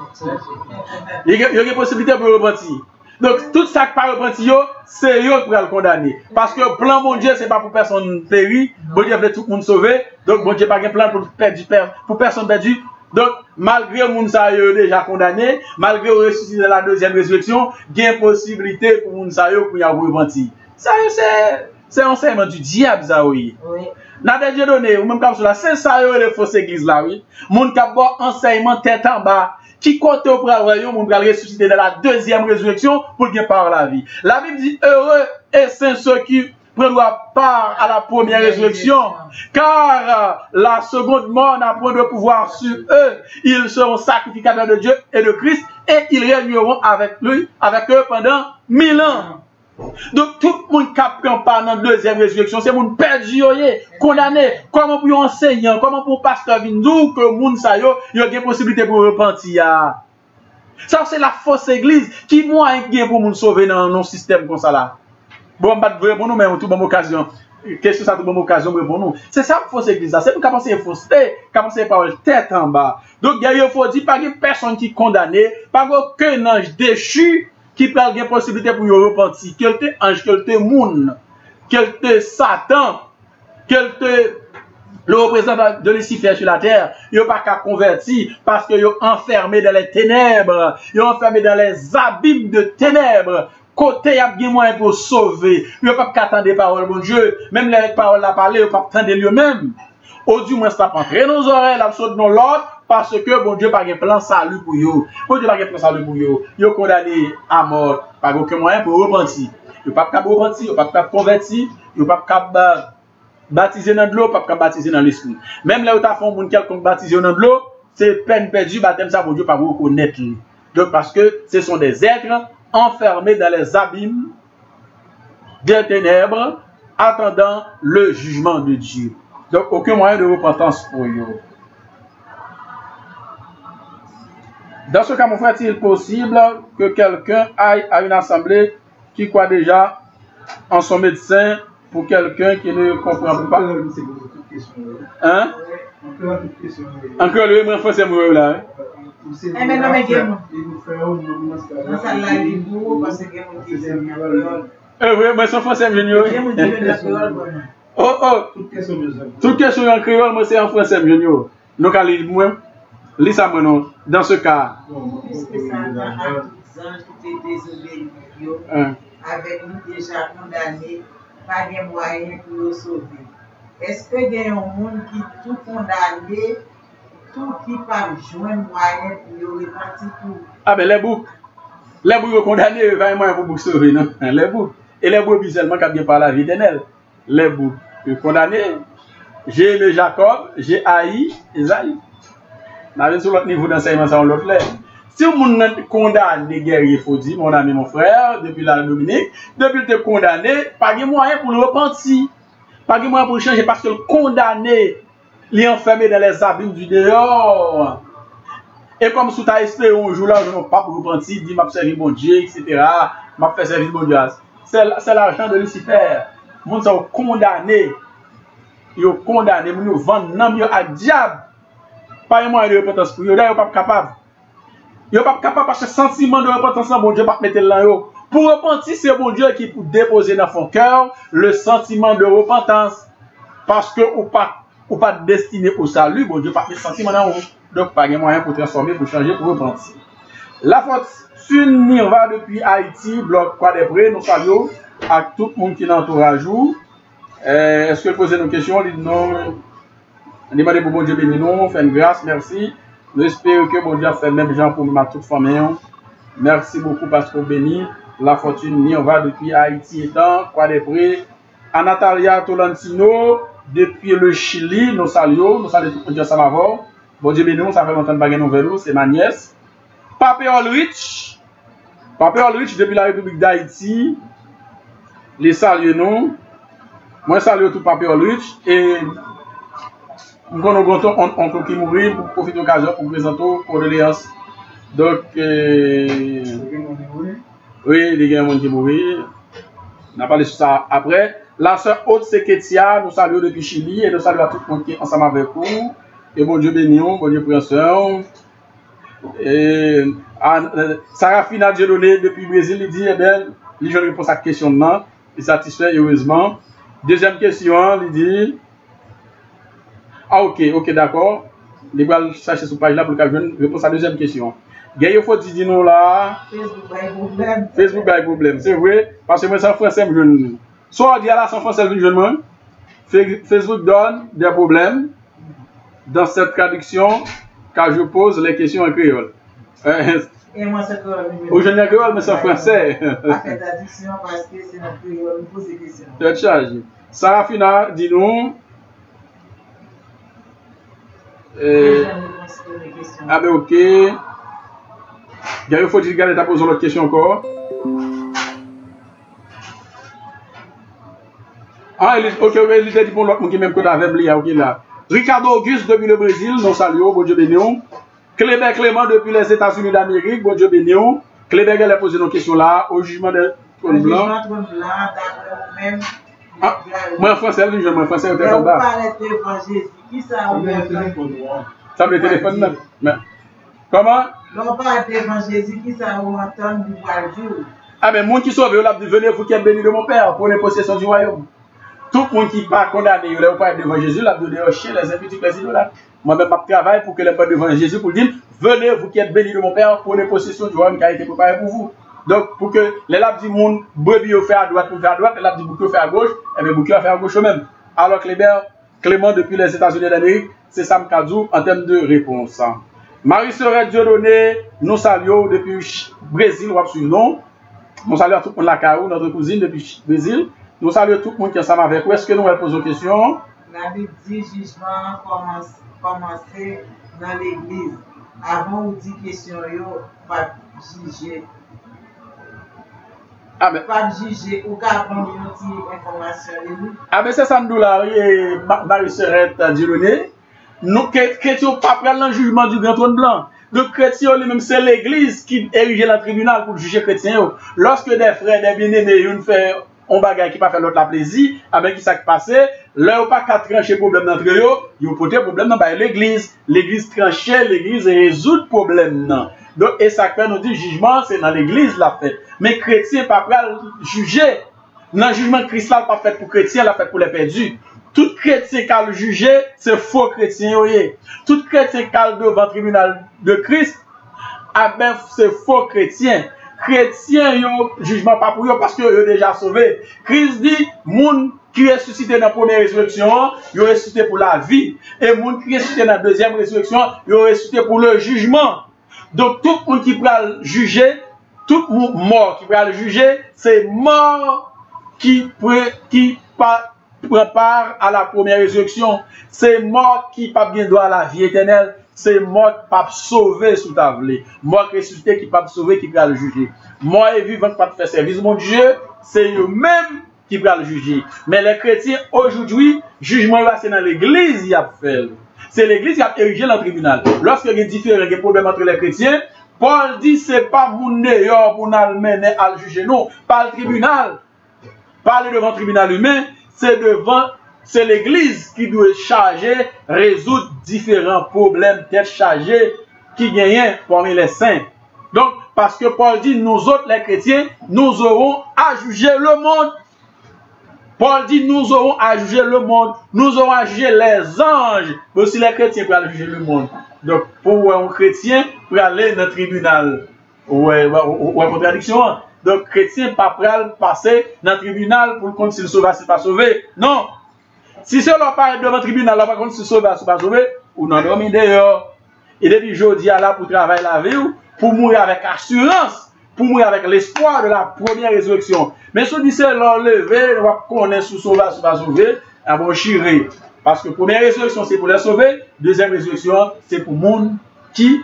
Il y a une possibilité pour y repentir. Donc, tout ça qui pas repenti, c'est eux qui vont le condamner. Parce que le plan bon Dieu, ce n'est pas pour personne péri. Bon Dieu veut tout le monde sauver. Donc, bon Dieu n'a pas un plan pour personne perdu. Donc, malgré le monde déjà condamné, malgré le ressuscité de la deuxième résurrection, il y a une possibilité pour le monde pour y avoir repenti. Ça, c'est un enseignement du diable, ça, oui. Dans des dieux donnés, ou même comme cela, c'est ça, les fausses églises, là, oui. Monde qui a bon enseignement tête en bas, qui compte au royaume, on va ressusciter dans la deuxième résurrection pour qu'il par la vie. La Bible dit heureux et saints ceux qui prendront part à la première résurrection, car la seconde mort n'a point de pouvoir sur eux. Ils seront sacrificateurs de Dieu et de Christ et ils régneront avec lui, avec eux pendant 1000 ans. Donc tout le monde qui prend part dans la deuxième résurrection, c'est le monde perdu, condamné. Comment pour un enseignant, comment pour un pasteur Vindou, que le monde il y a une possibilité pour repentir. Ça c'est la fausse église qui moyen pour nous sauver dans nos systèmes comme ça là. Bon, on va te pour nous, mais tout bonne occasion. Qu'est-ce que ça, tout bonne occasion pour nous? C'est ça la fausse église là. C'est nous qui penser fausseté, qui penser par la tête en bas. Donc il faut dire, pas de personne qui est condamnée, pas aucun ange déchu qui peut avoir une possibilité pour y repentir. Quel te ange, quel te moun, quel te Satan, quel te le représentant de Lucifer sur la terre, il n'y a pas qu'à convertir parce qu'il est enfermé dans les ténèbres, il est enfermé dans les abîmes de ténèbres. Côté, il y a bien moyen pour sauver. Il n'y a pas qu'à attendre des paroles, mon Dieu. Même les paroles la parler, il n'y a pas attendre lui-même. Au du moins, ça prend très nos oreilles, l'absurde dans l'ordre. Parce que bon Dieu n'a pas un plan salut pour eux. Bon Dieu n'a pas un plan salut pour eux. Ils sont condamnés à mort. Pas aucun moyen pour repentir. Ils ne peuvent pas repentir, ils ne peuvent pas convertir, ils ne peuvent pas baptiser dans de l'eau, ils ne peuvent pas baptiser dans l'esprit. Même là où tu as fait un monde quelconque baptisé dans de l'eau, c'est peine perdue, baptême ça, bon Dieu, pas vous reconnaître. Donc parce que ce sont des êtres enfermés dans les abîmes des ténèbres, attendant le jugement de Dieu. Donc aucun moyen de repentance pour eux. Dans ce cas, mon frère, est-il possible que quelqu'un aille à une assemblée qui croit déjà en son médecin pour quelqu'un qui ne comprend pas? Hein? Encore le même français, moi, là. Mais non, mais bien. Oui, mais son français, junior. Oh, oh. Toute question en créole, moi, c'est en français, junior. Donc, allez, moi. Lisa Mono, dans ce cas. anges qui étaient désobéis, avec nous déjà condamnés, pas de moyens pour nous sauver. Est-ce que il y a un monde qui tout condamné, tout qui pas joindre moyen pour nous repentir pour? Ah ben les boucs condamnés, il y a un moyen pour vous sauver, non? Les boucs. Et les brebis seulement qui viennent par la vie éternelle. Les boucs condamnés. J'ai aimé Jacob, j'ai haï Esaïe. On avait sur l'autre niveau d'enseignement, ça on l'autre là. Si on est condamné, guerrier, il faut dire, mon ami, mon frère, depuis la Dominique, depuis que tu es condamné, pas de moyen pour le repentir. Pas de moyen pour le changer parce que le condamné, il est enfermé dans les abîmes du dehors. Et comme si tu as espéré un jour là, je n'ai pas pour repentir, dit, m'a servi mon Dieu, etc. M'a fait servir mon Dieu. C'est l'argent de Lucifer. Les gens sont condamnés. Ils sont condamnés, ils nous vendent non à diable. Pas un moyen de repentance pour eux, ils ne sont pas capables. Ils ne sont pas capables parce que le sentiment de repentance, bon Dieu, pas mettre là. Pour repentir, c'est bon Dieu qui peut déposer dans son cœur le sentiment de repentance. Parce que ou pas destiné au salut, bon Dieu, pas mettre sentiment dans vous. Donc, pas de moyen pour transformer, pour changer, pour repentir. La fortune Nirva depuis Haïti, bloc quoi des près, nous saluons à tout le monde qui est dans l'entourage. Est-ce que vous posez nos questions? Non. Demandez pour bon Dieu béni nous, fait une grâce, merci. Nous espérons que bon Dieu a fait même gens pour ma toute famille. Merci beaucoup parce que béni. La fortune Nirva depuis Haïti étant, quoi des près. À Natalia Tolentino, depuis le Chili, nous saluons tout le monde de Samavor. Bon Dieu béni nous, ça fait longtemps de baguer nouvelle, c'est ma nièce. Pape Ulrich depuis la République d'Haïti, les saluons nous. Moi, salue tout Pape Ulrich et nous avons oncle qui mourit pour profiter de l'occasion pour présenter pour l'alliance. Donc, oui, les gens qui mourir. On a parlé de ça après. La sœur Haute Seketia, nous saluons depuis Chili et nous saluons à tout le monde qui est ensemble avec vous. Et bon Dieu béni, bon Dieu précieux. Et Sarafina Dieudonné depuis le Brésil, il dit, eh bien, je réponds à cette question là, il est satisfait heureusement. Deuxième question, il dit, ah ok, d'accord. Il va chercher sur page là pour qu'il réponse à la deuxième question. Il faut dire nous là, Facebook a un problème, c'est vrai, parce que moi c'est en français, je soit dit là, c'est en français, Facebook donne des problèmes dans cette traduction quand je pose les questions en créole. Et moi, c'est créole. Ou je n'ai créole, mais c'est en français. Pas fait traduction parce que c'est notre créole, nous pose des questions. Tu charge. Sarafina, dis-nous. Ah ben ok. Il faut dire que tu as posé l'autre question encore. Ah, ok, il était dit pour l'autre qui même que tu avais oublié, ok là. Ricardo Auguste depuis le Brésil, nous saluons, bon Dieu béni. Cléber Clément depuis les États-Unis d'Amérique, bon Dieu béni. Cléber, elle a posé nos questions là, au jugement de Trône Blanc. Au jugement de Trône Blanc, d'après vous-même. Ah, moi en français, je moi en français, vous parlez de l'évangile, qui ça vous ça me téléphone là. Comment? On parle de l'évangile, qui ça vous entend du jour. Ah ben, monde qui sauve, il a dit, venez vous qui êtes bénis de mon Père, pour les possessions du royaume. Tout le monde qui n'est pas condamné, il a parlé devant Jésus, il a donné un chien, les imputés, les idolâtres. Moi-même, je travaille pour que les parle devant Jésus pour dire, venez vous qui êtes bénis de mon Père, pour les possessions du royaume qui a été préparé pour vous. Donc, pour que les labs du monde, brebis au fait à droite, pour faire à droite, les labs du bouquet au fait à gauche, et bien bouquet au fait à gauche même. Alors que Clément depuis les États-Unis d'Amérique, c'est Sam Kadzou en termes de réponse. Marie-Sorette Dieudonné, nous saluons depuis Brésil, ou absolument. Nous saluons à tout le monde la Carou, notre cousine depuis Brésil. Nous saluons tout le monde qui est ensemble avec vous. Est-ce que nous allons poser une question? La Bible dit jugement commencer dans l'église. Avant ou dit question, pas juger. Ah ben, pas juger ou qu'à prendre une petite information. Ah ben c'est ça nous là, Marie-Sorette Dieudonné. Nous chrétiens pas prendre le jugement du grand trône blanc. Donc chrétiens lui-même c'est l'église qui érige le tribunal pour juger chrétiens. Lorsque des frères, des bien-aimés, ils font un bagage qui pas fait l'autre la plaisir, avec qui ça qui passe, là ou pas qu'à trancher problème d'entre eux, ils portent problème dans l'église. L'église tranche, l'église résout le problème non. Donc et ça fait nous dit jugement c'est dans l'église la fait. Mais chrétien pas prêt à juger. Dans le jugement Christ là pas fait pour chrétien, la fait pour les perdus. Tout chrétien qui a le jugé, c'est faux chrétien. Tout chrétien qui a devant le tribunal de Christ, ah ben c'est faux chrétien. chrétiens, yo jugement pas pour eux parce que eux déjà sauvés. Christ dit, moun qui ressuscité dans la première résurrection, ils ressuscité pour la vie. Et moun qui ressuscité dans la deuxième résurrection, ils ressuscité pour le jugement. Donc tout le monde qui peut juger, tout le monde mort qui peut le juger, c'est mort qui prend part à la première résurrection. C'est mort qui pas bien droit à la vie éternelle. C'est mort qui pas sauver sous ta vlé. Mort ressuscité qui pas sauver qui peut le juger. Mort et vivant qui pas faire service. Mon Dieu, c'est eux-mêmes qui peut le juger. Mais les chrétiens aujourd'hui, jugement là c'est dans l'église qui a fait. C'est l'église qui a érigé le tribunal. Lorsqu'il y a des problèmes entre les chrétiens, Paul dit c'est pas mon dehors pour nous mener à le juger. Non, pas le tribunal. Parler devant le tribunal humain, c'est l'église qui doit charger, résoudre différents problèmes, tête chargée, qui gagnent parmi les saints. Donc, parce que Paul dit, nous autres les chrétiens, nous aurons à juger le monde. Paul dit, nous aurons à juger le monde, nous aurons à juger les anges, mais aussi les chrétiens pour aller juger le monde. Donc, pour un chrétien, pour aller dans le tribunal, ouais, contradiction. Donc, chrétien, pas prêt à passer dans le tribunal pour compte s'il sauve, s'il pas sauvé. Non. Si cela parle devant le tribunal, là, par contre, s'il sauve, s'il pas sauvé, ou non, dormir dehors. Et depuis jeudi, là, pour travailler la vie, pour mourir avec assurance, pour mourir avec l'espoir de la première résurrection. Mais si on dit c'est l'enlever, on va connaître sous sauver, sous pas sauver, on va chirer. Parce que première résurrection, c'est pour les sauver. Deuxième résurrection, c'est pour le monde qui,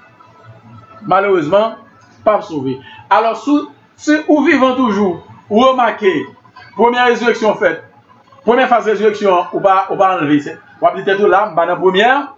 malheureusement, pas sauvé. Alors, si vous vivez toujours, vous remarquez, première résurrection faite, première phase de résurrection, on va enlever. On va dire tout là, on va dans la première,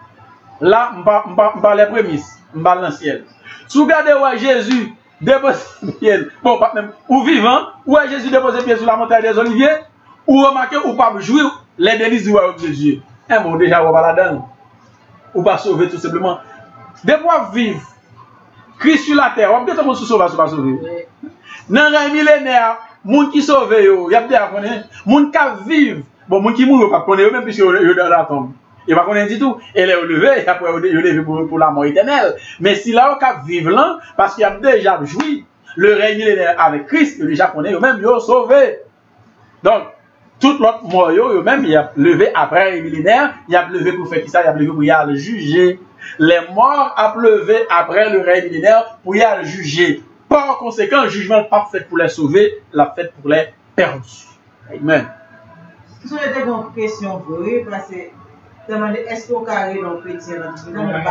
là, on va les prémices, on va dans le ciel. Si vous regardez où Jésus dépose pied, bon, pas même, ou vivant, où Jésus dépose pied sur la montagne des Oliviers, ou remarquez, ou pas jouir les délices du royaume de Dieu. Bon, déjà, on va là-dedans. Ou pas sauver tout simplement. Des fois, vivre. Christ sur la terre, on peut être sauvé, pas sauvé. Dans le millénaire, les gens qui sauvent, il y a des gens qui vivent. Bon, les gens qui mourent, pas connaître même puisque ils sont dans la tombe. Ils ne connaissent pas du tout. Et les lever, après ils lever pour la mort éternelle. Mais si là, on vivre là, parce qu'il y a déjà joui le règne millénaire avec Christ, ils déjà connaissent eux-mêmes, ils sont sauvés. Donc, tout l'autre mort, eux-mêmes, ils ont levé après le millénaire, ils ont levé pour faire qui ça, ils ont levé pour y aller juger. Les morts ont levé après le règne millénaire pour y aller juger. Par conséquent, le jugement n'est pas fait pour les sauver, la fait pour les perdus. Amen. Si vous avez une question pour eux, parce que est-ce qu'on carré dans le chrétien dans le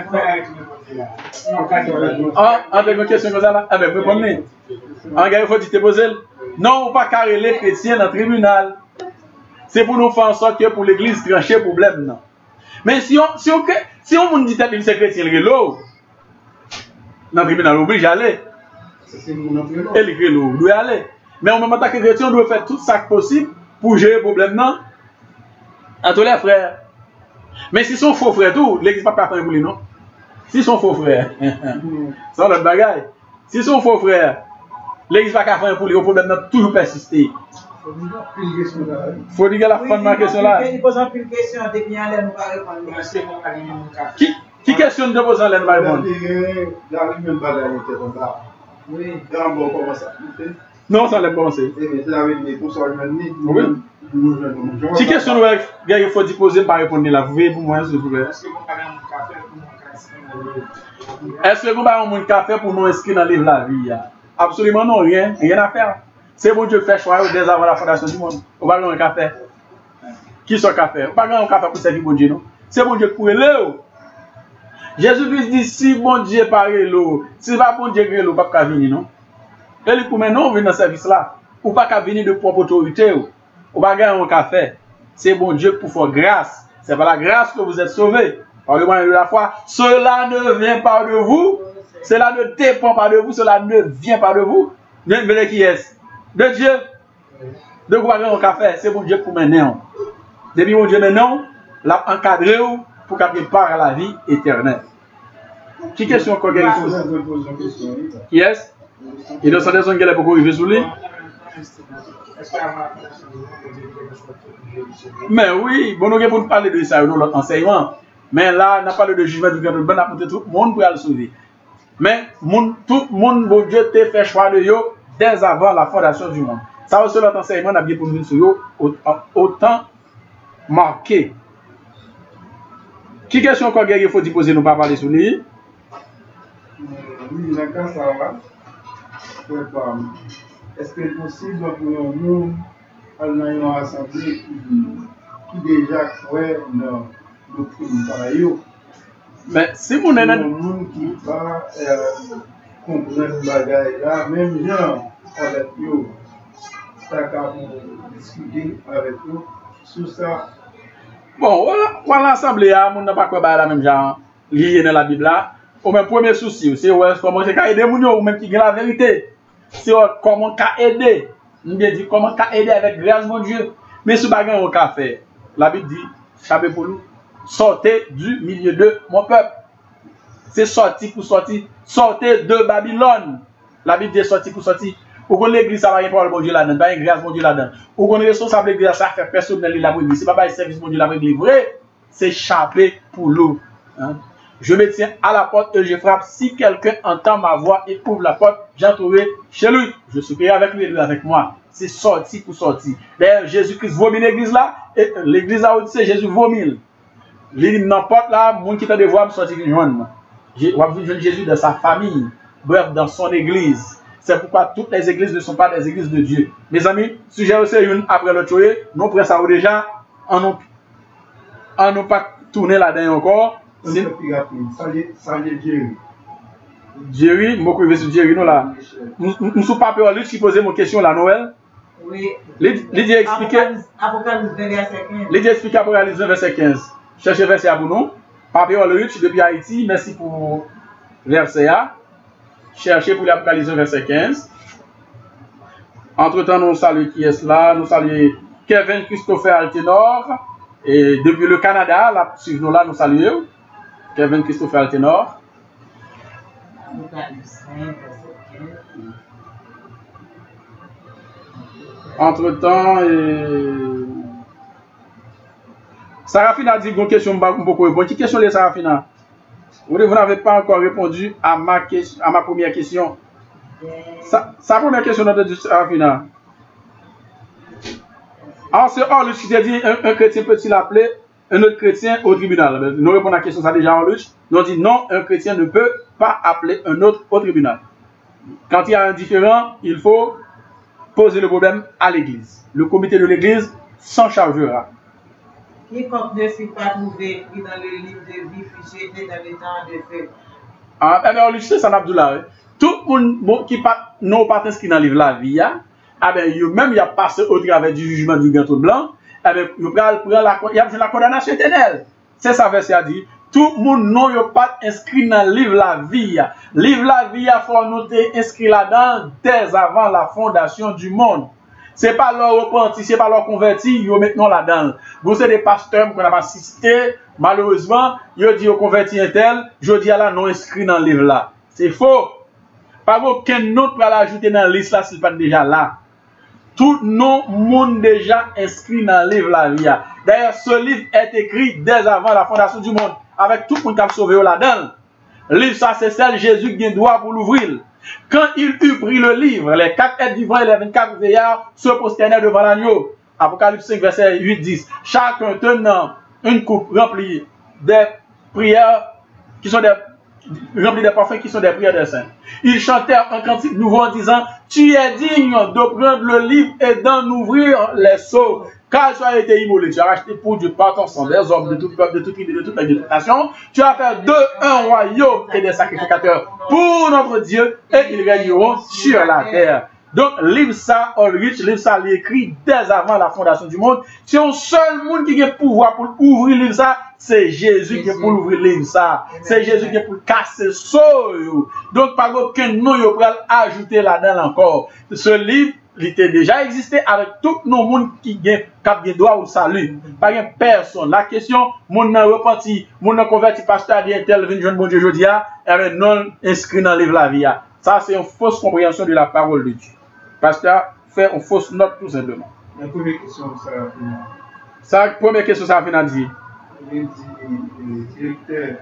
avec une question comme ça là, avec répondez. En gars, il faut te poser. Non, on ne pas carrer les chrétiens dans le tribunal. C'est pour nous faire en sorte que pour l'église trancher le problème. Non. Mais si on dit que c'est chrétien, il est là. Dans le tribunal, on oblige à aller. Et le doit aller. Mais en même temps que les chrétiens doivent faire tout ça possible pour gérer le problème. Non. À tous les frères. Mais si son faux frère, tout, l'église ne va pas faire pour lui, non? Si son faux frère, c'est notre bagaille. Si son faux frère, l'église ne va pas faire pour lui, le problème n'a toujours persisté. Faut dire la fin de ma question là. Il pose une question, depuis un l'air, nous va répondre. Qui questionne de poser un l'air, nous va répondre? Oui. Non, ça l'a commencé. Oui. Si question il faut poser, pas répondre là. Vous voyez pour moi, s'il vous plaît. Est-ce que vous avez un café pour nous inscrire dans le livre de la vie? Absolument non, rien à faire. C'est bon Dieu qui fait choix dès avant la fondation du monde. On va avoir un café. Qui sont café? On va avoir un café pour servir bon Dieu, non? C'est bon Dieu qui pourrait l'eau. Jésus-Christ dit si bon Dieu parle l'eau, si pas bon Dieu gré l'eau, pas qu'à venir, non? Et lui, pour maintenant, on vient dans ce service là. Ou pas qu'à venir de propre autorité. Ou pas gagner un café. C'est bon Dieu pour faire grâce. C'est par la grâce que vous êtes sauvés. Par le moyen de la foi. Cela ne vient pas de vous. Cela ne dépend pas de vous. Cela ne vient pas de vous. Mais de qui est-ce? De Dieu. De quoi gagner un café? C'est bon Dieu pour maintenant. Depuis mon Dieu maintenant, l'a encadré pour qu'il part à la vie éternelle. Qui question encore quelque chose? Qui est-ce? Il doit s'en dire pourquoi il veut sous lui. Mais oui, bon, nous pour parler de ça dans notre enseignement. Mais là, on a parlé de jugement du grand, on a apporté tout le monde pour aller sauver. Mais tout le monde, bon Dieu, te fait choix de yo dès avant la fondation du monde. Ça aussi, notre enseignement a bien pour nous sur yo autant marqué. Qui question qu'on il faut poser nous pas parler sur lui? Oui, dans le cas ça va. Est-ce que c'est possible pour un monde dans une assemblée qui déjà croit dans le doctrine pareil? Mais si vous n'avez un monde qui va comprendre le bagage là, même gens avec eux, ça va discuter avec eux sur ça. Bon, voilà l'assemblée, on n'a pas quoi la même genre lié dans la Bible là. Au même premier souci, c'est comment c'est aider les gens ou même qui gagne la vérité. C'est comment aider. On bien dit comment aider avec grâce mon Dieu. Mais ce bagage on a fait. La Bible dit, chapeau pour nous, sortez du milieu de mon peuple. C'est sorti pour sortir. Sortez de Babylone. La Bible dit sorti pour sortir. Ou qu'on l'église, ça va rien pour le bon Dieu là-dedans, pas une grâce mon Dieu là-dedans. Ou qu'on est responsable de l'église, ça fait personne dans la Bible. C'est pas un service mon Dieu la Bible vrai. C'est chapeau pour l'eau. Hein? Je me tiens à la porte et je frappe. Si quelqu'un entend ma voix et ouvre la porte, j'entrerai chez lui. Je souperai avec lui et lui avec moi. C'est sorti pour sortir. D'ailleurs, Jésus-Christ vomit l'église là, et l'église là où c'est Jésus vomit. N'importe là, mon qui t'a de voir me sortir du joindre. On va voir Jésus dans sa famille, bref, dans son église. C'est pourquoi toutes les églises ne sont pas des églises de Dieu. Mes amis, sujet aussi une après l'autre, nous prenons ça déjà, on n'a pas tourné là-dedans encore. Ça y Jerry. Jerry, moi je vais sur Jerry, nous là. Nous ne sommes pas peur qui posait mon question là, Noël. Oui. Lydia expliquait. Apocalypse 20, verset 15. Lydia explique Apocalypse 20, verset 15. Cherchez verset à vous, nous. Pape Orluch depuis Haïti, merci pour verset A. Cherchez pour l'Apocalypse 20, verset 15. Entre-temps, nous saluons qui est là. Nous saluons Kevin Christopher Altenor. Et depuis le Canada, là, suivez-nous là, nous saluons. Kevin Christopher Altenor. Apocalypse 20, verset 15. Entre-temps, Sarafina a dit une question beaucoup répondre. Quelle question de Sarafina? Vous n'avez pas encore répondu à ma première question. Sa première question de Sarafina. Alors, c'est Orluch qui t'a dit un chrétien peut-il appeler un autre chrétien au tribunal? Nous répondons à la question ça déjà Orluch. Nous dit non, un chrétien ne peut pas appeler un autre au tribunal. Quand il y a un différend, il faut poser le problème à l'église. Le comité de l'église s'en chargera. Quiconque ne fut pas trouvé écrit dans le livre de vie fut jeté dans le temps de feu. Ah, mais Orluch, c'est ça, Abdoulaye. Tout le monde qui n'a pas inscrit dans le livre la vie, même il a passé au travers du jugement du gâteau blanc, il y a la condamnation éternelle. C'est ça, verset a dit. Tout le monde n'a pas inscrit dans le livre la vie. Le livre la vie, il faut noter inscrit là-dedans dès avant la fondation du monde. Ce n'est pas leur repenti, ce n'est pas leur converti, ils ont maintenant là-dedans. Vous avez des pasteurs qu'on a pas cité, malheureusement, ils ont dit aux convertis un tel, je dis à la non inscrit dans le livre là. C'est faux. Pas aucun autre va l'ajouter dans la liste là s'il n'est pas déjà là. Tout le monde déjà inscrit dans le livre la vie. D'ailleurs, ce livre est écrit dès avant la fondation du monde, avec tout le monde qui a sauvé là-dedans. Le livre, ça, c'est celle Jésus qui a droit pour l'ouvrir. Quand il eut pris le livre, les 4 êtres vivants et les 24 veillards se prosternèrent devant l'agneau. Apocalypse 5, verset 8-10. Chacun tenant une coupe remplie des prières qui sont remplis des parfums qui sont des prières des saints. Ils chantèrent un cantique nouveau en disant: tu es digne de prendre le livre et d'en ouvrir les sceaux. Car tu as été immolé, tu as racheté pour Dieu par ton sang des hommes de tout peuple, de toute tribu, de toute nation. Tu as fait d'eux un royaume et des sacrificateurs pour notre Dieu, et ils régneront sur la terre. Donc, livre ça, Orluch, livre ça, l'écrit dès avant la fondation du monde. Si un seul monde qui a le pouvoir pour ouvrir livre ça, c'est Jésus qui est pour ouvrir livre ça. C'est Jésus qui est pour casser ça. Donc, par aucun nom, il peut ajouter là-dedans encore. Ce livre, il était déjà existé avec tout le monde qui a droit au salut. Pas une personne. La question, mon n'a repenti, mon n'a converti, pasteur a dit un tel, venu jeune bon Dieu aujourd'hui, et non inscrit dans le livre la vie. Ça, c'est une fausse compréhension de la parole de Dieu. Pasteur fait une fausse note tout simplement. La première question, ça va finir. Sa première question, ça va finir dire. Le directeur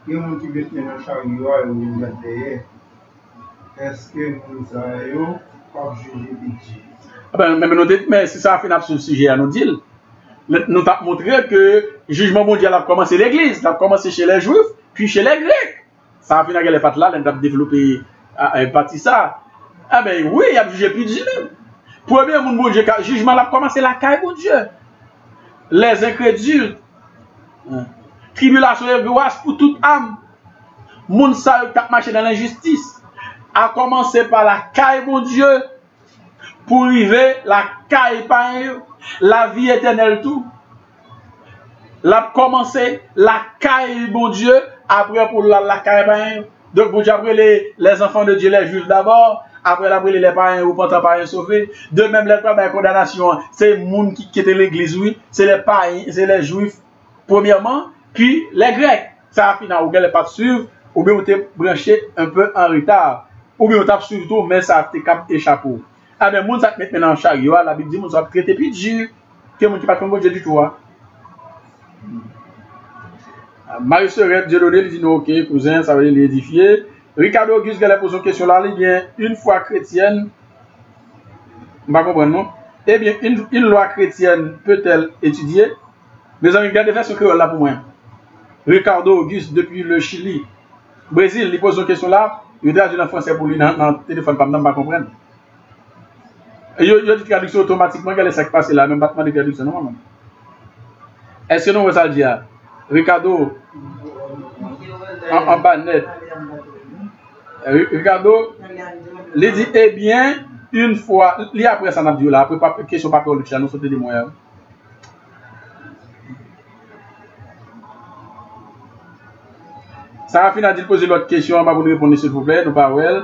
il y a des gens qui mettent dans le chariot et ils mettent derrière. Est-ce que nous avons pas jugé Dieu? Mais si ça a fait sur le sujet à nous dire, nous avons montré que le jugement mondial a commencé l'église, a commencé chez les juifs, puis chez les grecs. Ça a fait les pattes là, on a développé une partie ça. Ah ben oui, il a jugé plus Dieu même. Premier bon Dieu, le jugement a commencé la caille de Dieu. Les incrédules. Tribulation et grâce pour toute âme. Moun sa qui a marché dans l'injustice a commencé par la caille mon Dieu pour arriver la caille par la vie éternelle tout. L'a commencé la caille mon Dieu après pour la caille par donc bon Dieu après les enfants de Dieu les juifs d'abord après après les parents ou pas parents sauvés de même les pas condamnation c'est moun qui quitte l'église oui c'est les païens c'est les juifs premièrement puis les grecs ça a fini ou bien les pas suivre ou bien on t'es branché un peu en retard ou bien on t'a suivi tout mais ça t'es cap échappé ah mais moun ça te met maintenant en chariot la Bible dit moun ça traiter puis Dieu que moun qui pas comme Dieu du tout. Marie-Sœur Dieudonné lui dit non, ok, cousin, ça va l'édifier. Ricardo Auguste, elle pose une question là, il bien, une foi chrétienne, je ne comprends pas, non? Eh bien, une loi chrétienne peut-elle étudier? Mes amis, regardez la version créole là pour moi. Ricardo Auguste, depuis le Chili, Brésil, il pose une question là, il traduit en français pour lui dans le téléphone, je ne comprendre. Il y a une traduction automatiquement, regardez ça qui passe là, même battement de traduction, non? Est-ce que nous, on va ça dire? Ricardo, en bas net. Ricardo, il dit, eh bien, une fois, il y a après ça, n'a dit là, après pas question pas pour le chat, nous sommes des moyens. Ça a fini de poser l'autre question, on va vous répondre s'il vous plaît, nous pas well.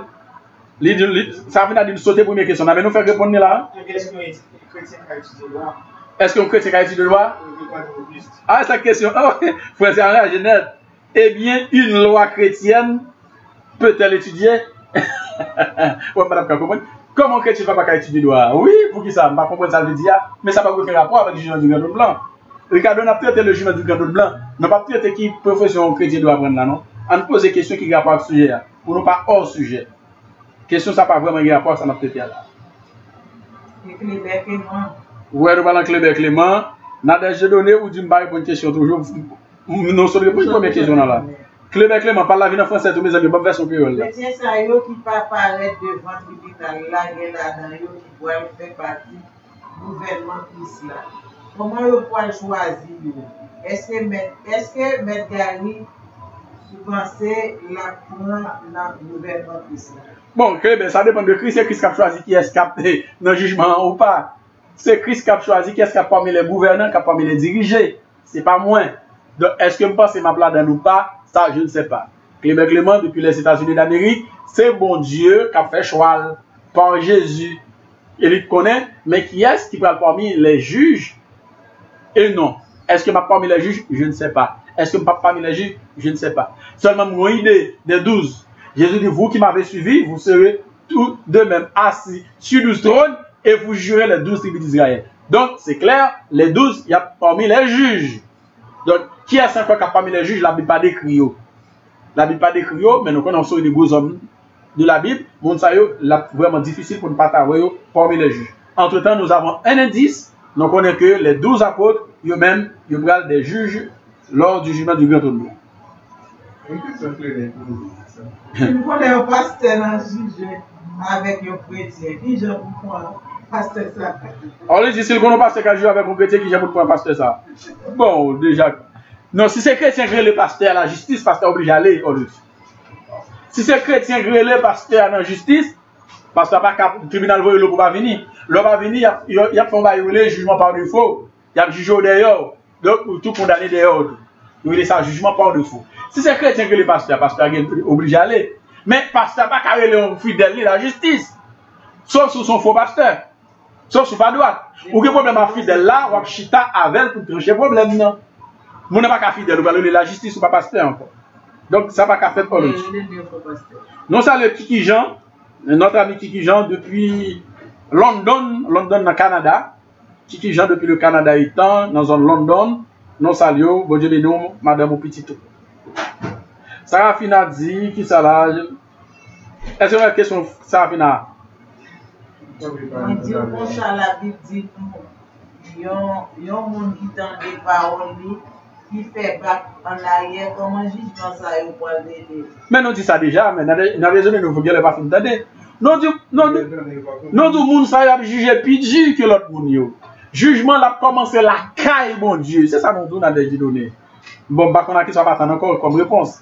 Ça a fini de sauter la première question, mais nous faire répondre là. Est-ce qu'un chrétien a étudié le droit? Est-ce qu'un chrétien a étudié le droit? Ah, c'est la question. Oh, frère, c'est un Genève. Eh bien, une loi chrétienne peut-elle étudier? Ouais, madame, comprendre. Comment un chrétien ne va pas étudier le droit? Oui, pour qui ça? Je ne vais pas comprendre ça le dire, mais ça n'a pas aucun rapport avec le jugement du Grand Blanc. Ricardo n'a pas traité le jugement du Grand Blanc. N'a pas traité qui profession chrétien doit apprendre là, non? On pose des questions qui ont rapport avec le sujet, pour ne pas hors sujet. Question, ça n'a pas vraiment rapport, ça n'a pas traité là. Et Clébert Clément. Ouais, nous parlons de Clébert Clément. Nadège donné ou d'une barre pour une question toujours. Non, c'est la première question là. Clébert Clément, parle la vie en français, tous mes amis, bonne version créole. Les tiens, ça y est, qui ne pas paraître devant le tribunal, là, il y a là-dedans, qui doit faire partie du gouvernement Christ là. Comment vous pouvez choisir? Est-ce que M. Gary, vous pensez la prendre dans le gouvernement Christ là? Bon, Clébert, ça dépend de Christ, c'est Christ qui a choisi qui est capté dans le jugement ou pas. C'est Christ qui a choisi qui est parmi les gouvernants, qui a parmi les dirigés. C'est pas moi. Donc, est-ce que je pense que ma place ou pas? Ça, je ne sais pas. Clébert Clément, depuis les États-Unis d'Amérique, c'est bon Dieu qui a fait choix par Jésus. Il connaît, mais qui est-ce qui parle parmi les juges? Et non. Est-ce que ma parmi les juges? Je ne sais pas. Est-ce que ma parmi les juges? Je ne sais pas. Seulement, mon idée des 12. Jésus dit, vous qui m'avez suivi, vous serez tous de même assis sur 12 trônes et vous jurez les 12 tribus d'Israël. Donc, c'est clair, les 12, il y a parmi les juges. Donc, qui est-ce qui a parmi les juges? La Bible pas décrit. La Bible pas décrit, mais nous connaissons les beaux hommes de la Bible. Bon, ça c'est vraiment difficile pour ne pas t'avoir parmi les juges. Entre-temps, nous avons un indice. Nous connaissons que les 12 apôtres, eux-mêmes, ils parlent des juges lors du jugement du Grand Trône. Je connais un pasteur dans le juge avec un chrétien. Qui je comprends? Pasteur ça. On lui dit, si le qu'on pasteur qui a joué avec un chrétien qui j'ai pour un pasteur ça. Bon, déjà. Non, si c'est chrétien qui est le pasteur à la justice, pasteur obligé à aller, on lui dit. Si c'est chrétien qui est le pasteur à la justice, pasteur pas le tribunal voit le pour pas venir. L'homme va venir, il a fait un jugement par défaut. Il a jugé dehors. Donc, tout condamné dehors. Il a ça jugement par défaut. Si c'est chrétien qui est le pasteur est obligé à aller. Mais pasteur pas carré le fidèle la justice. Sauf sous son faux pasteur. Sauf sous pas droite. Ou que problème à fidèle là, ou à chita avec pour trancher problème non. Mon n'est pas qu'à fidèle, ou pas la justice ou pas pasteur encore. Donc ça va qu'à faire pour nous. Non, ça le Kiki Jean, notre ami Kiki Jean depuis London dans le Canada. Kiki Jean depuis le Canada étant dans un London, non salio, bon Dieu bénisse, madame au petit tout. Sarafina dit, qui ça là? Est-ce que vous avez une question, Sarafina? On dit comme ça, la Bible dit il y a un monde qui tend des paroles, qui fait bac en arrière, comment jugement ça est pour l'aider? Mais nous dit ça déjà, mais dans la raison nous ne pouvons pas faire entendre. Non, du monde ça a jugé plus que l'autre monde. Jugement l'a commencé la caille, mon Dieu. C'est ça nous dit dans les données. Bon, bah, on a qui soit pas encore comme réponse.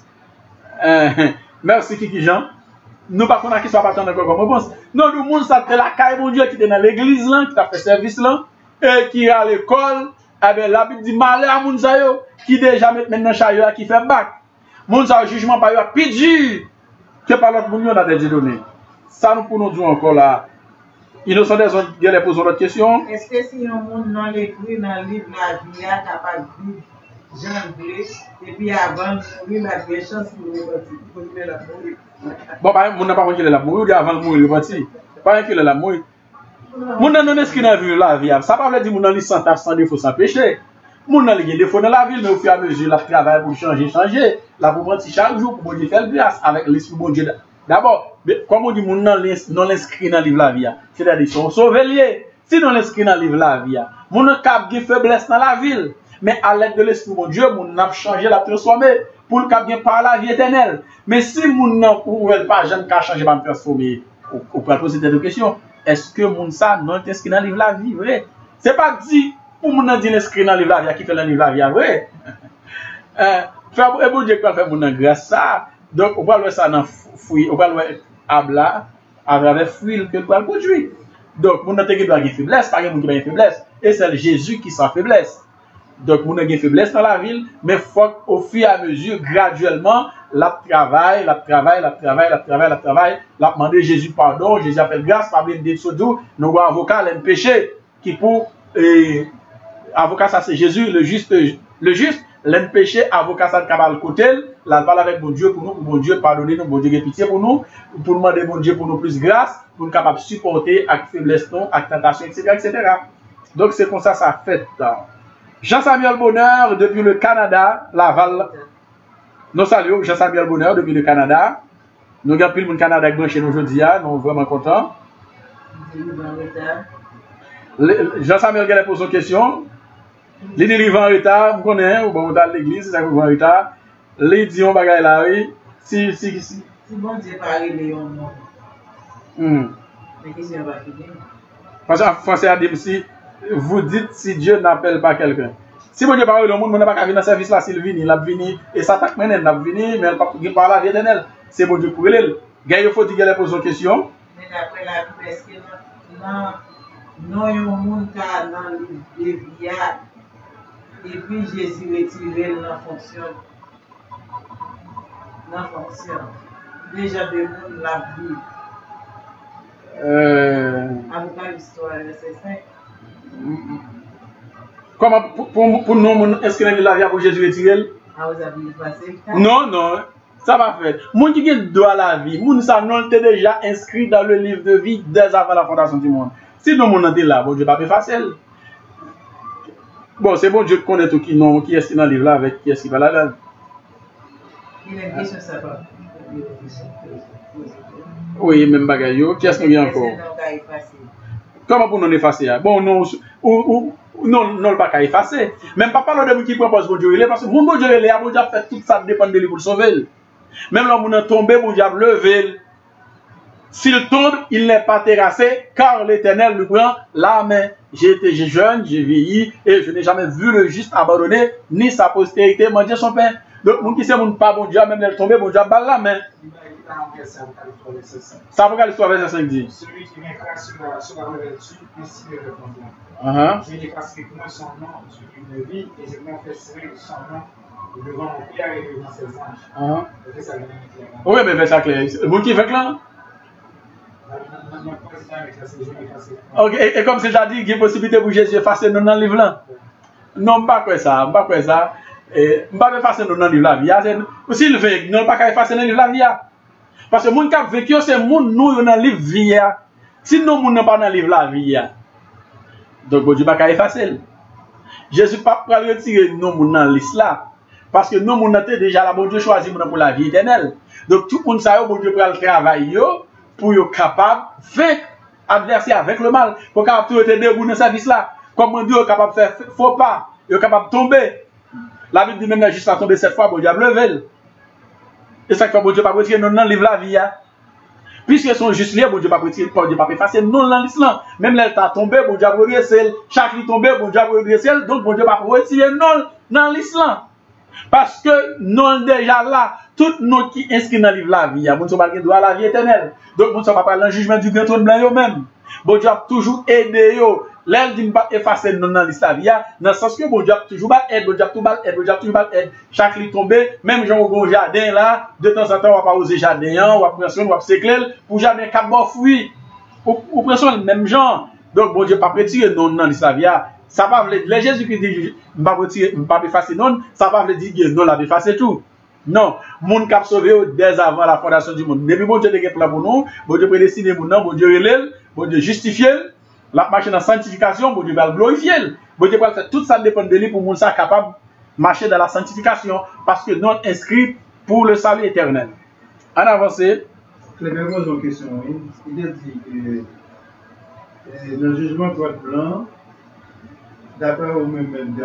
Merci Kiki Jean. Nous pas qu'on a qui soit pas encore comme réponse. Non, du monde ça la caille, mon Dieu, qui était dans l'église là, qui t'a fait service là, et qui est à l'école. Eh bien, la Bible dit malheur à moun sa yo, qui déjà maintenant chariot qui fait bac. Moun sa jugement par yo plus dur que par l'autre moun dans des données. Ça nous pour nous dire encore là. Innocent des autres, il y a posé d'autres questions. Est-ce que si un monde non l'écrit dans le livre la vie, il est capable de vivre Jean Blé, et puis avant de mourir, la vraie chance pour la mourir? Bon, par exemple, moun n'a pas qu'il est la mourir, avant de mourir, il est parti. Pas qu'il est la mourir. Moun nan non inscrit dans la vie, ça pas veut dire moun nan li sans tâche, sans défaut, sans péché. Moun nan li gen défaut dans la ville, mais au fur et à mesure, la travail pour changer, la pour prendre chaque jour pour bon Dieu faire grâce avec l'esprit bon Dieu. D'abord, comme on dit moun nan non inscrit dans livre la vie, c'est-à-dire sont sauvés. Si non inscrit dans livre la vie, moun nan cap gen faiblesse dans la ville, mais à l'aide de l'esprit bon Dieu, moun nan changer, la transformer pour le cap gen par la vie éternelle. Mais si moun nan ou pas jamais ka changer pas transformer, on peut poser des questions. Est-ce que moun sa non inscrit dans le livre la vie vrai? C'est pas dit pour moun nan dit inscrit dans le livre la vie qui fait le livre la vie vrai. Faire bon Dieu quoi faire moun nan grâce ça. Donc on va voir ça dans fruit, on va voir abla avec fruit que pour produire. Donc moun nan te doit avoir faiblesse, pas moun qui pas faiblesse et c'est Jésus qui sans faiblesse. Donc moun nan gen faiblesse dans la ville, mais faut au fur et à mesure graduellement la travail, la demander Jésus pardon, Jésus appelle grâce, pas bien de sodou, nous avons avocat l'un péché qui pour avocat ça c'est Jésus le juste l'un péché avocat ça capable côté, la parle avec mon Dieu pour nous, pour mon Dieu pardonner nous, bon Dieu pitié pour nous, pour demander mon Dieu pour nous plus grâce, pour nous capable supporter avec faiblesse non, avec tentation etc. Donc c'est comme ça fait. Jean-Samuel Bonheur depuis le Canada, Laval. Nous saluons Jean-Samuel Bonheur depuis le Canada. Nous avons plus le Canada qui branché nous aujourd'hui, nous sommes vraiment contents. Jean-Samuel qui a posé une question. Il dit qu'il va en retard, vous connaissez, vous allez à l'église, c'est ça que vous en retard. Il dit on bagaille là, oui. Si bon Dieu parle, Léon, non. Mais qu'est-ce qu'on va finir? Parce qu'en français, il dit si vous dites si Dieu n'appelle pas quelqu'un. Si bon Dieu parle le monde, on n'a pas qu'à venir dans le service là, s'il vient, il a venu, et ça attaque maintenant, il a venu, mais il n'a pas par la vie éternelle. C'est bon Dieu pour elle. Il faut dire qu'elle pose une question. Mais d'après la Bible, est-ce que non, il y a un monde qui a dans les viades, et puis Jésus retiré dans fonction. Déjà, de monde la vie. Avec l'histoire, c'est ça. Comment pour nous, est-ce que la vie pour Jésus retiré? Ah, vous avez passé? Non, ça va faire. Moun qui gen droit à la vie, moun ça non était déjà inscrit dans le livre de vie dès avant la fondation du monde. Si nous moun était là, bon Dieu pas fait facile. Bon, c'est bon Dieu qui connaît tout qui non, qui est dans le livre là avec qui est-ce qui va là-dedans. Il y a une question ça va. Oui, même bagaille yo, qui est-ce qu'on vient encore? Comment pour nous effacer? Bon, non, non, pas qu'à effacer. Même pas parler de nous qui propose bon Dieu, parce que mon bon Dieu, il a fait tout ça dépend de lui pour le sauver. Même là, on a tombé, mon Dieu a levé. S'il tombe, il n'est pas terrassé, car l'Éternel lui prend la main. J'ai été jeune, j'ai vieilli, et je n'ai jamais vu le juste abandonné, ni sa postérité manger son pain. Donc, mon qui sait, mon pas bon Dieu, même elle tombe, mon Dieu a balle la main. Ça va l'histoire verset 5 dit. Celui qui mettra sur la vertu, ainsi le répondra. Je n'effacerai point son nom sur une vie, et je confesserai son nom devant mon Père et devant ses anges. Oui, mais verset clair. Vous qui fait là? Ok, et comme c'est déjà dit, il y a une possibilité pour Jésus d'effacer nous dans le livre là. Non, pas quoi ça, pas quoi ça. Et pas effacer nous dans le livre la vie. S'il veut, non pas effacer dans le livre la vie. Parce que les gens qui ont vécu, c'est les gens qui sont dans le livre vie. Si nous ne sommes pas dans le livre la vie, donc Dieu ne va pas effacer. Jésus ne va pas retirer nous dans la liste là. Parce que nous, mon déjà là, bon Dieu choisit pour la vie éternelle. Donc tout le monde sait, bon Dieu pour le travail pour être capable de vaincre l'adversaire avec le mal. Pour capable de être debout dans ce service là. Comme mon Dieu est capable de faire faux pas, il est capable de tomber. La Bible dit même juste à tomber 7 fois, bon Dieu a levé. Et ça fait bon Dieu pas retirer non dans le livre la vie. Puisque son juste lié, bon Dieu pas retirer, bon Dieu pas effacer non dans l'islam. Même là, t'as tombé, bon Dieu a redressé. Chaque lit tombé, bon Dieu a redressé. Donc bon Dieu pas retirer non dans l'islam. Parce que non déjà là, tout nous qui inscrit dans le livre la vie, bon Dieu pas droit à la vie éternelle. Donc bon Dieu pas parler dans le jugement du grand trône blanc yo même. Bon Dieu a toujours aidé yo. L'aile dit pas effacer non dans l'islam dans le sens que bon Dieu a toujours pas aide, bon Dieu a toujours pas aide, bon Dieu a toujours pas aide. Chaque lit tombé, même Jean au jardin là, de temps en temps on va pas oser jardin, on va prendre on va sécler pour jardin cap bon fruit. Ou pression même genre. Donc bon Dieu pas retirer non dans l'islam. Ça pas veut dire Jésus-Christ dit pas retirer pas effacer non, ça pas veut dire que non la effacer tout. Non, monde qui a sauvé dès avant la fondation du monde. Depuis bon Dieu a plan pour nous, bon Dieu prédestiné pour nous, bon Dieu relève, bon Dieu justifié, la marche dans la sanctification, bon Dieu va le glorifier. Bon Dieu va faire tout ça dépend de lui pour nous être capable de marcher dans la sanctification parce que nous sommes inscrits pour le salut éternel. En avancé. Clément pose une question. Il a dit que dans le jugement code blanc, d'après vous-même,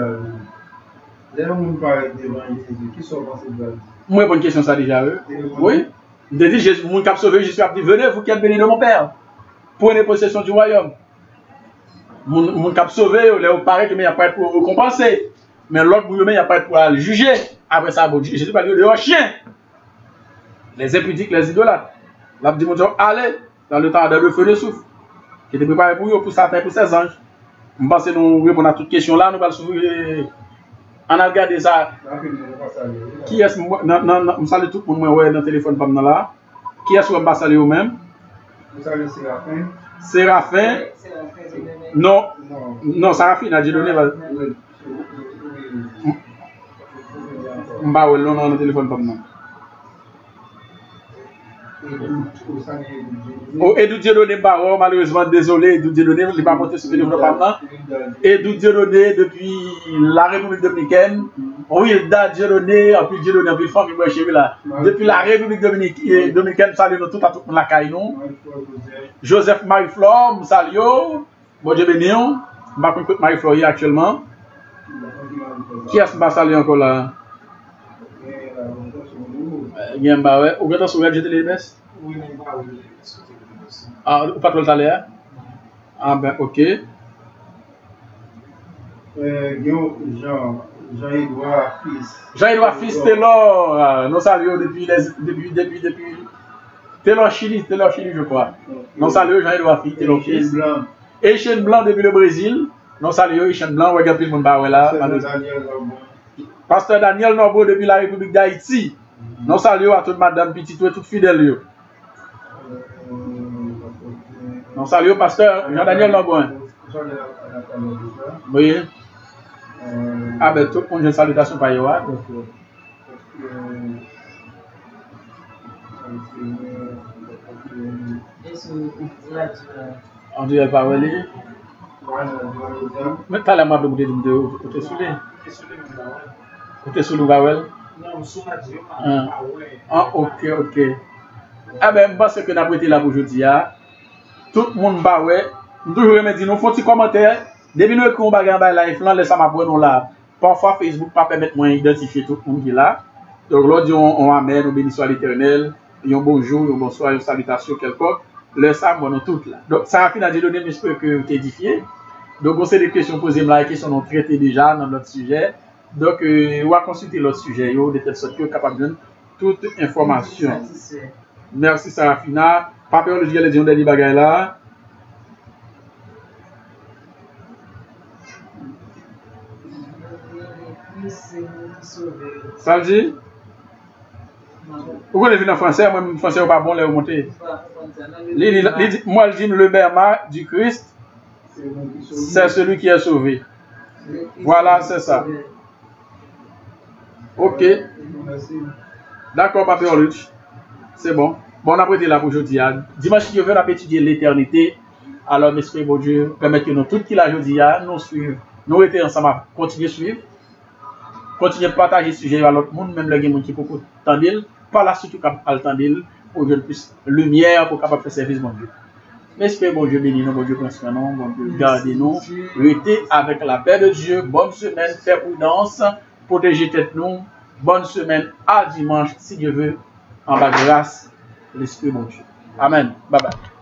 là, on parle devant Jésus. Qui sont pensés de la vie? Moi, bonne question, ça déjà. Oui. Il a dit, Jésus, mon cap sauvé, Jésus a dit, venez, vous qui êtes bénis de mon Père. Prenez possession du royaume. Mon cap sauvé, il paraît que il n'y a pas pour récompenser. Mais l'autre, il n'y a pas pour le juger. Après ça, bon, Jésus va dire, de chien. Les impudiques, les idolâtres. Là, dit, mon Dieu, allez dans le temps de le feu de souffle. Qui était préparé pour eux, pour Satan, pour ses anges. Je pense que nous répondons à toutes questions là, nous allons s'ouvrir. On a regardé ça. Qui est-ce que non, je salue tout le monde dans le téléphone comme là. Qui est-ce que je salue vous-même? Vous salue Séraphin. Séraphin. Non. Non, Séraphin a dit donné. Je vais dans le téléphone comme ça. Oh, Edou Dieudonné Baron, malheureusement désolé, Edou Dieudonné, je n'ai pas monté sur le développement. Edou Dieudonné depuis la République Dominicaine. Oui, Edou Dieudonné, en plus Dieudonné, en plus famille, moi chez lui là. Depuis la République Dominicaine, salut nous tout à tout la caille nous. Joseph Marie-Flore, nous saluons. Bon Dieu béni, je vais écouter Marie-Flore hier actuellement. Qui est-ce que je salue encore là? Ou bien sur le les messes? Oui, mais pas ah, ou pas tout le l'air? Ah ben ok. Jean-Édouard Fils. Jean-Édouard Fils Taylor, nous saluons depuis Taylor Chili, je crois. Nous saluons Jean-Édouard Fils, Taylor Fils. Etienne Blanc depuis le Brésil. Nous saluons Etienne Blanc, regardez le monde là. Pasteur Daniel Norbo depuis la République d'Haïti. Nous saluons à toute madame petite et toute fidèle. Nous saluons pasteur Jean-Daniel Norbo. Oui. Ah ben tout le monde, une salutation par Yoa. On dit elle parle. Mais t'as la main de vous côté sous les. Côté sous le Bawel. Non, sous la Dieu. Ah ok. Ah ben moi ce que nous avons été là pour aujourd'hui. Tout le monde Bawel. Nous toujours me dire nous font petit commentaire. Depuis nous écrivons bagarre là, influence laisse ma bonne là. Parfois Facebook pas permettre moi d'identifier tout le monde qui est là. Donc là on amène, on bénit soit l'Éternel, un bonjour, un bonsoir, une salutation quelconque. Le ça bon tout là. Donc ça a fini à donner j'espère que vous édifié. Donc on sait des questions posées là, les questions ont traité déjà dans notre sujet. Donc on va consulter l'autre sujet de telle sorte que vous capable de donner toute information. Merci Sarafina. Pas peur de dire les gens des bagages là. Ça dit? Pourquoi les filles en français? Moi, en français, pas bon, les remonter. Moi, je dis le berma du Christ, c'est celui qui est sauvé. Voilà, c'est ça. Ok. D'accord, Papa Oluch. C'est bon. Bon, on a prêté là pour aujourd'hui. Dimanche qui vient, on a étudié l'éternité. Alors, m'espère, bon Dieu, permettre que nous, tout qui l'a aujourd'hui, nous suivons. Nous étions ensemble à continuer à suivre. continuez à partager ce sujet à l'autre monde, même les gens qui peuvent t'entendre, par la suite, capable d'entendre pour que plus lumière pour capable faire service, mon Dieu. J'espère, bon Dieu, bénis nous, bon Dieu, prends soin nous, bon Dieu, gardez-nous, restez avec la paix de Dieu, bonne semaine, faire prudence, protégez tête nous, bonne semaine à dimanche, si Dieu veut, en bas grâce, l'Esprit, mon Dieu. Amen. Bye bye.